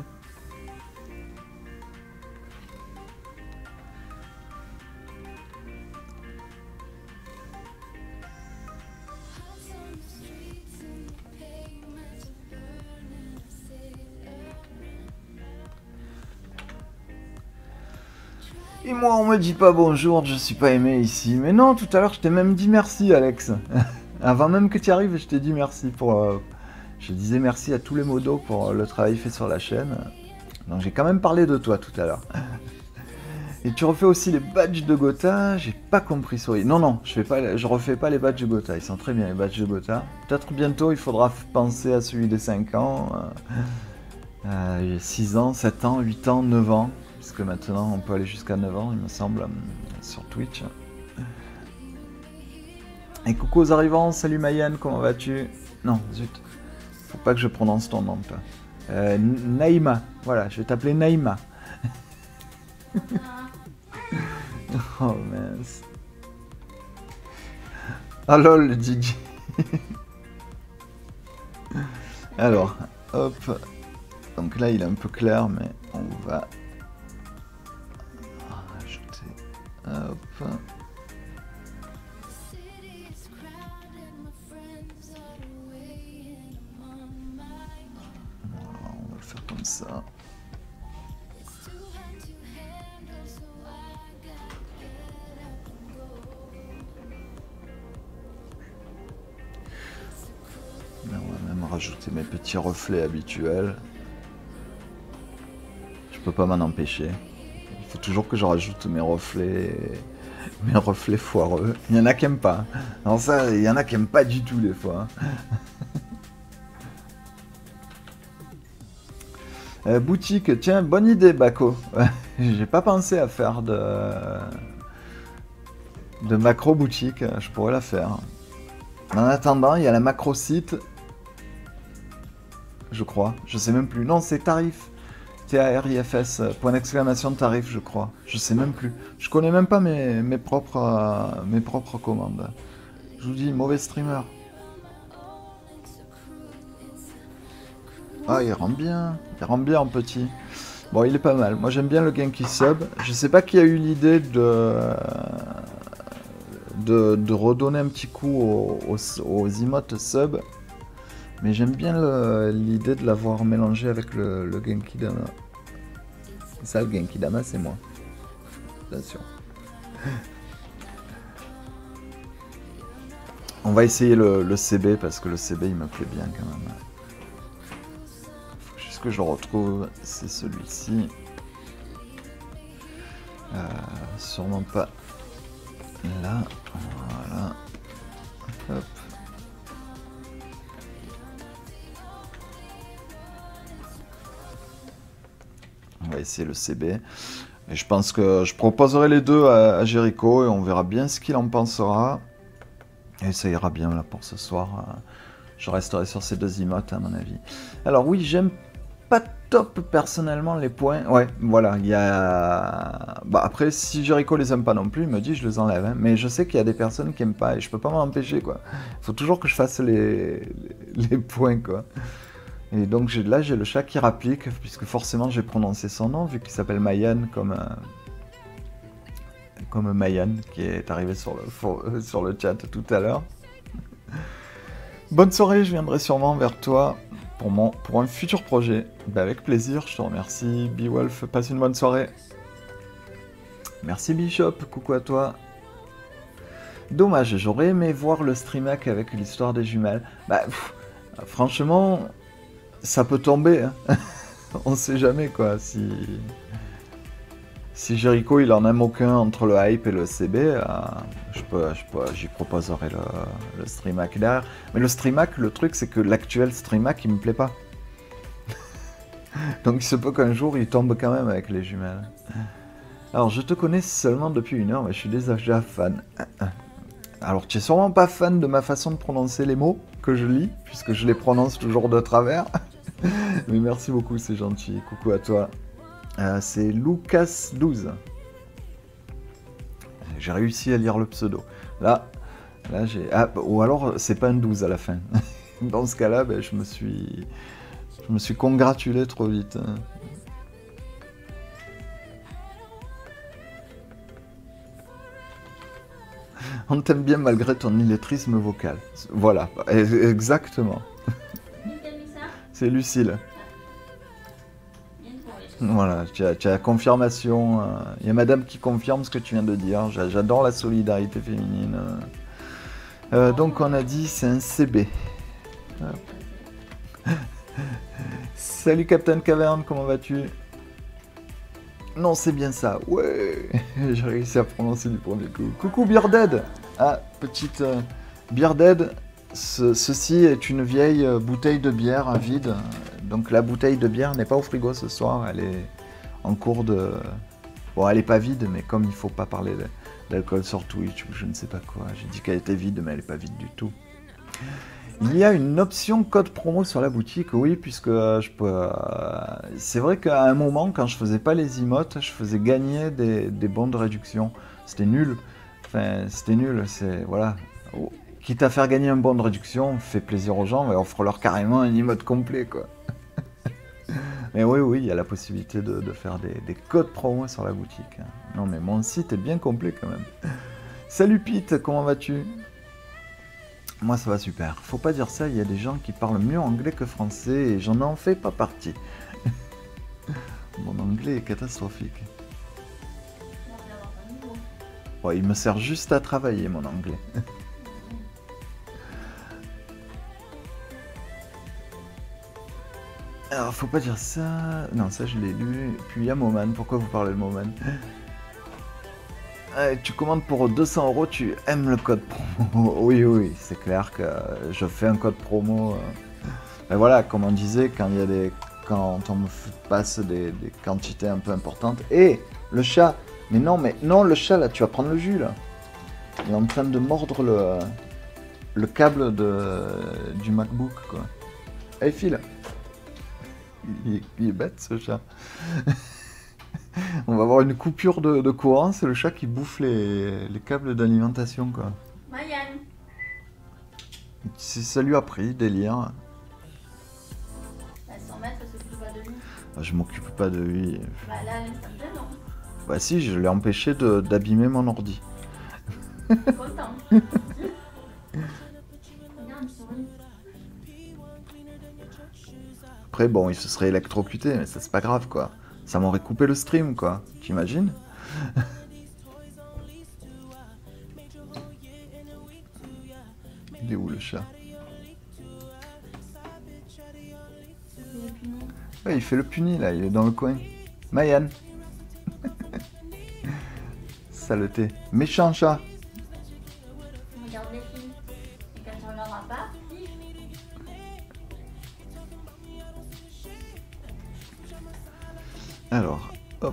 Et moi, on me dit pas bonjour, je suis pas aimé ici. Mais non, tout à l'heure, je t'ai même dit merci, Alex. Avant même que tu arrives, je t'ai dit merci pour... Euh, je disais merci à tous les modos pour le travail fait sur la chaîne. Donc j'ai quand même parlé de toi tout à l'heure. Et tu refais aussi les badges de Gotha, j'ai pas compris, sorry. Non, non, je, fais pas, je refais pas les badges de Gotha, ils sont très bien les badges de Gotha. Peut-être bientôt, il faudra penser à celui des cinq ans, euh, six ans, sept ans, huit ans, neuf ans. Puisque maintenant on peut aller jusqu'à neuf ans, il me semble, sur Twitch. Et coucou aux arrivants, salut Mayenne, comment vas-tu? Non, zut, faut pas que je prononce ton nom, toi. Euh, Naïma, voilà, je vais t'appeler Naïma. Oh mince. Ah lol, D J. Alors, hop. Donc là il est un peu clair, mais on va... Hop. Voilà, on va le faire comme ça. Là, on va même rajouter mes petits reflets habituels. Je peux pas m'en empêcher. Il faut toujours que je rajoute mes reflets, mes reflets foireux. Il y en a qui aiment pas. Non, ça, il y en a qui aiment pas du tout des fois. euh, boutique, tiens, bonne idée, Baco. J'ai pas pensé à faire de de macro boutique. Je pourrais la faire. En attendant, il y a la macro site. Je crois. Je sais même plus. Non, c'est tarif. T A R I F S, point d'exclamation tarif, je crois. Je sais même plus. Je connais même pas mes, mes, propres, euh, mes propres commandes. Je vous dis, mauvais streamer. Ah, il rend bien. Il rend bien en petit. Bon, il est pas mal. Moi, j'aime bien le Genki Sub. Je sais pas qui a eu l'idée de, de... de redonner un petit coup aux, aux, aux emotes sub. Mais j'aime bien l'idée de l'avoir mélangé avec le, le Genki Dama. Ça, le Genki Dama, c'est moi. Attention. On va essayer le, le C B parce que le C B il me plaît bien quand même. Faut juste que je le retrouve. C'est celui-ci. Euh, sûrement pas là. Voilà. Hop. On va essayer le C B. Et je pense que je proposerai les deux à, à Jericho et on verra bien ce qu'il en pensera. Et ça ira bien là pour ce soir. Je resterai sur ces deux emotes à mon avis. Alors oui, j'aime pas top personnellement les points. Ouais, voilà, il y a... Bah après, si Jericho les aime pas non plus, il me dit je les enlève. Hein. Mais je sais qu'il y a des personnes qui aiment pas et je peux pas m'en empêcher quoi. Il faut toujours que je fasse les, les points quoi. Et donc là j'ai le chat qui rapplique, puisque forcément j'ai prononcé son nom, vu qu'il s'appelle Mayan, comme, euh, comme Mayan, qui est arrivé sur le, sur le chat tout à l'heure. Bonne soirée, je viendrai sûrement vers toi pour, mon, pour un futur projet. Ben avec plaisir, je te remercie. Beowulf, passe une bonne soirée. Merci Bishop, coucou à toi. Dommage, j'aurais aimé voir le streamac avec l'histoire des jumelles. Bah, pff, franchement... Ça peut tomber, hein. On sait jamais quoi. Si si Jericho il en aime aucun entre le hype et le C B, euh, je peux, je peux, j'y proposerai le, le streamac derrière. Mais le streamac, le truc c'est que l'actuel streamac il me plaît pas. Donc il se peut qu'un jour il tombe quand même avec les jumelles. Alors je te connais seulement depuis une heure, mais je suis déjà fan. Alors tu es sûrement pas fan de ma façon de prononcer les mots que je lis, puisque je les prononce toujours de travers. Mais merci beaucoup, c'est gentil. Coucou à toi. Euh, c'est Lucas douze. J'ai réussi à lire le pseudo. Là, là j'ai... Ah, ou alors, c'est pas un douze à la fin. Dans ce cas-là, ben, je me suis... Je me suis congratulé trop vite. On t'aime bien malgré ton illettrisme vocal. Voilà, exactement. C'est Lucille. Voilà, tu as, tu as la confirmation. Il y a madame qui confirme ce que tu viens de dire. J'adore la solidarité féminine. Euh, donc on a dit c'est un C B. Salut Captain Caverne, comment vas-tu? Non, c'est bien ça. Ouais, j'ai réussi à prononcer du premier coup. Coucou Bearded. Ah, petite euh, Bearded. Ce, ceci est une vieille bouteille de bière vide. Donc la bouteille de bière n'est pas au frigo ce soir. Elle est en cours de... Bon, elle est pas vide, mais comme il faut pas parler d'alcool sur Twitch ou je ne sais pas quoi, j'ai dit qu'elle était vide, mais elle est pas vide du tout. Il y a une option code promo sur la boutique, oui, puisque euh, je peux. Euh, c'est vrai qu'à un moment, quand je faisais pas les emotes, je faisais gagner des, des bons de réduction. C'était nul. Enfin, c'était nul. C'est voilà. Oh. Quitte à faire gagner un bon de réduction, fait plaisir aux gens, mais offre-leur carrément un emote complet, quoi. Mais oui, oui, il y a la possibilité de, de faire des, des codes promo sur la boutique. Non, mais mon site est bien complet quand même. Salut Pete, comment vas-tu? Moi ça va super. Faut pas dire ça, il y a des gens qui parlent mieux anglais que français et j'en en fais pas partie. Mon anglais est catastrophique. Ouais, il me sert juste à travailler mon anglais. Alors faut pas dire ça... Non ça je l'ai lu. Puis il y a Moman, pourquoi vous parlez de Moman? Euh, tu commandes pour deux cents euros, tu aimes le code promo. Oui, oui, c'est clair que je fais un code promo. Mais voilà, comme on disait, quand il y a des, quand on me passe des, des quantités un peu importantes. Et le chat, mais non, mais non, le chat là, tu vas prendre le jus là. Il est en train de mordre le, le câble de, du MacBook quoi. Allez, file. Il, il est bête ce chat. On va avoir une coupure de, de courant, c'est le chat qui bouffe les, les câbles d'alimentation quoi. Mayan. Ça lui a pris, délire. Bah, sans mettre, ça s'occupe pas de lui. Ah, je m'occupe pas de lui. Bah là, à l'instant T, non. Bah si, je l'ai empêché d'abîmer mon ordi. Content. Regarde, souris. Après bon, il se serait électrocuté, mais ça c'est pas grave quoi. Ça m'aurait coupé le stream quoi, t'imagines? Il est où le chat? Ouais, il fait le puni là, il est dans le coin. Mayan. Saleté. Méchant chat. Regarde les films. Et quand tu regarderas pas, si. Alors, hop.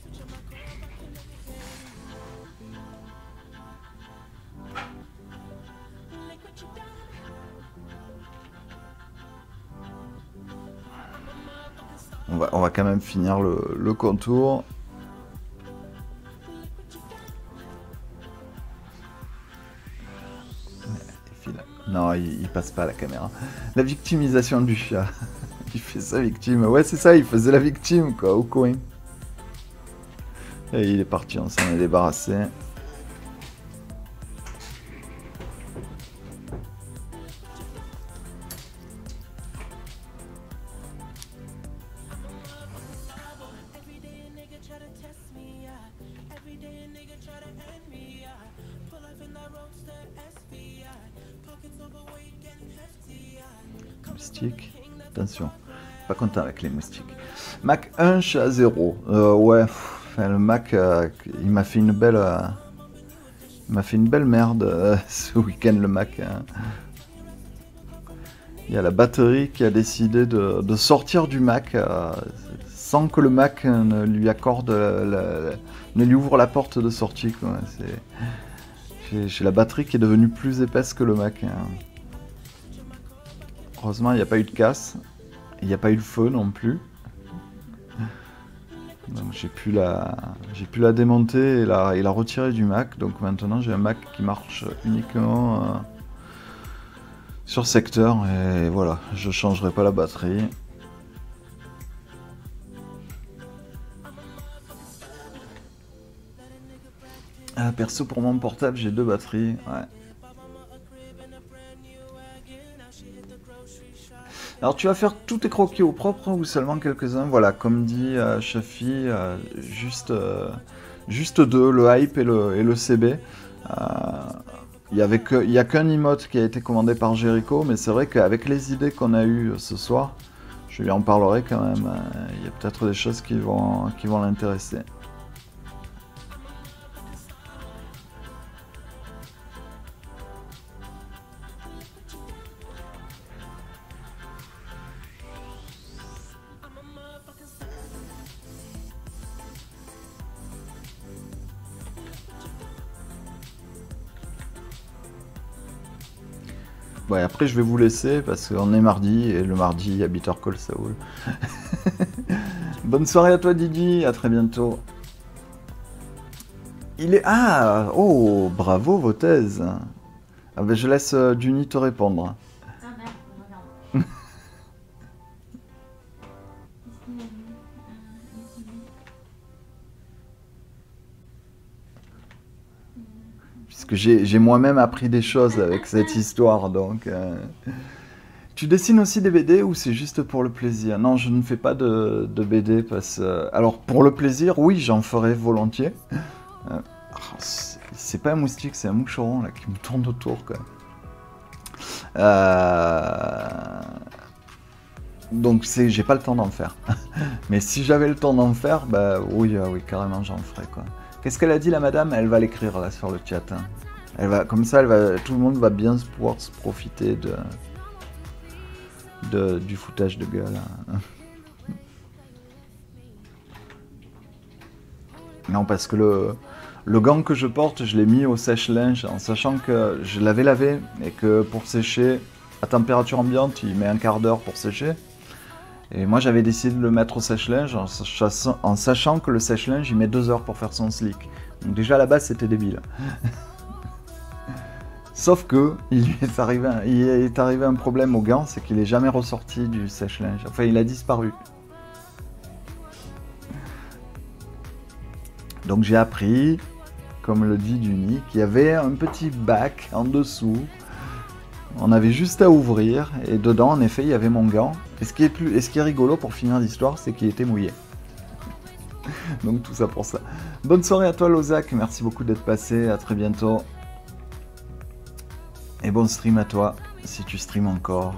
On va, on va quand même finir le, le contour. Non, il, il passe pas à la caméra. La victimisation du chat. Il fait sa victime. Ouais, c'est ça, il faisait la victime, quoi, au coin. Et il est parti, on s'en est débarrassé. Moustique. Attention, pas content avec les moustiques. Mac un, chat zéro. Euh, ouais, enfin, le Mac, euh, il m'a fait une belle... Euh, il m'a fait une belle merde euh, ce week-end, le Mac. Hein. Il y a la batterie qui a décidé de, de sortir du Mac euh, sans que le Mac ne lui accorde, la, la, ne lui ouvre la porte de sortie. J'ai la batterie qui est devenue plus épaisse que le Mac. Hein. Heureusement, il n'y a pas eu de casse. Il n'y a pas eu de feu non plus. Donc j'ai pu la, j'ai pu la démonter et la, et la retirer du Mac. Donc maintenant j'ai un Mac qui marche uniquement euh, sur secteur. Et voilà, je changerai pas la batterie. Ah, perso pour mon portable j'ai deux batteries. Ouais. Alors tu vas faire tous tes croquis au propre ou seulement quelques-uns? Voilà, comme dit euh, Shafi, euh, juste, euh, juste deux, le hype et le, et le C B. Il euh, n'y a qu'un emote qui a été commandé par Jericho, mais c'est vrai qu'avec les idées qu'on a eues ce soir, je lui en parlerai quand même. Il euh, y a peut-être des choses qui vont, qui vont l'intéresser. Ouais, après je vais vous laisser parce qu'on est mardi et le mardi il y a Better Call Saul. Bonne soirée à toi Didi, à très bientôt. Il est... Ah oh, bravo vos thèses. Ah ben je laisse euh, Juni te répondre. Ah merde, regarde. Qu'est-ce qu'il a dit euh, ici. Puisque j'ai moi-même appris des choses avec cette histoire, donc... Euh... Tu dessines aussi des B D ou c'est juste pour le plaisir? Non, je ne fais pas de, de B D parce... Euh... Alors, pour le plaisir, oui, j'en ferai volontiers. Euh... Oh, c'est pas un moustique, c'est un moucheron, là, qui me tourne autour, quoi. Euh... Donc, j'ai pas le temps d'en faire. Mais si j'avais le temps d'en faire, bah oui, euh, oui, carrément, j'en ferais, quoi. Qu'est-ce qu'elle a dit la madame? Elle va l'écrire là sur le chat. Hein. Elle va, comme ça, elle va, tout le monde va bien pouvoir se profiter de, de du foutage de gueule. Hein. Non, parce que le, le gant que je porte, je l'ai mis au sèche-linge en sachant que je l'avais lavé et que pour sécher à température ambiante, il met un quart d'heure pour sécher. Et moi, j'avais décidé de le mettre au sèche-linge en, en sachant que le sèche-linge, il met deux heures pour faire son slick. Donc déjà, à la base, c'était débile. Sauf que, il lui est arrivé un, il est arrivé un problème au gant, c'est qu'il est jamais ressorti du sèche-linge. Enfin, il a disparu. Donc j'ai appris, comme le dit Juni, qu'il y avait un petit bac en dessous. On avait juste à ouvrir, et dedans, en effet, il y avait mon gant. Et ce qui est, plus, et ce qui est rigolo pour finir l'histoire, c'est qu'il était mouillé. Donc tout ça pour ça. Bonne soirée à toi, Lozac. Merci beaucoup d'être passé. À très bientôt. Et bon stream à toi, si tu streams encore.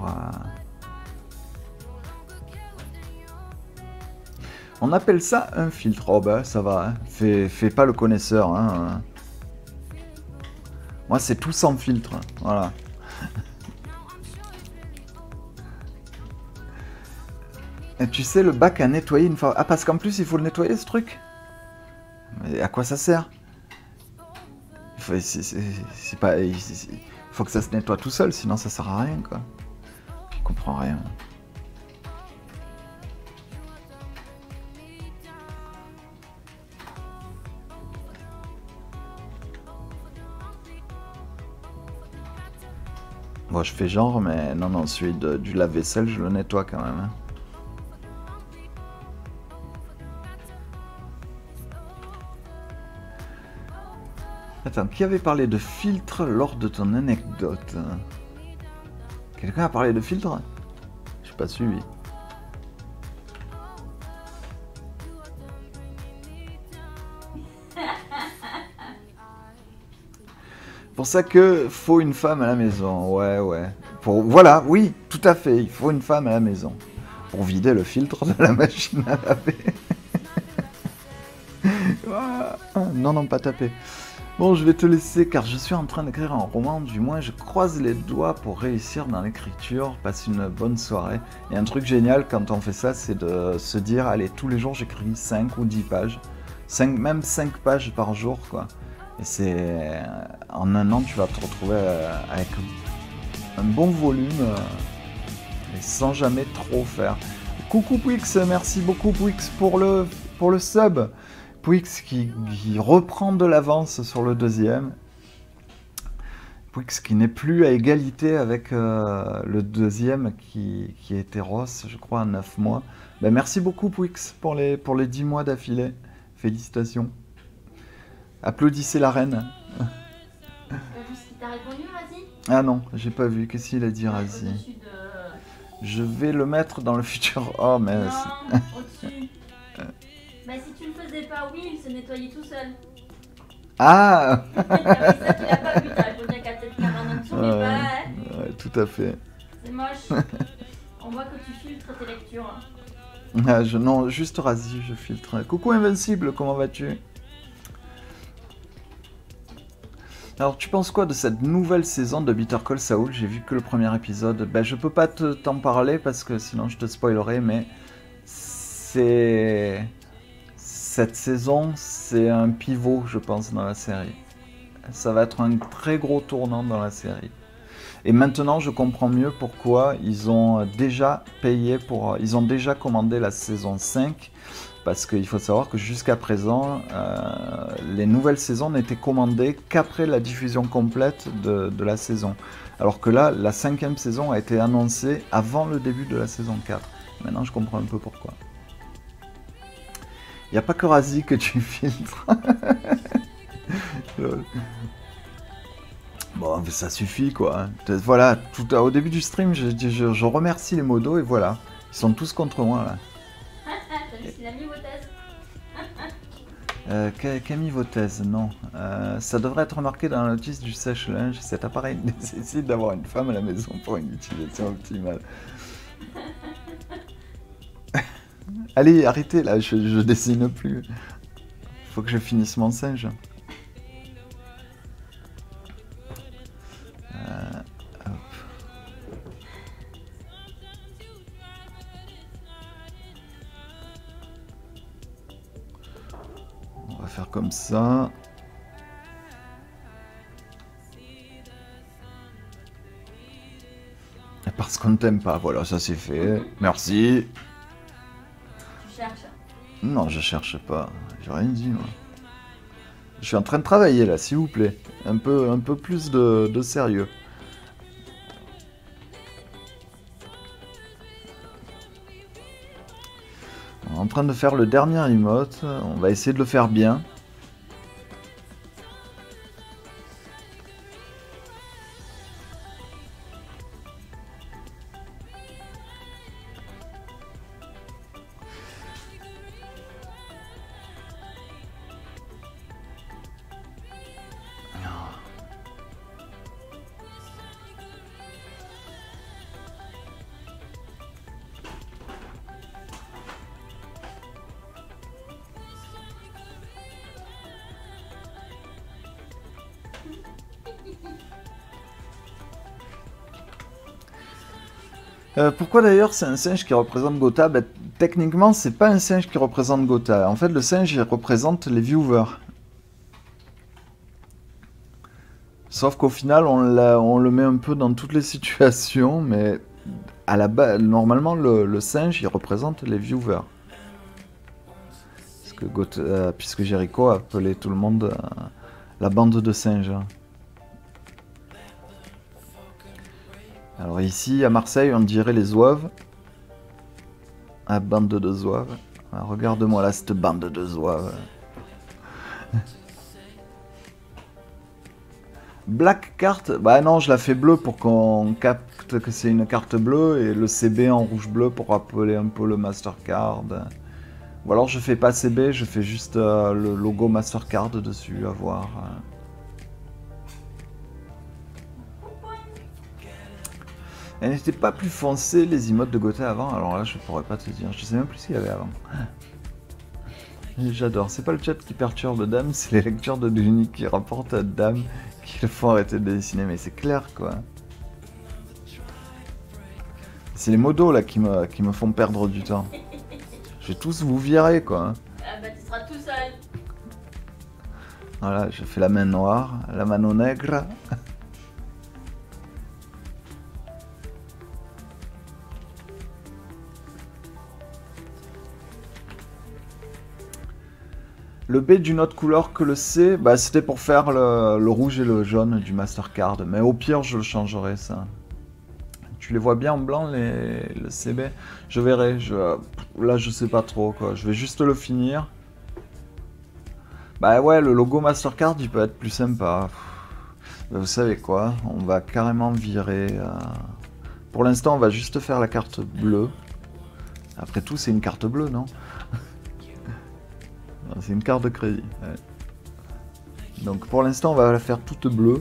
On appelle ça un filtre. Oh bah ça va, hein. fais, fais pas le connaisseur. Hein. Moi, c'est tout sans filtre. Voilà. Et tu sais, le bac à nettoyer une fois... Ah, parce qu'en plus, il faut le nettoyer, ce truc. Mais à quoi ça sert? C'est pas... Il faut que ça se nettoie tout seul, sinon ça sert à rien, quoi. Je comprends rien. Bon, je fais genre, mais non, non, celui de, du lave-vaisselle, je le nettoie quand même. Hein. Attends, qui avait parlé de filtre lors de ton anecdote? Quelqu'un a parlé de filtre? Je n'ai pas suivi. Pour ça que faut une femme à la maison, ouais, ouais. Pour... Voilà, oui, tout à fait, il faut une femme à la maison. Pour vider le filtre de la machine à laver. Non, non, pas taper. Bon, je vais te laisser car je suis en train d'écrire un roman, du moins je croise les doigts pour réussir dans l'écriture. Passe une bonne soirée. Et un truc génial quand on fait ça, c'est de se dire, allez, tous les jours j'écris cinq ou dix pages. cinq, même cinq pages par jour, quoi. Et c'est... En un an, tu vas te retrouver avec un bon volume et sans jamais trop faire. Coucou Pwix, merci beaucoup Pwix pour le... pour pour le sub. Pouix qui, qui reprend de l'avance sur le deuxième. Pouix qui n'est plus à égalité avec euh, le deuxième qui, qui était Ross, je crois, à neuf mois. Ben, merci beaucoup Pouix pour les, pour les dix mois d'affilée. Félicitations. Applaudissez la reine. T'as vu ce qu'il t'a répondu, Razi? Ah non, j'ai pas vu. Qu'est-ce qu'il a dit, Razi? Au-dessus de... Je vais le mettre dans le futur. Oh, mais... Non, au-dessus. Bah si tu le faisais pas, oui, il se nettoyait tout seul. Ah C'est ça qu'il a pas vu, t'as répondu à quatre sept quarante-neuf, mais ouais, pas, hein. ouais, tout à fait. C'est moche. On voit que tu filtres tes lectures. Hein. Ah, je, non, juste Razi, je filtre. Coucou Invincible, comment vas-tu? Alors, tu penses quoi de cette nouvelle saison de Better Call Saul? J'ai vu que le premier épisode. Ben, je peux pas te- t'en parler parce que sinon je te spoilerai, mais c'est... Cette saison, c'est un pivot, je pense, dans la série. Ça va être un très gros tournant dans la série. Et maintenant, je comprends mieux pourquoi ils ont déjà payé pour... Ils ont déjà commandé la saison cinq, parce qu'il faut savoir que jusqu'à présent, euh, les nouvelles saisons n'étaient commandées qu'après la diffusion complète de, de la saison. Alors que là, la cinquième saison a été annoncée avant le début de la saison quatre. Maintenant, je comprends un peu pourquoi. Il n'y a pas que Razi que tu filtres. Bon, mais ça suffit quoi. Voilà, tout, au début du stream, je, je, je remercie les modos et voilà. Ils sont tous contre moi là. T'as vu s'il a mis vos thèses? Euh, Camille Vautez, non. Euh, ça devrait être marqué dans la notice du sèche-linge. Cet appareil nécessite d'avoir une femme à la maison pour une utilisation optimale. Allez, arrêtez là, je, je dessine plus. Faut que je finisse mon singe. Euh, hop. On va faire comme ça. Parce qu'on ne t'aime pas, voilà, ça c'est fait. Merci. Tu cherches. Non, je cherche pas. J'ai rien dit, moi. Je suis en train de travailler, là, s'il vous plaît. Un peu, un peu plus de, de sérieux. On est en train de faire le dernier emote. On va essayer de le faire bien. Euh, pourquoi d'ailleurs c'est un singe qui représente Gotha? Ben, techniquement, c'est pas un singe qui représente Gotha. En fait, le singe, il représente les viewers. Sauf qu'au final, on, on le met un peu dans toutes les situations, mais à la base, normalement, le, le singe, il représente les viewers. Parce que Gotha, euh, puisque Jericho appelait tout le monde euh, la bande de singes. Alors ici, à Marseille, on dirait les zouaves. La bande de zouaves. Ah, regarde-moi là, cette bande de zouaves. Black carte, bah non, je la fais bleue pour qu'on capte que c'est une carte bleue et le C B en rouge-bleu pour rappeler un peu le Mastercard. Ou alors je fais pas C B, je fais juste euh, le logo Mastercard dessus à voir. Elle n'était pas plus foncée les emotes de Gotha avant, alors là je pourrais pas te dire, je sais même plus ce qu'il y avait avant. J'adore, c'est pas le chat qui perturbe Dame, c'est les lectures de Denis qui rapportent à Dame qui le font arrêter de dessiner, mais c'est clair quoi. C'est les modos là qui me, qui me font perdre du temps. Je vais tous vous virer quoi. Ah bah tu seras tout seul. Voilà, je fais la main noire, la mano negra. Le B d'une autre couleur que le C, bah, c'était pour faire le, le rouge et le jaune du Mastercard. Mais au pire, je le changerai, ça. Tu les vois bien en blanc, les, le C B? Je verrai. Je, là, je sais pas trop, quoi. Je vais juste le finir. Bah ouais, le logo Mastercard, il peut être plus sympa. Bah, vous savez quoi? On va carrément virer... Euh... Pour l'instant, on va juste faire la carte bleue. Après tout, c'est une carte bleue, non? C'est une carte de crédit. Ouais. Donc pour l'instant, on va la faire toute bleue.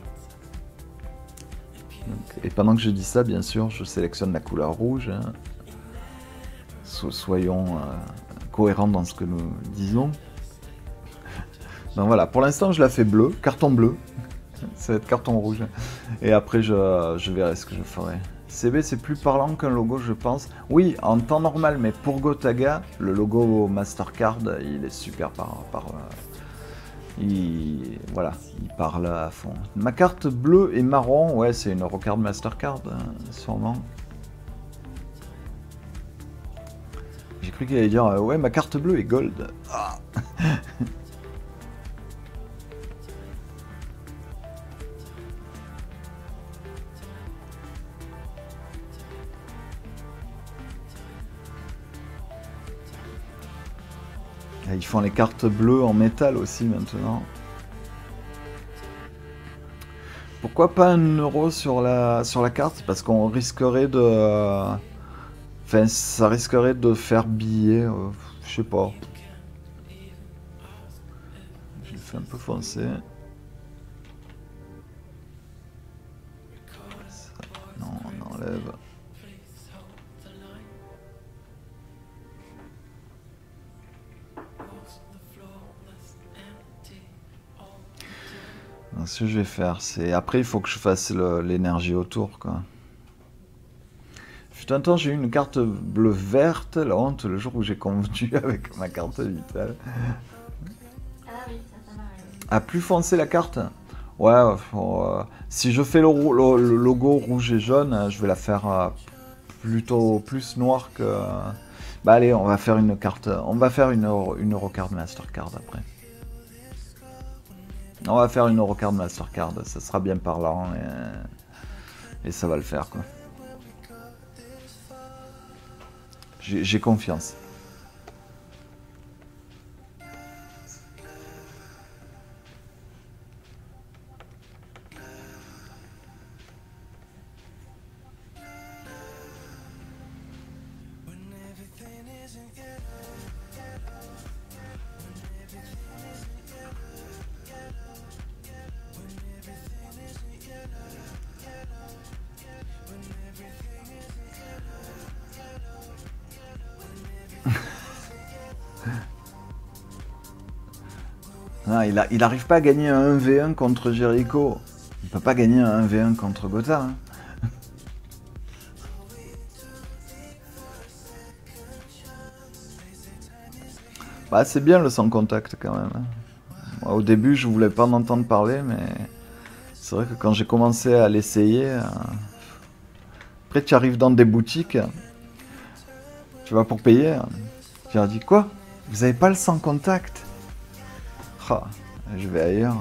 Donc, et pendant que je dis ça, bien sûr, je sélectionne la couleur rouge. Hein. So soyons euh, cohérents dans ce que nous disons. Donc voilà, pour l'instant, je la fais bleue, carton bleu. Ça va être carton rouge. Et après, je, je verrai ce que je ferai. C B, c'est plus parlant qu'un logo, je pense. Oui, en temps normal, mais pour Gotaga, le logo Mastercard, il est super par... par euh, il, voilà, il parle à fond. Ma carte bleue et marron, ouais, c'est une Eurocard Mastercard, hein, sûrement. J'ai cru qu'il allait dire, euh, ouais, ma carte bleue est gold. Ah. Ils font les cartes bleues en métal aussi maintenant. Pourquoi pas un euro sur la, sur la carte? Parce qu'on risquerait de... Enfin, ça risquerait de faire billet. Euh, je sais pas. Je le fais un peu foncer. Non, on enlève. Donc, ce que je vais faire, c'est... Après, il faut que je fasse l'énergie autour, quoi. Fut un temps, j'ai eu une carte bleue verte, la honte, le jour où j'ai confondu avec ma carte vitale. Ah oui, ça, ça m'arrive. A plus foncé la carte? Ouais, faut, euh, si je fais le, le, le logo rouge et jaune, je vais la faire euh, plutôt plus noire que... Bah allez, on va faire une carte, on va faire une, une Eurocard Mastercard après. On va faire une Eurocard Mastercard, ça sera bien parlant et, et ça va le faire, quoi. J'ai confiance. Non, il, a, il arrive pas à gagner un un v un contre Jericho. Il peut pas gagner un un v un contre Gotha. Hein. Bah, c'est bien le sans contact quand même. Hein. Moi, au début, je voulais pas m'entendre parler, mais c'est vrai que quand j'ai commencé à l'essayer, euh... après tu arrives dans des boutiques, tu vas pour payer, tu leur dis quoi? Vous avez pas le sans contact? Oh, je vais ailleurs.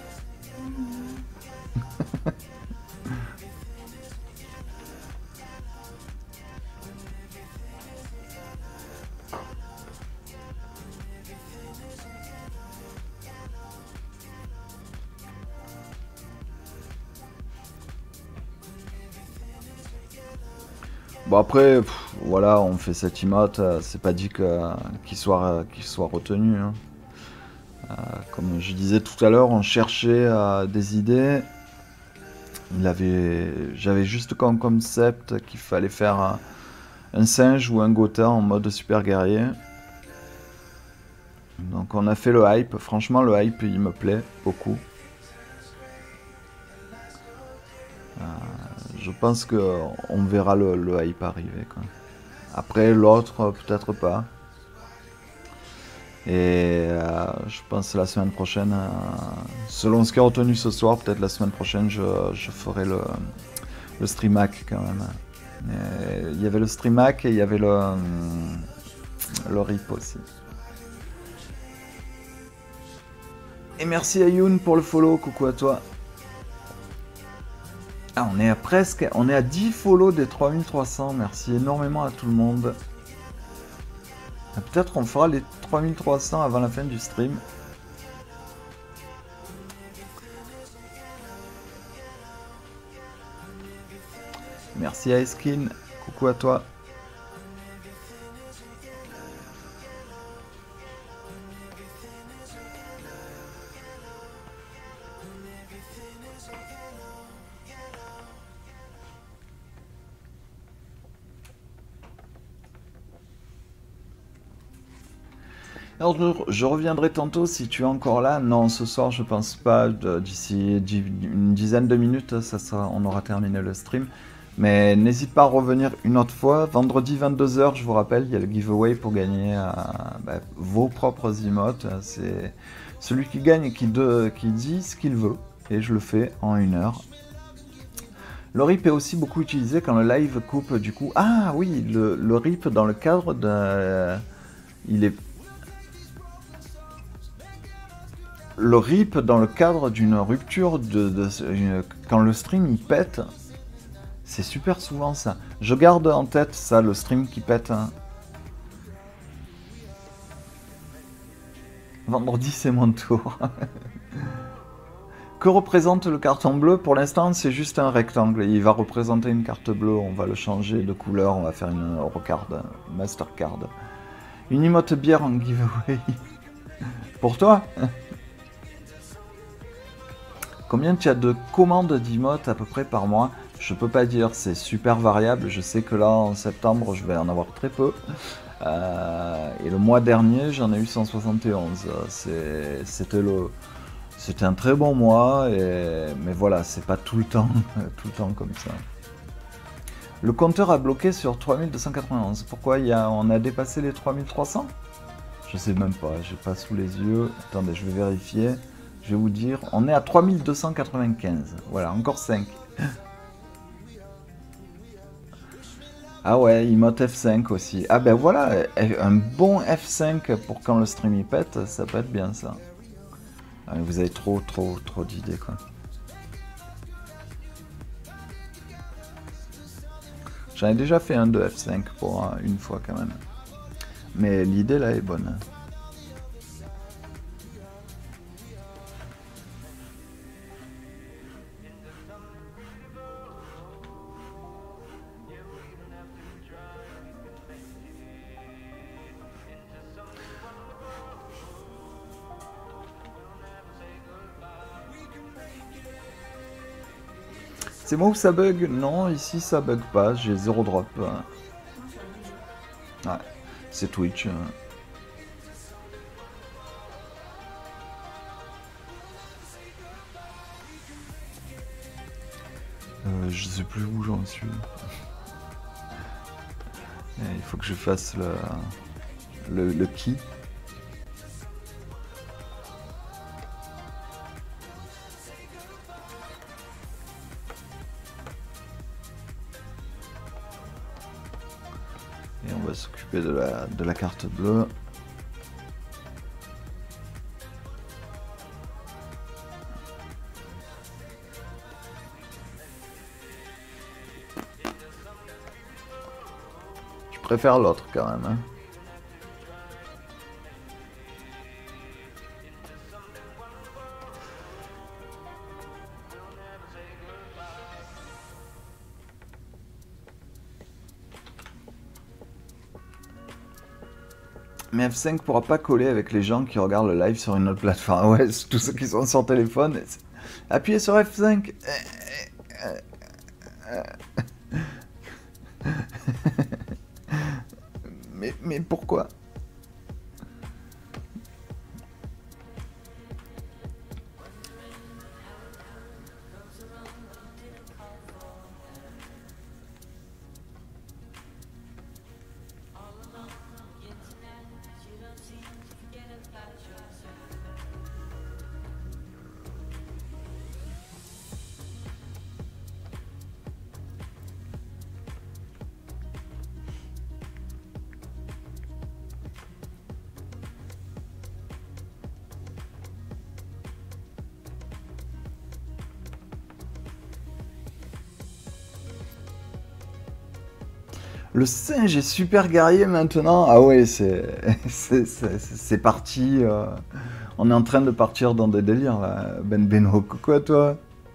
Bon après, pff, voilà, on fait cette emote, euh, c'est pas dit que qu'il soit, qu'il soit retenu. Hein. Euh, comme je disais tout à l'heure, on cherchait euh, des idées. Il avait, j'avais juste comme concept qu'il fallait faire un, un singe ou un Gotha en mode super guerrier. Donc on a fait le hype. Franchement, le hype, il me plaît beaucoup. Euh, je pense que on verra le, le hype arriver, quoi. Après l'autre, peut-être pas. Et euh, je pense que la semaine prochaine, euh, selon ce qui est retenu ce soir, peut-être la semaine prochaine, je, je ferai le, le streamac quand même. Et il y avait le streamac et il y avait le, le rip aussi. Et merci à Youn pour le follow, coucou à toi. Ah, on est à presque, on est à dix follow des trois mille trois cents, merci énormément à tout le monde. Peut-être on fera les trois mille trois cents avant la fin du stream. Merci à Eskin, coucou à toi. Alors, je reviendrai tantôt si tu es encore là. Non, ce soir, je pense pas. D'ici une dizaine de minutes, ça sera, on aura terminé le stream. Mais n'hésite pas à revenir une autre fois. Vendredi vingt-deux heures, je vous rappelle, il y a le giveaway pour gagner euh, bah, vos propres emotes. C'est celui qui gagne qui, de, qui dit ce qu'il veut. Et je le fais en une heure. Le R I P est aussi beaucoup utilisé quand le live coupe du coup. Ah oui, le, le R I P dans le cadre d'un... Euh, il est... Le R I P dans le cadre d'une rupture de, de, de... Quand le stream il pète... C'est super souvent ça. Je garde en tête ça, le stream qui pète. Hein. Vendredi, c'est mon tour. Que représente le carton bleu? Pour l'instant, c'est juste un rectangle. Il va représenter une carte bleue. On va le changer de couleur. On va faire une Eurocard, une Mastercard. Une emote bière en giveaway. Pour toi? Combien tu as de commandes d'emotes à peu près par mois? Je peux pas dire, c'est super variable. Je sais que là, en septembre, je vais en avoir très peu. Euh, et le mois dernier, j'en ai eu cent soixante et onze. C'était le... C'était un très bon mois, et... mais voilà, c'est pas tout le temps, tout le temps comme ça. Le compteur a bloqué sur trois mille deux cent quatre-vingt-onze. Pourquoi il y a... on a dépassé les trois mille trois cents? Je sais même pas, j'ai pas sous les yeux. Attendez, je vais vérifier. Je vais vous dire, on est à trois mille deux cent quatre-vingt-quinze. Voilà, encore cinq. Ah ouais, emote F cinq aussi. Ah ben voilà, un bon F cinq pour quand le stream y pète, ça peut être bien ça. Ah, vous avez trop, trop, trop d'idées quoi. J'en ai déjà fait un de F cinq pour euh, une fois quand même. Mais l'idée là est bonne. C'est moi où ça bug? Non, ici ça bug pas, j'ai zéro drop. Ouais, c'est Twitch. Euh, je sais plus où j'en suis. Il faut que je fasse le, le, le key. Et on va s'occuper de la, de la carte bleue. Je préfère l'autre quand même. Hein. Mais F cinq pourra pas coller avec les gens qui regardent le live sur une autre plateforme. Ouais, tous ceux qui sont sur téléphone. Appuyez sur F cinq. mais, mais pourquoi? Le singe est super guerrier maintenant. Ah ouais, c'est parti. Euh, on est en train de partir dans des délires là. Ben Beno, quoi toi?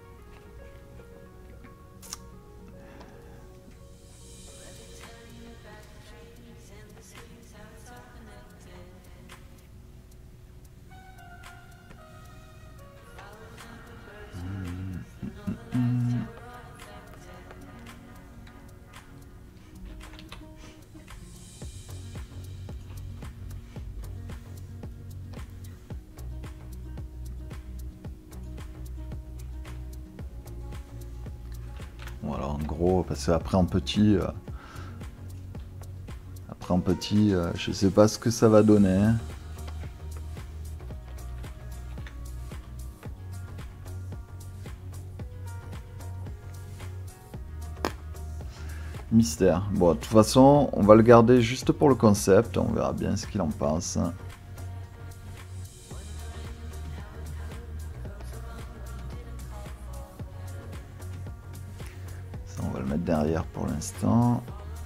Voilà, en gros, parce qu'après en petit, euh, après en petit, euh, je sais pas ce que ça va donner. Hein. Mystère. Bon, de toute façon, on va le garder juste pour le concept. On verra bien ce qu'il en pense. Ça, on va le mettre derrière pour l'instant.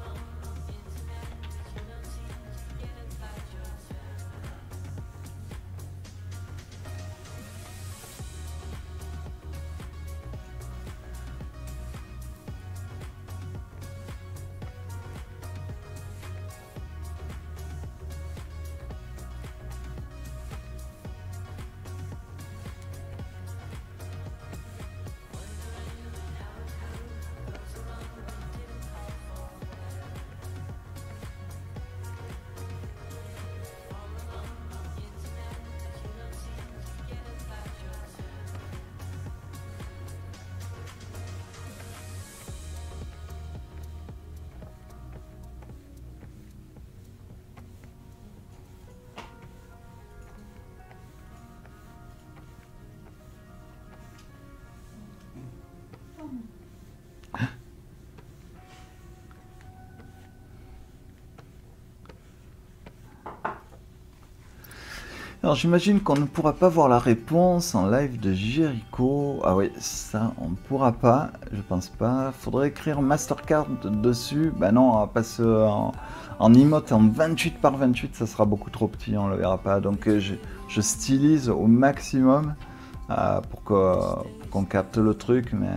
Alors j'imagine qu'on ne pourra pas voir la réponse en live de Jericho. Ah oui, ça on ne pourra pas, je pense pas. Faudrait écrire Mastercard dessus. Bah non, on va passer en, en emote en vingt-huit par vingt-huit, ça sera beaucoup trop petit, on le verra pas. Donc je, je stylise au maximum euh, pour qu'on pour qu'on capte le truc, mais,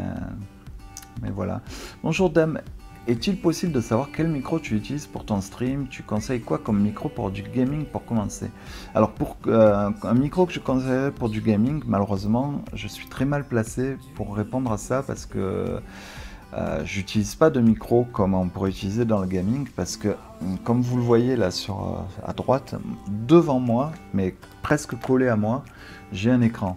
mais voilà. Bonjour dame. Est-il possible de savoir quel micro tu utilises pour ton stream? Tu conseilles quoi comme micro pour du gaming pour commencer? Alors pour euh, un micro que je conseillerais pour du gaming, malheureusement, je suis très mal placé pour répondre à ça parce que euh, j'utilise pas de micro comme on pourrait utiliser dans le gaming parce que, comme vous le voyez là sur euh, à droite, devant moi, mais presque collé à moi, j'ai un écran.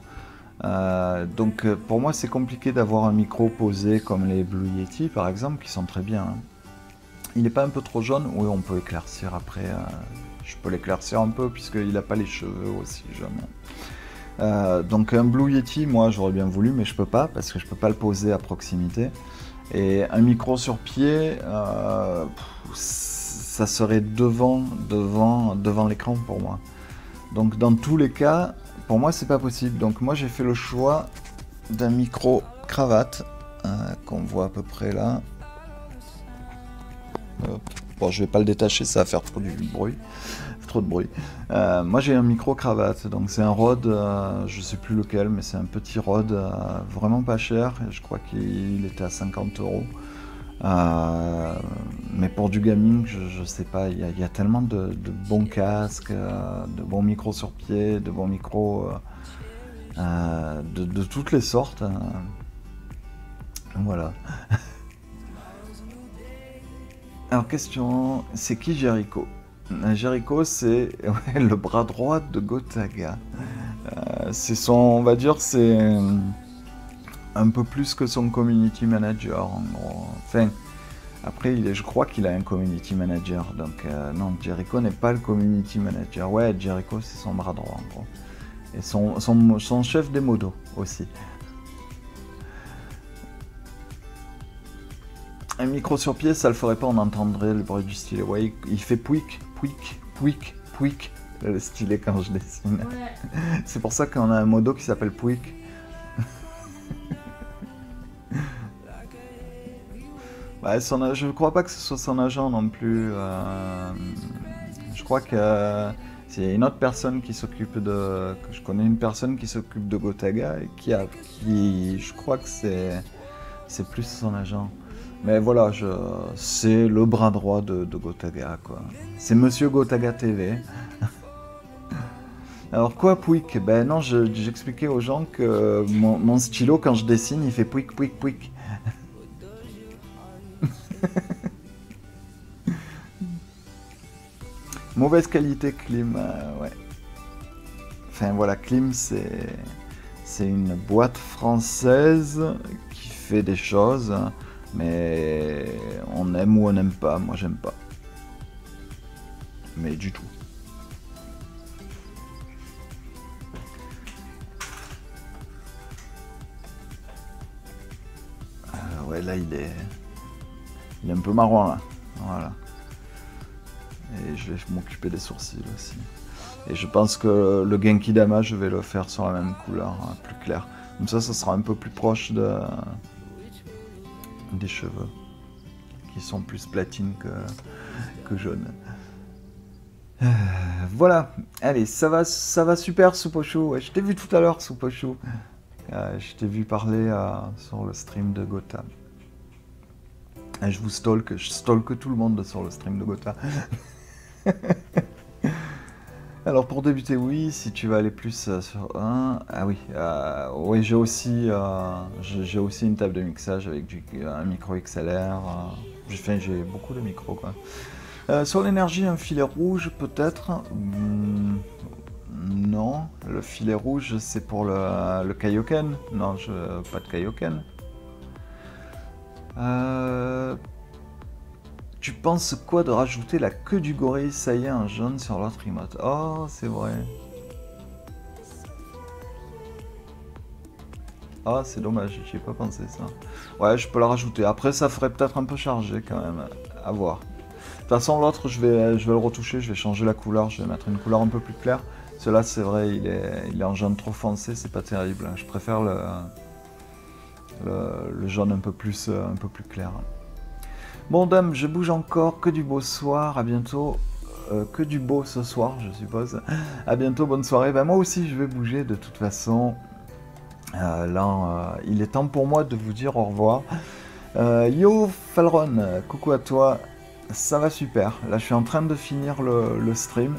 Euh, donc pour moi c'est compliqué d'avoir un micro posé comme les Blue Yeti par exemple qui sont très bien. Hein. Il n'est pas un peu trop jaune? Oui, on peut éclaircir après. Euh, je peux l'éclaircir un peu puisqu'il n'a pas les cheveux aussi jaunes. Euh, donc un Blue Yeti, moi j'aurais bien voulu mais je peux pas parce que je peux pas le poser à proximité. Et un micro sur pied, euh, ça serait devant, devant, devant l'écran pour moi. Donc dans tous les cas, pour moi c'est pas possible. Donc moi j'ai fait le choix d'un micro cravate euh, qu'on voit à peu près là. Hop. Bon, je vais pas le détacher, ça va faire trop du bruit, trop de bruit. Euh, moi j'ai un micro cravate, donc c'est un Rode, euh, je sais plus lequel, mais c'est un petit Rode euh, vraiment pas cher. Je crois qu'il était à cinquante euros. Euh, mais pour du gaming, je, je sais pas, il y, y a tellement de, de bons casques, euh, de bons micros sur pied, de bons micros euh, euh, de, de toutes les sortes. Euh, voilà. Alors question, c'est qui Jericho? Jericho, c'est ouais, le bras droit de Gotaga. Euh, c'est son, on va dire, c'est un peu plus que son community manager en gros. Enfin, après, il est, je crois qu'il a un community manager. Donc euh, non, Jericho n'est pas le community manager. Ouais, Jericho, c'est son bras droit en gros. Et son, son, son chef des modos aussi. Un micro sur pied, ça le ferait pas, on entendrait le bruit du stylet. Ouais, il, il fait pouic, pouic, pouic, pouic, le stylet quand je dessine. Ouais. C'est pour ça qu'on a un modo qui s'appelle pouic. Bah, son, je crois pas que ce soit son agent non plus. Euh, je crois que euh, c'est une autre personne qui s'occupe de... Que je connais une personne qui s'occupe de Gotaga et qui a... Qui, je crois que c'est... C'est plus son agent. Mais voilà, je, c'est le bras droit de, de Gotaga, quoi. C'est Monsieur Gotaga T V. Alors quoi, pouic? Ben non, je- j'expliquais aux gens que mon, mon stylo, quand je dessine, il fait pouic, pouic, pouic. Mauvaise qualité, Klim, euh, ouais. Enfin voilà, Klim, c'est c'est une boîte française qui fait des choses, mais on aime ou on n'aime pas. Moi, j'aime pas. Mais du tout. Euh, ouais, là, il est... Il est un peu marron, là. Voilà. Et je vais m'occuper des sourcils aussi. Et je pense que le Genki Dama, je vais le faire sur la même couleur, hein, plus clair. Comme ça, ça sera un peu plus proche de... des cheveux, qui sont plus platine que, que jaune. Euh, voilà, allez, ça va, ça va super, Soupochou. Ouais, je t'ai vu tout à l'heure, Soupochou. Euh, je t'ai vu parler euh, sur le stream de Gotha. Et je vous stalk, je stalk tout le monde sur le stream de Gotha. Alors pour débuter, oui, si tu vas aller plus euh, sur un... Ah oui, euh, oui j'ai aussi, euh, j'ai aussi une table de mixage avec du, un micro X L R. Euh, enfin, j'ai beaucoup de micros, quoi. Euh, sur l'énergie, un filet rouge, peut-être. Hmm, non, le filet rouge, c'est pour le, le Kaioken. Non, je, pas de Kaioken. Euh... Tu penses quoi de rajouter la queue du gorille, ça y est, un jaune sur l'autre emote? Oh, c'est vrai. Ah, c'est dommage, j'y ai pas pensé ça. Ouais, je peux la rajouter. Après, ça ferait peut-être un peu chargé quand même. À voir. De toute façon, l'autre, je vais, je vais le retoucher, je vais changer la couleur, je vais mettre une couleur un peu plus claire. Celui-là, c'est vrai, il est, il est en jaune trop foncé, c'est pas terrible. Je préfère le, le, le jaune un peu plus, un peu plus clair. Bon dame, je bouge encore, que du beau soir, à bientôt, euh, que du beau ce soir je suppose, à bientôt, bonne soirée. Ben, moi aussi je vais bouger de toute façon, euh, là euh, il est temps pour moi de vous dire au revoir. Euh, yo Falron, coucou à toi, ça va super, là je suis en train de finir le, le stream.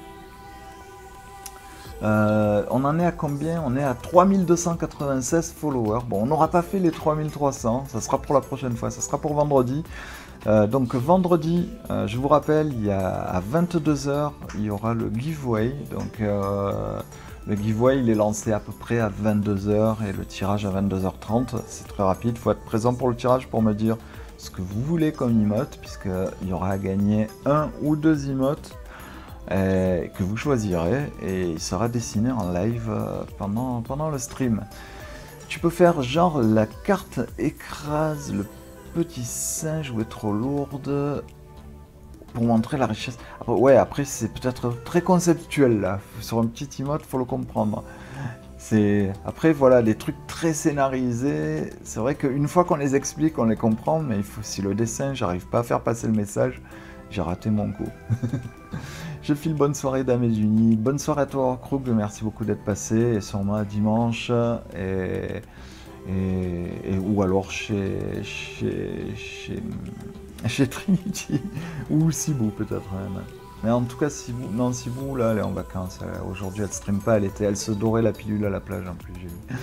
Euh, on en est à combien? On est à trois mille deux cent quatre-vingt-seize followers. Bon, on n'aura pas fait les trois mille trois cents, ça sera pour la prochaine fois, ça sera pour vendredi. Euh, donc vendredi, euh, je vous rappelle, il y a à vingt-deux heures, il y aura le giveaway. Donc euh, le giveaway, il est lancé à peu près à vingt-deux heures et le tirage à vingt-deux heures trente. C'est très rapide, il faut être présent pour le tirage pour me dire ce que vous voulez comme emote, puisqu'il y aura à gagner un ou deux emotes. Euh, que vous choisirez et il sera dessiné en live euh, pendant, pendant le stream. Tu peux faire genre la carte écrase le petit singe ou est trop lourde pour montrer la richesse. Après, ouais, après c'est peut-être très conceptuel là, sur un petit emote faut le comprendre. C'est après voilà des trucs très scénarisés. C'est vrai qu'une fois qu'on les explique, on les comprend, mais il faut si le dessin, j'arrive pas à faire passer le message, j'ai raté mon coup. Je file bonne soirée dames et unis, bonne soirée à toi Krug, merci beaucoup d'être passé, et sûrement à dimanche, et, et, et ou alors chez, chez, chez, chez Trinity, ou Sibou peut-être même. Mais en tout cas, Sibou, non Sibou là elle est en vacances, aujourd'hui elle stream pas, elle, était, elle se dorait la pilule à la plage en plus j'ai vu.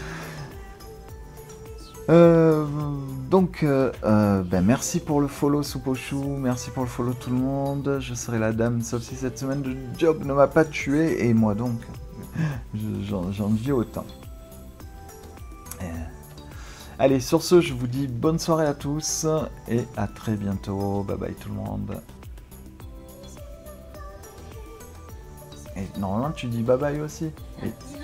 Euh, donc, euh, euh, ben merci pour le follow Soupochou, merci pour le follow tout le monde, je serai la dame, sauf si cette semaine de job ne m'a pas tué, et moi donc, j'en vis autant. Euh. Allez, sur ce, je vous dis bonne soirée à tous, et à très bientôt, bye bye tout le monde. Et normalement tu dis bye bye aussi. Et...